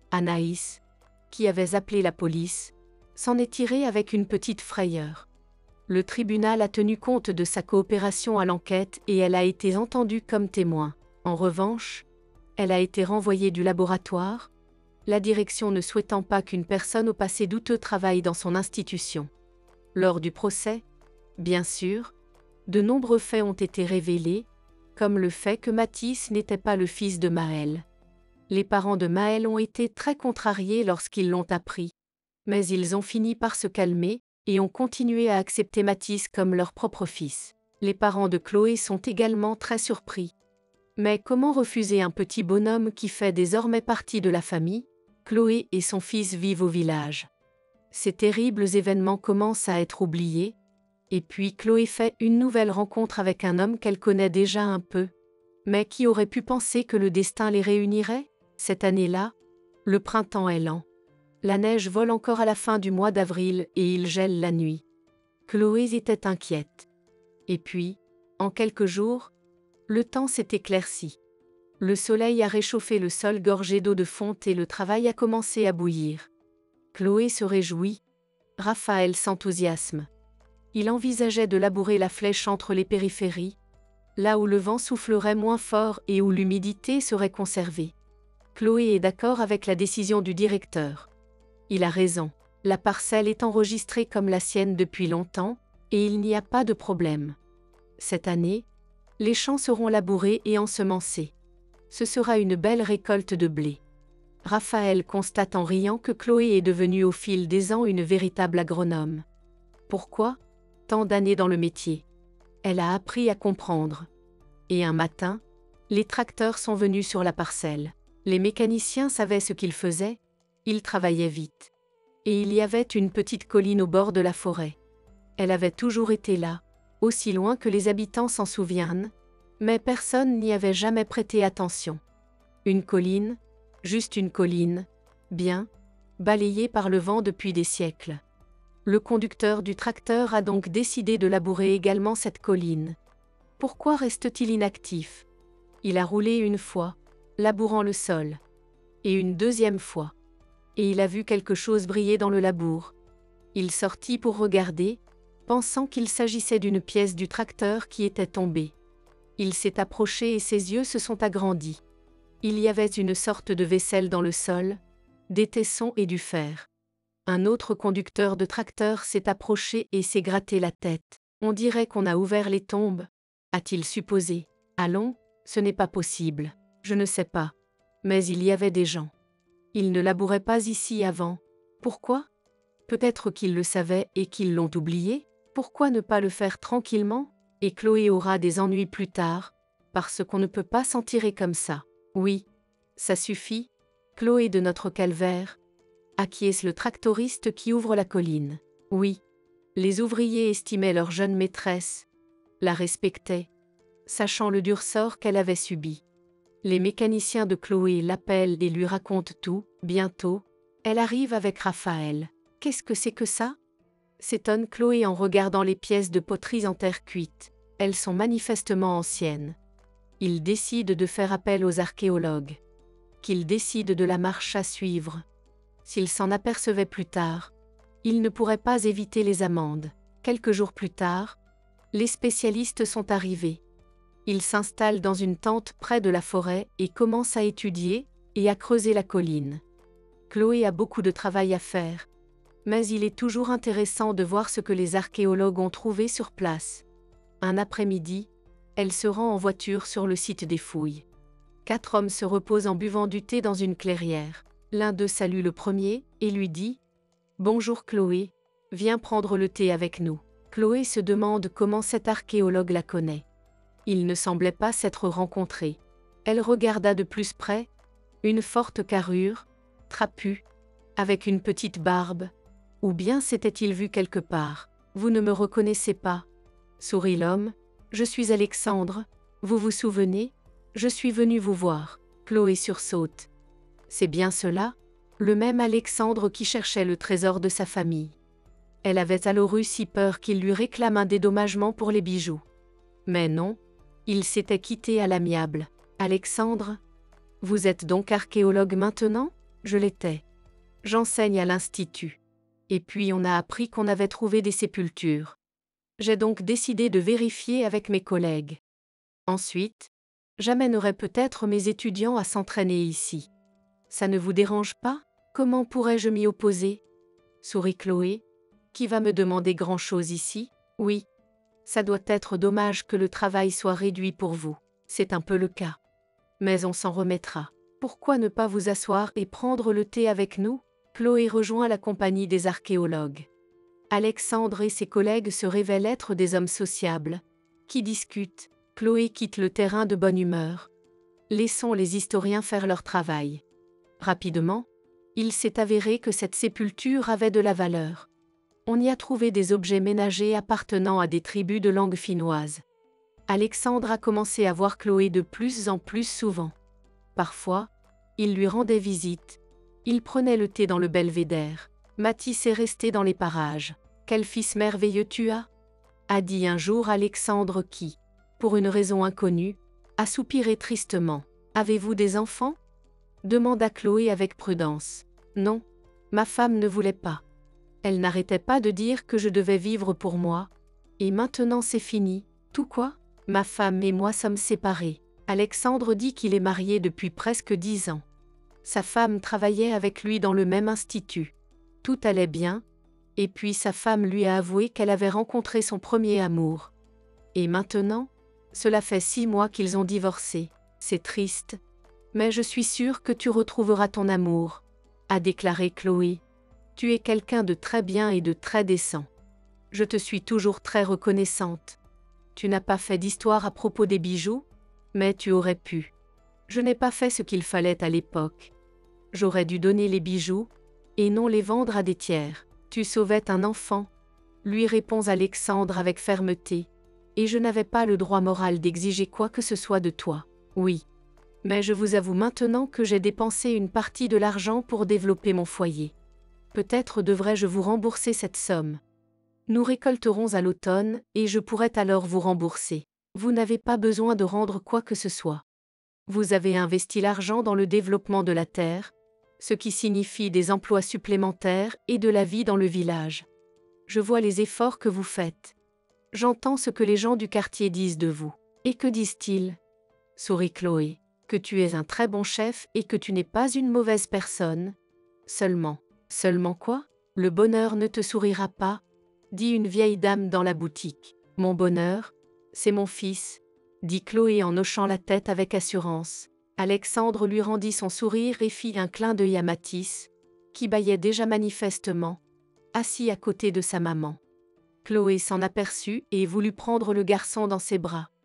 S1: Anaïs, qui avait appelé la police, s'en est tirée avec une petite frayeur. Le tribunal a tenu compte de sa coopération à l'enquête et elle a été entendue comme témoin. En revanche, elle a été renvoyée du laboratoire, la direction ne souhaitant pas qu'une personne au passé douteux travaille dans son institution. Lors du procès, bien sûr, de nombreux faits ont été révélés, comme le fait que Mathis n'était pas le fils de Maël. Les parents de Maël ont été très contrariés lorsqu'ils l'ont appris, mais ils ont fini par se calmer et ont continué à accepter Mathis comme leur propre fils. Les parents de Chloé sont également très surpris. Mais comment refuser un petit bonhomme qui fait désormais partie de la famille? Chloé et son fils vivent au village. Ces terribles événements commencent à être oubliés, et puis Chloé fait une nouvelle rencontre avec un homme qu'elle connaît déjà un peu. Mais qui aurait pu penser que le destin les réunirait? Cette année-là, le printemps est lent. La neige vole encore à la fin du mois d'avril et il gèle la nuit. Chloé était inquiète. Et puis, en quelques jours, le temps s'est éclairci. Le soleil a réchauffé le sol gorgé d'eau de fonte et le travail a commencé à bouillir. Chloé se réjouit. Raphaël s'enthousiasme. Il envisageait de labourer la flèche entre les périphéries, là où le vent soufflerait moins fort et où l'humidité serait conservée. Chloé est d'accord avec la décision du directeur. Il a raison. La parcelle est enregistrée comme la sienne depuis longtemps, et il n'y a pas de problème. Cette année, les champs seront labourés et ensemencés. Ce sera une belle récolte de blé. Raphaël constate en riant que Chloé est devenue au fil des ans une véritable agronome. Pourquoi? Tant d'années dans le métier. Elle a appris à comprendre. Et un matin, les tracteurs sont venus sur la parcelle. Les mécaniciens savaient ce qu'ils faisaient, ils travaillaient vite. Et il y avait une petite colline au bord de la forêt. Elle avait toujours été là, aussi loin que les habitants s'en souviennent, mais personne n'y avait jamais prêté attention. Une colline, juste une colline, bien, balayée par le vent depuis des siècles. Le conducteur du tracteur a donc décidé de labourer également cette colline. Pourquoi reste-t-il inactif? Il a roulé une fois, labourant le sol, et une deuxième fois. Et il a vu quelque chose briller dans le labour. Il sortit pour regarder, pensant qu'il s'agissait d'une pièce du tracteur qui était tombée. Il s'est approché et ses yeux se sont agrandis. Il y avait une sorte de vaisselle dans le sol, des tessons et du fer. Un autre conducteur de tracteur s'est approché et s'est gratté la tête. On dirait qu'on a ouvert les tombes, a-t-il supposé. Allons, ce n'est pas possible. Je ne sais pas. Mais il y avait des gens. Ils ne labouraient pas ici avant. Pourquoi? Peut-être qu'ils le savaient et qu'ils l'ont oublié. Pourquoi ne pas le faire tranquillement? Et Chloé aura des ennuis plus tard. Parce qu'on ne peut pas s'en tirer comme ça. Oui. Ça suffit, Chloé de notre calvaire, acquiesce le tractoriste qui ouvre la colline. Oui. Les ouvriers estimaient leur jeune maîtresse, la respectaient, sachant le dur sort qu'elle avait subi. Les mécaniciens de Chloé l'appellent et lui racontent tout. Bientôt, elle arrive avec Raphaël. Qu'est-ce que c'est que ça? S'étonne Chloé en regardant les pièces de poterie en terre cuite. Elles sont manifestement anciennes. Il décide de faire appel aux archéologues. Qu'il décide de la marche à suivre. S'il s'en apercevait plus tard, il ne pourrait pas éviter les amendes. Quelques jours plus tard, les spécialistes sont arrivés. Ils s'installent dans une tente près de la forêt et commencent à étudier et à creuser la colline. Chloé a beaucoup de travail à faire, mais il est toujours intéressant de voir ce que les archéologues ont trouvé sur place. Un après-midi, elle se rend en voiture sur le site des fouilles. Quatre hommes se reposent en buvant du thé dans une clairière. L'un d'eux salue le premier et lui dit « Bonjour Chloé, viens prendre le thé avec nous ». Chloé se demande comment cet archéologue la connaît. Ils ne semblaient pas s'être rencontrés. Elle regarda de plus près, une forte carrure, trapue, avec une petite barbe. Ou bien s'était-il vu quelque part? Vous ne me reconnaissez pas? Sourit l'homme. Je suis Alexandre. Vous vous souvenez? Je suis venu vous voir. Chloé sursaute. C'est bien cela, le même Alexandre qui cherchait le trésor de sa famille. Elle avait alors eu si peur qu'il lui réclame un dédommagement pour les bijoux. Mais non, il s'était quitté à l'amiable. Alexandre, vous êtes donc archéologue maintenant? Je l'étais. J'enseigne à l'Institut. Et puis on a appris qu'on avait trouvé des sépultures. J'ai donc décidé de vérifier avec mes collègues. Ensuite, j'amènerai peut-être mes étudiants à s'entraîner ici. Ça ne vous dérange pas? Comment pourrais-je m'y opposer? Sourit Chloé. Qui va me demander grand-chose ici? Oui. Ça doit être dommage que le travail soit réduit pour vous. C'est un peu le cas. Mais on s'en remettra. Pourquoi ne pas vous asseoir et prendre le thé avec nous? Chloé rejoint la compagnie des archéologues. Alexandre et ses collègues se révèlent être des hommes sociables, qui discutent. Chloé quitte le terrain de bonne humeur. Laissons les historiens faire leur travail. Rapidement, il s'est avéré que cette sépulture avait de la valeur. On y a trouvé des objets ménagers appartenant à des tribus de langue finnoise. Alexandre a commencé à voir Chloé de plus en plus souvent. Parfois, il lui rendait visite. Il prenait le thé dans le belvédère. Mathis est resté dans les parages. Quel fils merveilleux tu as, a dit un jour Alexandre qui, pour une raison inconnue, a soupiré tristement. Avez-vous des enfants? Demanda Chloé avec prudence. Non, ma femme ne voulait pas. Elle n'arrêtait pas de dire que je devais vivre pour moi. Et maintenant c'est fini. Tout quoi? Ma femme et moi sommes séparés. Alexandre dit qu'il est marié depuis presque dix ans. Sa femme travaillait avec lui dans le même institut. Tout allait bien, et puis sa femme lui a avoué qu'elle avait rencontré son premier amour. Et maintenant, cela fait six mois qu'ils ont divorcé. C'est triste, mais je suis sûre que tu retrouveras ton amour, a déclaré Chloé. Tu es quelqu'un de très bien et de très décent. Je te suis toujours très reconnaissante. Tu n'as pas fait d'histoire à propos des bijoux, mais tu aurais pu. Je n'ai pas fait ce qu'il fallait à l'époque. J'aurais dû donner les bijoux, et non les vendre à des tiers. Tu sauvais un enfant, lui répond Alexandre avec fermeté, et je n'avais pas le droit moral d'exiger quoi que ce soit de toi. Oui. Mais je vous avoue maintenant que j'ai dépensé une partie de l'argent pour développer mon foyer. Peut-être devrais-je vous rembourser cette somme. Nous récolterons à l'automne et je pourrai alors vous rembourser. Vous n'avez pas besoin de rendre quoi que ce soit. Vous avez investi l'argent dans le développement de la terre, ce qui signifie des emplois supplémentaires et de la vie dans le village. Je vois les efforts que vous faites. J'entends ce que les gens du quartier disent de vous. Et que disent-ils? Sourit Chloé. Que tu es un très bon chef et que tu n'es pas une mauvaise personne. Seulement. Seulement quoi? Le bonheur ne te sourira pas, dit une vieille dame dans la boutique. Mon bonheur, c'est mon fils, dit Chloé en hochant la tête avec assurance. Alexandre lui rendit son sourire et fit un clin d'œil à Mathis, qui bâillait déjà manifestement, assis à côté de sa maman. Chloé s'en aperçut et voulut prendre le garçon dans ses bras.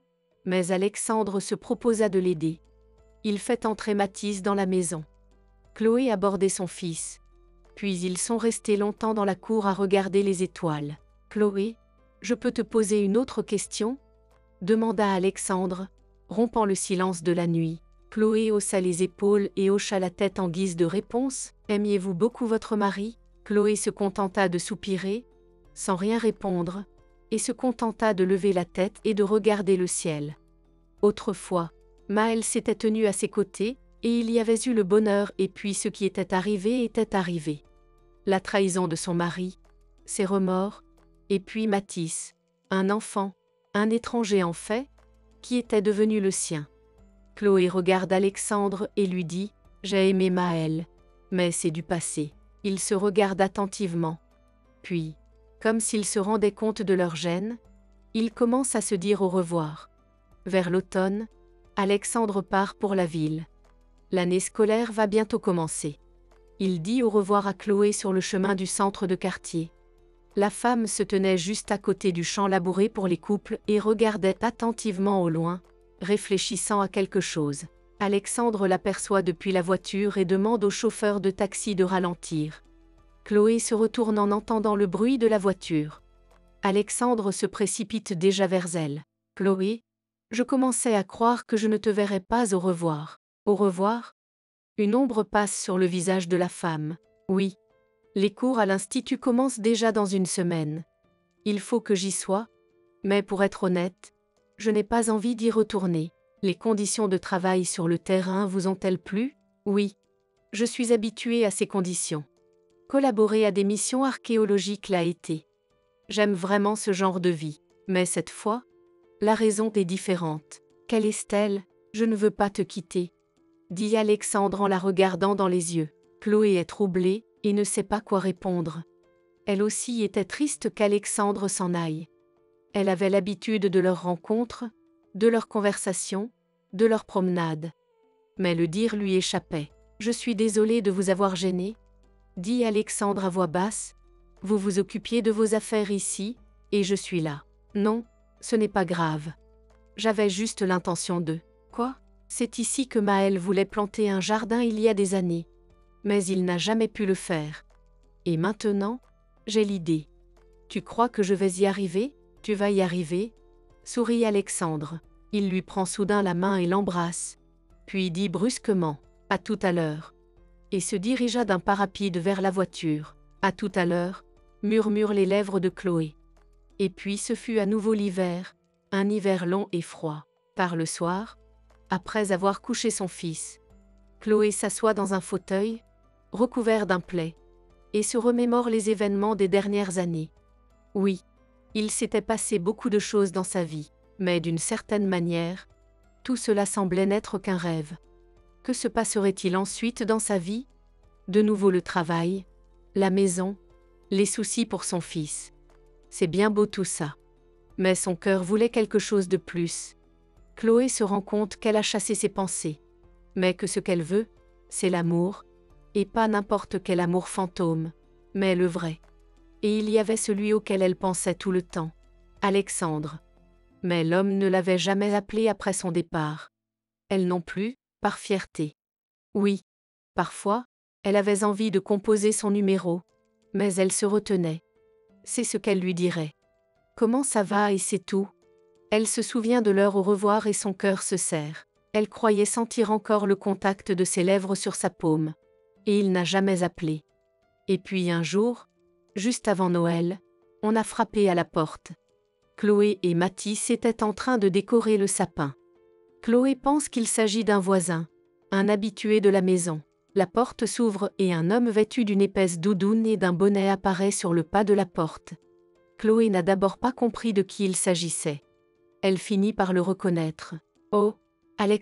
S1: Mais Alexandre se proposa de l'aider. Il fait entrer Mathis dans la maison. Chloé abordait son fils. Puis ils sont restés longtemps dans la cour à regarder les étoiles. « Chloé, je peux te poser une autre question ?» demanda Alexandre, rompant le silence de la nuit. Chloé haussa les épaules et hocha la tête en guise de réponse. « Aimiez-vous beaucoup votre mari ?» Chloé se contenta de soupirer, sans rien répondre, et se contenta de lever la tête et de regarder le ciel. Autrefois, Maël s'était tenu à ses côtés, et il y avait eu le bonheur et puis ce qui était arrivé était arrivé. La trahison de son mari, ses remords, et puis Mathis, un enfant, un étranger en fait, qui était devenu le sien. Chloé regarde Alexandre et lui dit « J'ai aimé Maël, mais c'est du passé. » Il se regarde attentivement. Puis, comme s'il se rendait compte de leur gêne, il commence à se dire au revoir. Vers l'automne, Alexandre part pour la ville. L'année scolaire va bientôt commencer. Il dit au revoir à Chloé sur le chemin du centre de quartier. La femme se tenait juste à côté du champ labouré pour les couples et regardait attentivement au loin, réfléchissant à quelque chose. Alexandre l'aperçoit depuis la voiture et demande au chauffeur de taxi de ralentir. Chloé se retourne en entendant le bruit de la voiture. Alexandre se précipite déjà vers elle. « Chloé, je commençais à croire que je ne te verrais pas au revoir. » « Au revoir ?» Une ombre passe sur le visage de la femme. « Oui. Les cours à l'institut commencent déjà dans une semaine. Il faut que j'y sois, mais pour être honnête, je n'ai pas envie d'y retourner. Les conditions de travail sur le terrain vous ont-elles plu ? Oui. Je suis habituée à ces conditions. Collaborer à des missions archéologiques l'a été. J'aime vraiment ce genre de vie. Mais cette fois, la raison est différente. Quelle est-elle ? Je ne veux pas te quitter, dit Alexandre en la regardant dans les yeux. Chloé est troublée et ne sait pas quoi répondre. Elle aussi était triste qu'Alexandre s'en aille. Elle avait l'habitude de leurs rencontres, de leurs conversations, de leurs promenades. Mais le dire lui échappait. « Je suis désolée de vous avoir gêné, » dit Alexandre à voix basse. « Vous vous occupiez de vos affaires ici, et je suis là. »« Non, ce n'est pas grave. J'avais juste l'intention de... »« Quoi ? C'est ici que Maël voulait planter un jardin il y a des années. Mais il n'a jamais pu le faire. Et maintenant, j'ai l'idée. Tu crois que je vais y arriver ? Tu vas y arriver ? » sourit Alexandre. Il lui prend soudain la main et l'embrasse, puis dit brusquement « À tout à l'heure » et se dirigea d'un pas rapide vers la voiture. « À tout à l'heure » murmurent les lèvres de Chloé. Et puis ce fut à nouveau l'hiver, un hiver long et froid. Par le soir, après avoir couché son fils, Chloé s'assoit dans un fauteuil, recouvert d'un plaid, et se remémore les événements des dernières années. Oui, il s'était passé beaucoup de choses dans sa vie, mais d'une certaine manière, tout cela semblait n'être qu'un rêve. Que se passerait-il ensuite dans sa vie ? De nouveau le travail, la maison, les soucis pour son fils. C'est bien beau tout ça. Mais son cœur voulait quelque chose de plus. Chloé se rend compte qu'elle a chassé ses pensées, mais que ce qu'elle veut, c'est l'amour, et pas n'importe quel amour fantôme, mais le vrai. Et il y avait celui auquel elle pensait tout le temps, Alexandre. Mais l'homme ne l'avait jamais appelé après son départ. Elle non plus, par fierté. Oui, parfois, elle avait envie de composer son numéro, mais elle se retenait. C'est ce qu'elle lui dirait. Comment ça va et c'est tout ? Elle se souvient de l'heure au revoir et son cœur se serre. Elle croyait sentir encore le contact de ses lèvres sur sa paume. Et il n'a jamais appelé. Et puis un jour, juste avant Noël, on a frappé à la porte. Chloé et Mathis étaient en train de décorer le sapin. Chloé pense qu'il s'agit d'un voisin, un habitué de la maison. La porte s'ouvre et un homme vêtu d'une épaisse doudoune et d'un bonnet apparaît sur le pas de la porte. Chloé n'a d'abord pas compris de qui il s'agissait. Elle finit par le reconnaître. « Oh, Alexandre !»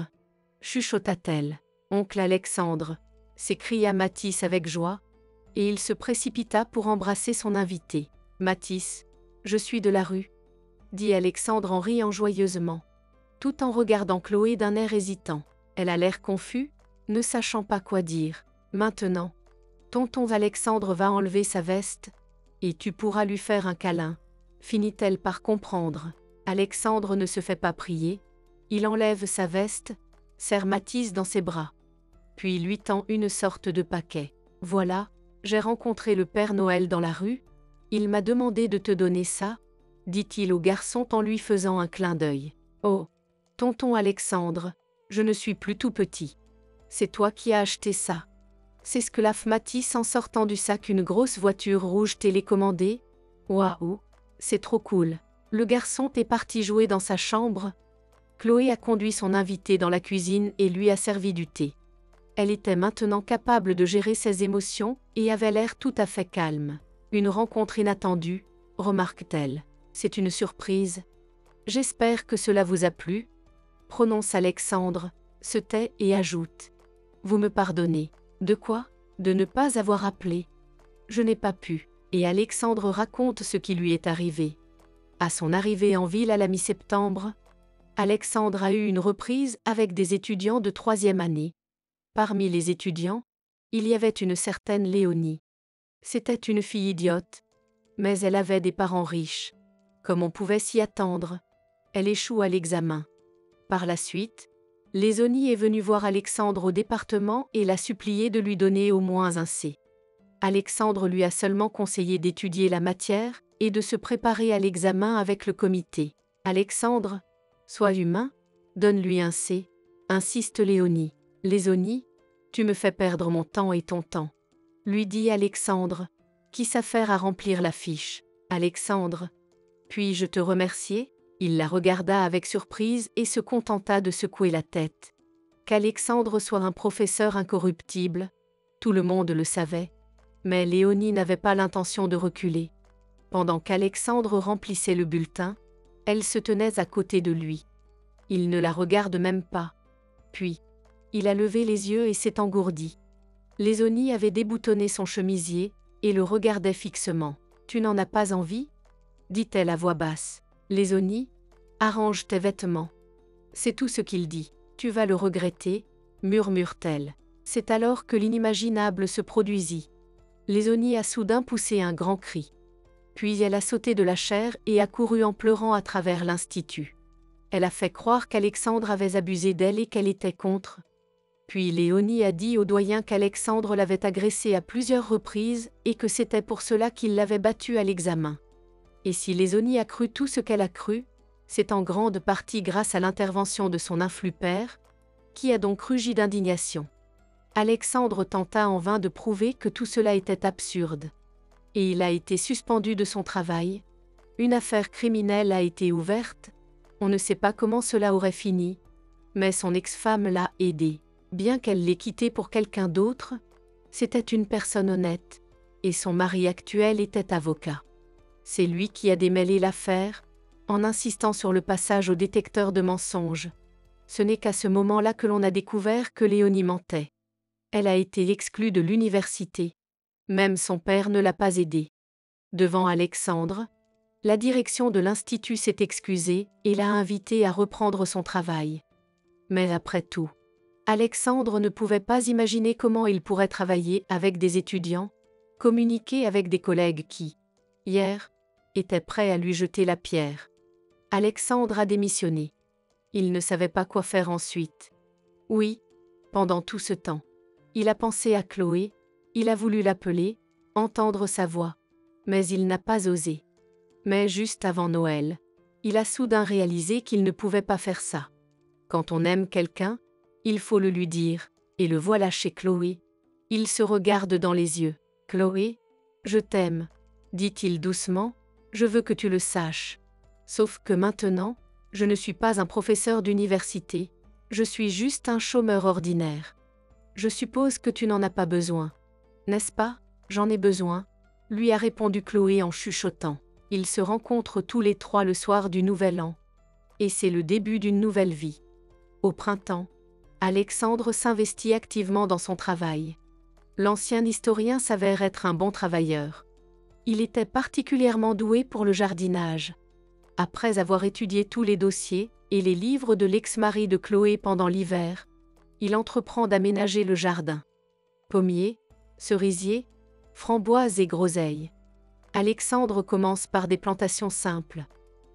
S1: chuchota-t-elle. « Oncle Alexandre !» s'écria Mathis avec joie, et il se précipita pour embrasser son invité. « Mathis, je suis de la rue » dit Alexandre en riant joyeusement, tout en regardant Chloé d'un air hésitant. Elle a l'air confus, ne sachant pas quoi dire. « Maintenant, tonton Alexandre va enlever sa veste, et tu pourras lui faire un câlin » finit-elle par comprendre. Alexandre ne se fait pas prier, il enlève sa veste, serre Mathis dans ses bras. Puis lui tend une sorte de paquet. « Voilà, j'ai rencontré le Père Noël dans la rue, il m'a demandé de te donner ça, » dit-il au garçon en lui faisant un clin d'œil. « Oh, tonton Alexandre, je ne suis plus tout petit. C'est toi qui as acheté ça. » S'esclaffe Mathis en sortant du sac une grosse voiture rouge télécommandée. « Waouh, c'est trop cool. » Le garçon est parti jouer dans sa chambre. Chloé a conduit son invité dans la cuisine et lui a servi du thé. Elle était maintenant capable de gérer ses émotions et avait l'air tout à fait calme. « Une rencontre inattendue, remarque-t-elle. C'est une surprise. J'espère que cela vous a plu. » Prononce Alexandre, se tait et ajoute. « Vous me pardonnez. » « De quoi ? De ne pas avoir appelé. Je n'ai pas pu. » Et Alexandre raconte ce qui lui est arrivé. À son arrivée en ville à la mi-septembre, Alexandre a eu une reprise avec des étudiants de troisième année. Parmi les étudiants, il y avait une certaine Léonie. C'était une fille idiote, mais elle avait des parents riches. Comme on pouvait s'y attendre, elle échoue à l'examen. Par la suite, Léonie est venue voir Alexandre au département et l'a supplié de lui donner au moins un C. Alexandre lui a seulement conseillé d'étudier la matière et de se préparer à l'examen avec le comité. « Alexandre, sois humain, donne-lui un C, » insiste Léonie. « Léonie, tu me fais perdre mon temps et ton temps, » lui dit Alexandre, qui s'affaire à remplir la fiche. « Alexandre, puis-je te remercier ?» Il la regarda avec surprise et se contenta de secouer la tête. Qu'Alexandre soit un professeur incorruptible, tout le monde le savait, mais Léonie n'avait pas l'intention de reculer. Pendant qu'Alexandre remplissait le bulletin, elle se tenait à côté de lui. Il ne la regarde même pas. Puis, il a levé les yeux et s'est engourdi. Léonie avait déboutonné son chemisier et le regardait fixement. « Tu n'en as pas envie ?» dit-elle à voix basse. « Léonie, arrange tes vêtements. » C'est tout ce qu'il dit. « Tu vas le regretter, » murmure-t-elle. C'est alors que l'inimaginable se produisit. Léonie a soudain poussé un grand cri. Puis elle a sauté de la chaire et a couru en pleurant à travers l'institut. Elle a fait croire qu'Alexandre avait abusé d'elle et qu'elle était contre. Puis Léonie a dit au doyen qu'Alexandre l'avait agressée à plusieurs reprises et que c'était pour cela qu'il l'avait battue à l'examen. Et si Léonie a cru tout ce qu'elle a cru, c'est en grande partie grâce à l'intervention de son influ père, qui a donc rugi d'indignation. Alexandre tenta en vain de prouver que tout cela était absurde. Et il a été suspendu de son travail. Une affaire criminelle a été ouverte. On ne sait pas comment cela aurait fini, mais son ex-femme l'a aidé. Bien qu'elle l'ait quitté pour quelqu'un d'autre, c'était une personne honnête, et son mari actuel était avocat. C'est lui qui a démêlé l'affaire, en insistant sur le passage au détecteur de mensonges. Ce n'est qu'à ce moment-là que l'on a découvert que Léonie mentait. Elle a été exclue de l'université. Même son père ne l'a pas aidée. Devant Alexandre, la direction de l'institut s'est excusée et l'a invitée à reprendre son travail. Mais après tout, Alexandre ne pouvait pas imaginer comment il pourrait travailler avec des étudiants, communiquer avec des collègues qui, hier, étaient prêts à lui jeter la pierre. Alexandre a démissionné. Il ne savait pas quoi faire ensuite. Oui, pendant tout ce temps, il a pensé à Chloé, il a voulu l'appeler, entendre sa voix, mais il n'a pas osé. Mais juste avant Noël, il a soudain réalisé qu'il ne pouvait pas faire ça. Quand on aime quelqu'un, il faut le lui dire, et le voilà chez Chloé. Il se regarde dans les yeux. « Chloé, je t'aime, » dit-il doucement, « je veux que tu le saches. Sauf que maintenant, je ne suis pas un professeur d'université, je suis juste un chômeur ordinaire. Je suppose que tu n'en as pas besoin. N'est-ce pas ? J'en ai besoin, » lui a répondu Chloé en chuchotant. Ils se rencontrent tous les trois le soir du Nouvel An. Et c'est le début d'une nouvelle vie. Au printemps, Alexandre s'investit activement dans son travail. L'ancien historien s'avère être un bon travailleur. Il était particulièrement doué pour le jardinage. Après avoir étudié tous les dossiers et les livres de l'ex-mari de Chloé pendant l'hiver, il entreprend d'aménager le jardin. Pommiers, cerisiers, framboises et groseilles. Alexandre commence par des plantations simples.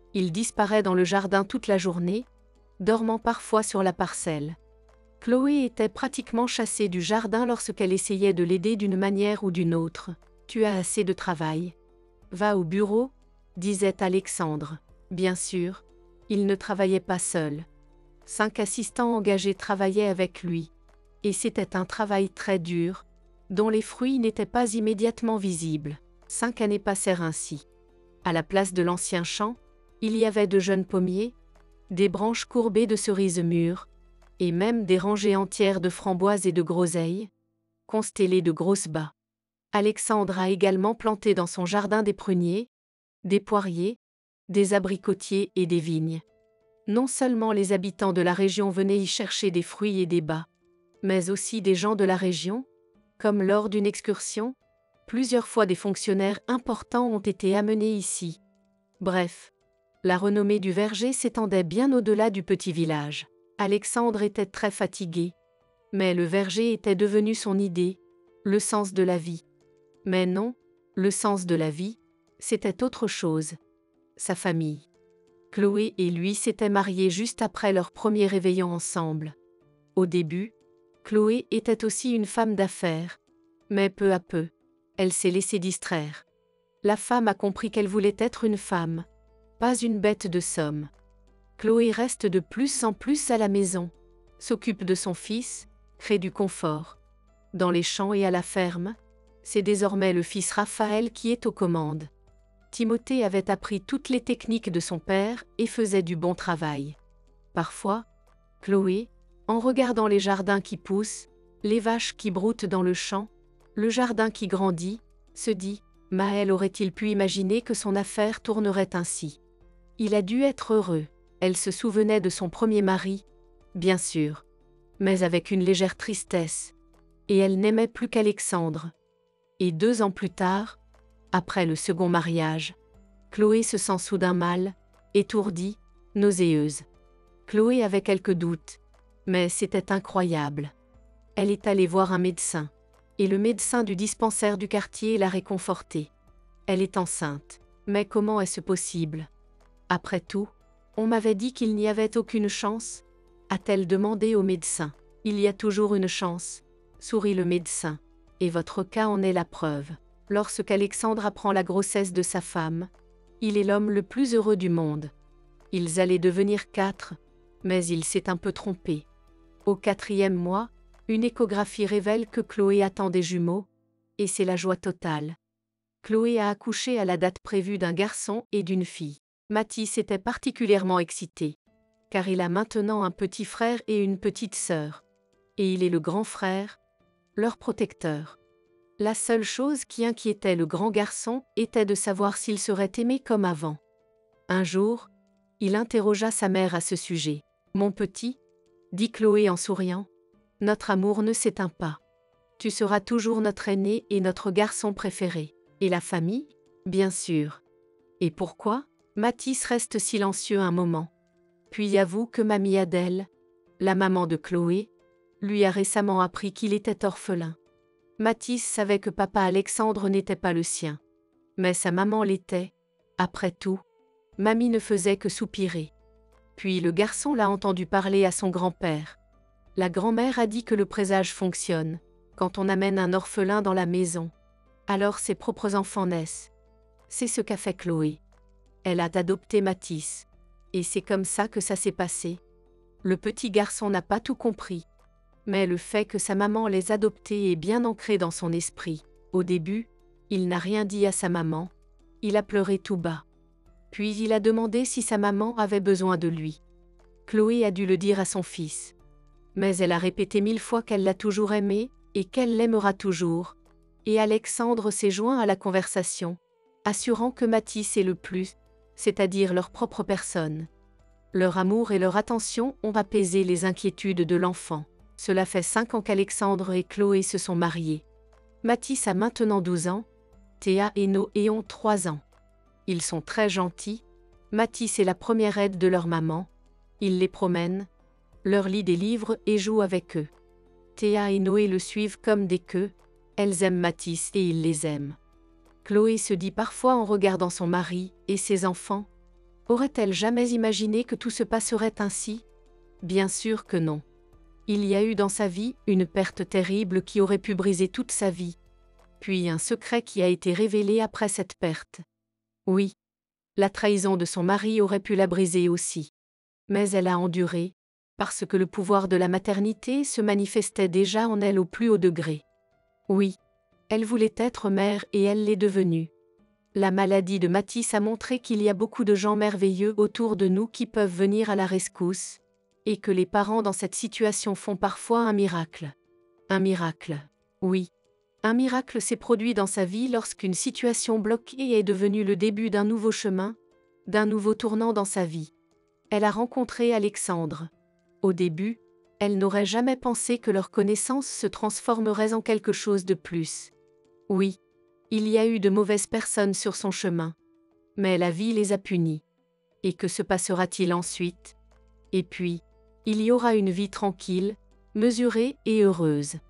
S1: Il disparaît dans le jardin toute la journée, dormant parfois sur la parcelle. Chloé était pratiquement chassée du jardin lorsqu'elle essayait de l'aider d'une manière ou d'une autre. « Tu as assez de travail. Va au bureau », disait Alexandre. Bien sûr, il ne travaillait pas seul. Cinq assistants engagés travaillaient avec lui. Et c'était un travail très dur, dont les fruits n'étaient pas immédiatement visibles. Cinq années passèrent ainsi. À la place de l'ancien champ, il y avait de jeunes pommiers, des branches courbées de cerises mûres, et même des rangées entières de framboises et de groseilles, constellées de grosses baies. Alexandre a également planté dans son jardin des pruniers, des poiriers, des abricotiers et des vignes. Non seulement les habitants de la région venaient y chercher des fruits et des baies, mais aussi des gens de la région, comme lors d'une excursion, plusieurs fois des fonctionnaires importants ont été amenés ici. Bref, la renommée du verger s'étendait bien au-delà du petit village. Alexandre était très fatigué, mais le verger était devenu son idée, le sens de la vie. Mais non, le sens de la vie, c'était autre chose. Sa famille. Chloé et lui s'étaient mariés juste après leur premier réveillon ensemble. Au début, Chloé était aussi une femme d'affaires, mais peu à peu, elle s'est laissée distraire. La femme a compris qu'elle voulait être une femme, pas une bête de somme. Chloé reste de plus en plus à la maison, s'occupe de son fils, crée du confort. Dans les champs et à la ferme, c'est désormais le fils Raphaël qui est aux commandes. Timothée avait appris toutes les techniques de son père et faisait du bon travail. Parfois, Chloé, en regardant les jardins qui poussent, les vaches qui broutent dans le champ, le jardin qui grandit, se dit « Maël aurait-il pu imaginer que son affaire tournerait ainsi ?» Il a dû être heureux. Elle se souvenait de son premier mari, bien sûr, mais avec une légère tristesse, et elle n'aimait plus qu'Alexandre. Et deux ans plus tard, après le second mariage, Chloé se sent soudain mal, étourdie, nauséeuse. Chloé avait quelques doutes, mais c'était incroyable. Elle est allée voir un médecin, et le médecin du dispensaire du quartier l'a réconfortée. Elle est enceinte, mais comment est-ce possible? Après tout, on m'avait dit qu'il n'y avait aucune chance, a-t-elle demandé au médecin. Il y a toujours une chance, sourit le médecin, et votre cas en est la preuve. Lorsqu'Alexandre apprend la grossesse de sa femme, il est l'homme le plus heureux du monde. Ils allaient devenir quatre, mais il s'est un peu trompé. Au quatrième mois, une échographie révèle que Chloé attend des jumeaux, et c'est la joie totale. Chloé a accouché à la date prévue d'un garçon et d'une fille. Mathis était particulièrement excité, car il a maintenant un petit frère et une petite sœur. Et il est le grand frère, leur protecteur. La seule chose qui inquiétait le grand garçon était de savoir s'il serait aimé comme avant. Un jour, il interrogea sa mère à ce sujet. « Mon petit, » dit Chloé en souriant, « notre amour ne s'éteint pas. Tu seras toujours notre aîné et notre garçon préféré. Et la famille, bien sûr. » Et pourquoi? Mathis reste silencieux un moment. Puis avoue que mamie Adèle, la maman de Chloé, lui a récemment appris qu'il était orphelin. Mathis savait que papa Alexandre n'était pas le sien. Mais sa maman l'était. Après tout, mamie ne faisait que soupirer. Puis le garçon l'a entendu parler à son grand-père. La grand-mère a dit que le présage fonctionne. Quand on amène un orphelin dans la maison, alors ses propres enfants naissent. C'est ce qu'a fait Chloé. Elle a adopté Mathis. Et c'est comme ça que ça s'est passé. Le petit garçon n'a pas tout compris. Mais le fait que sa maman les adoptés est bien ancré dans son esprit. Au début, il n'a rien dit à sa maman. Il a pleuré tout bas. Puis il a demandé si sa maman avait besoin de lui. Chloé a dû le dire à son fils. Mais elle a répété mille fois qu'elle l'a toujours aimé, et qu'elle l'aimera toujours. Et Alexandre s'est joint à la conversation, assurant que Mathis est le plus, c'est-à-dire leur propre personne. Leur amour et leur attention ont apaisé les inquiétudes de l'enfant. Cela fait cinq ans qu'Alexandre et Chloé se sont mariés. Mathis a maintenant douze ans, Théa et Noé ont trois ans. Ils sont très gentils. Mathis est la première aide de leur maman. Il les promène, leur lit des livres et joue avec eux. Théa et Noé le suivent comme des queues. Elles aiment Mathis et il les aime. Chloé se dit parfois en regardant son mari et ses enfants, Aurait-elle jamais imaginé que tout se passerait ainsi? Bien sûr que non. Il y a eu dans sa vie une perte terrible qui aurait pu briser toute sa vie. Puis un secret qui a été révélé après cette perte. Oui, la trahison de son mari aurait pu la briser aussi. Mais elle a enduré, parce que le pouvoir de la maternité se manifestait déjà en elle au plus haut degré. Oui, elle voulait être mère et elle l'est devenue. La maladie de Matisse a montré qu'il y a beaucoup de gens merveilleux autour de nous qui peuvent venir à la rescousse, et que les parents dans cette situation font parfois un miracle. Un miracle. Oui. Un miracle s'est produit dans sa vie lorsqu'une situation bloquée est devenue le début d'un nouveau chemin, d'un nouveau tournant dans sa vie. Elle a rencontré Alexandre. Au début, elle n'aurait jamais pensé que leur connaissance se transformerait en quelque chose de plus. Oui, il y a eu de mauvaises personnes sur son chemin. Mais la vie les a punis. Et que se passera-t-il ensuite? Et puis, il y aura une vie tranquille, mesurée et heureuse.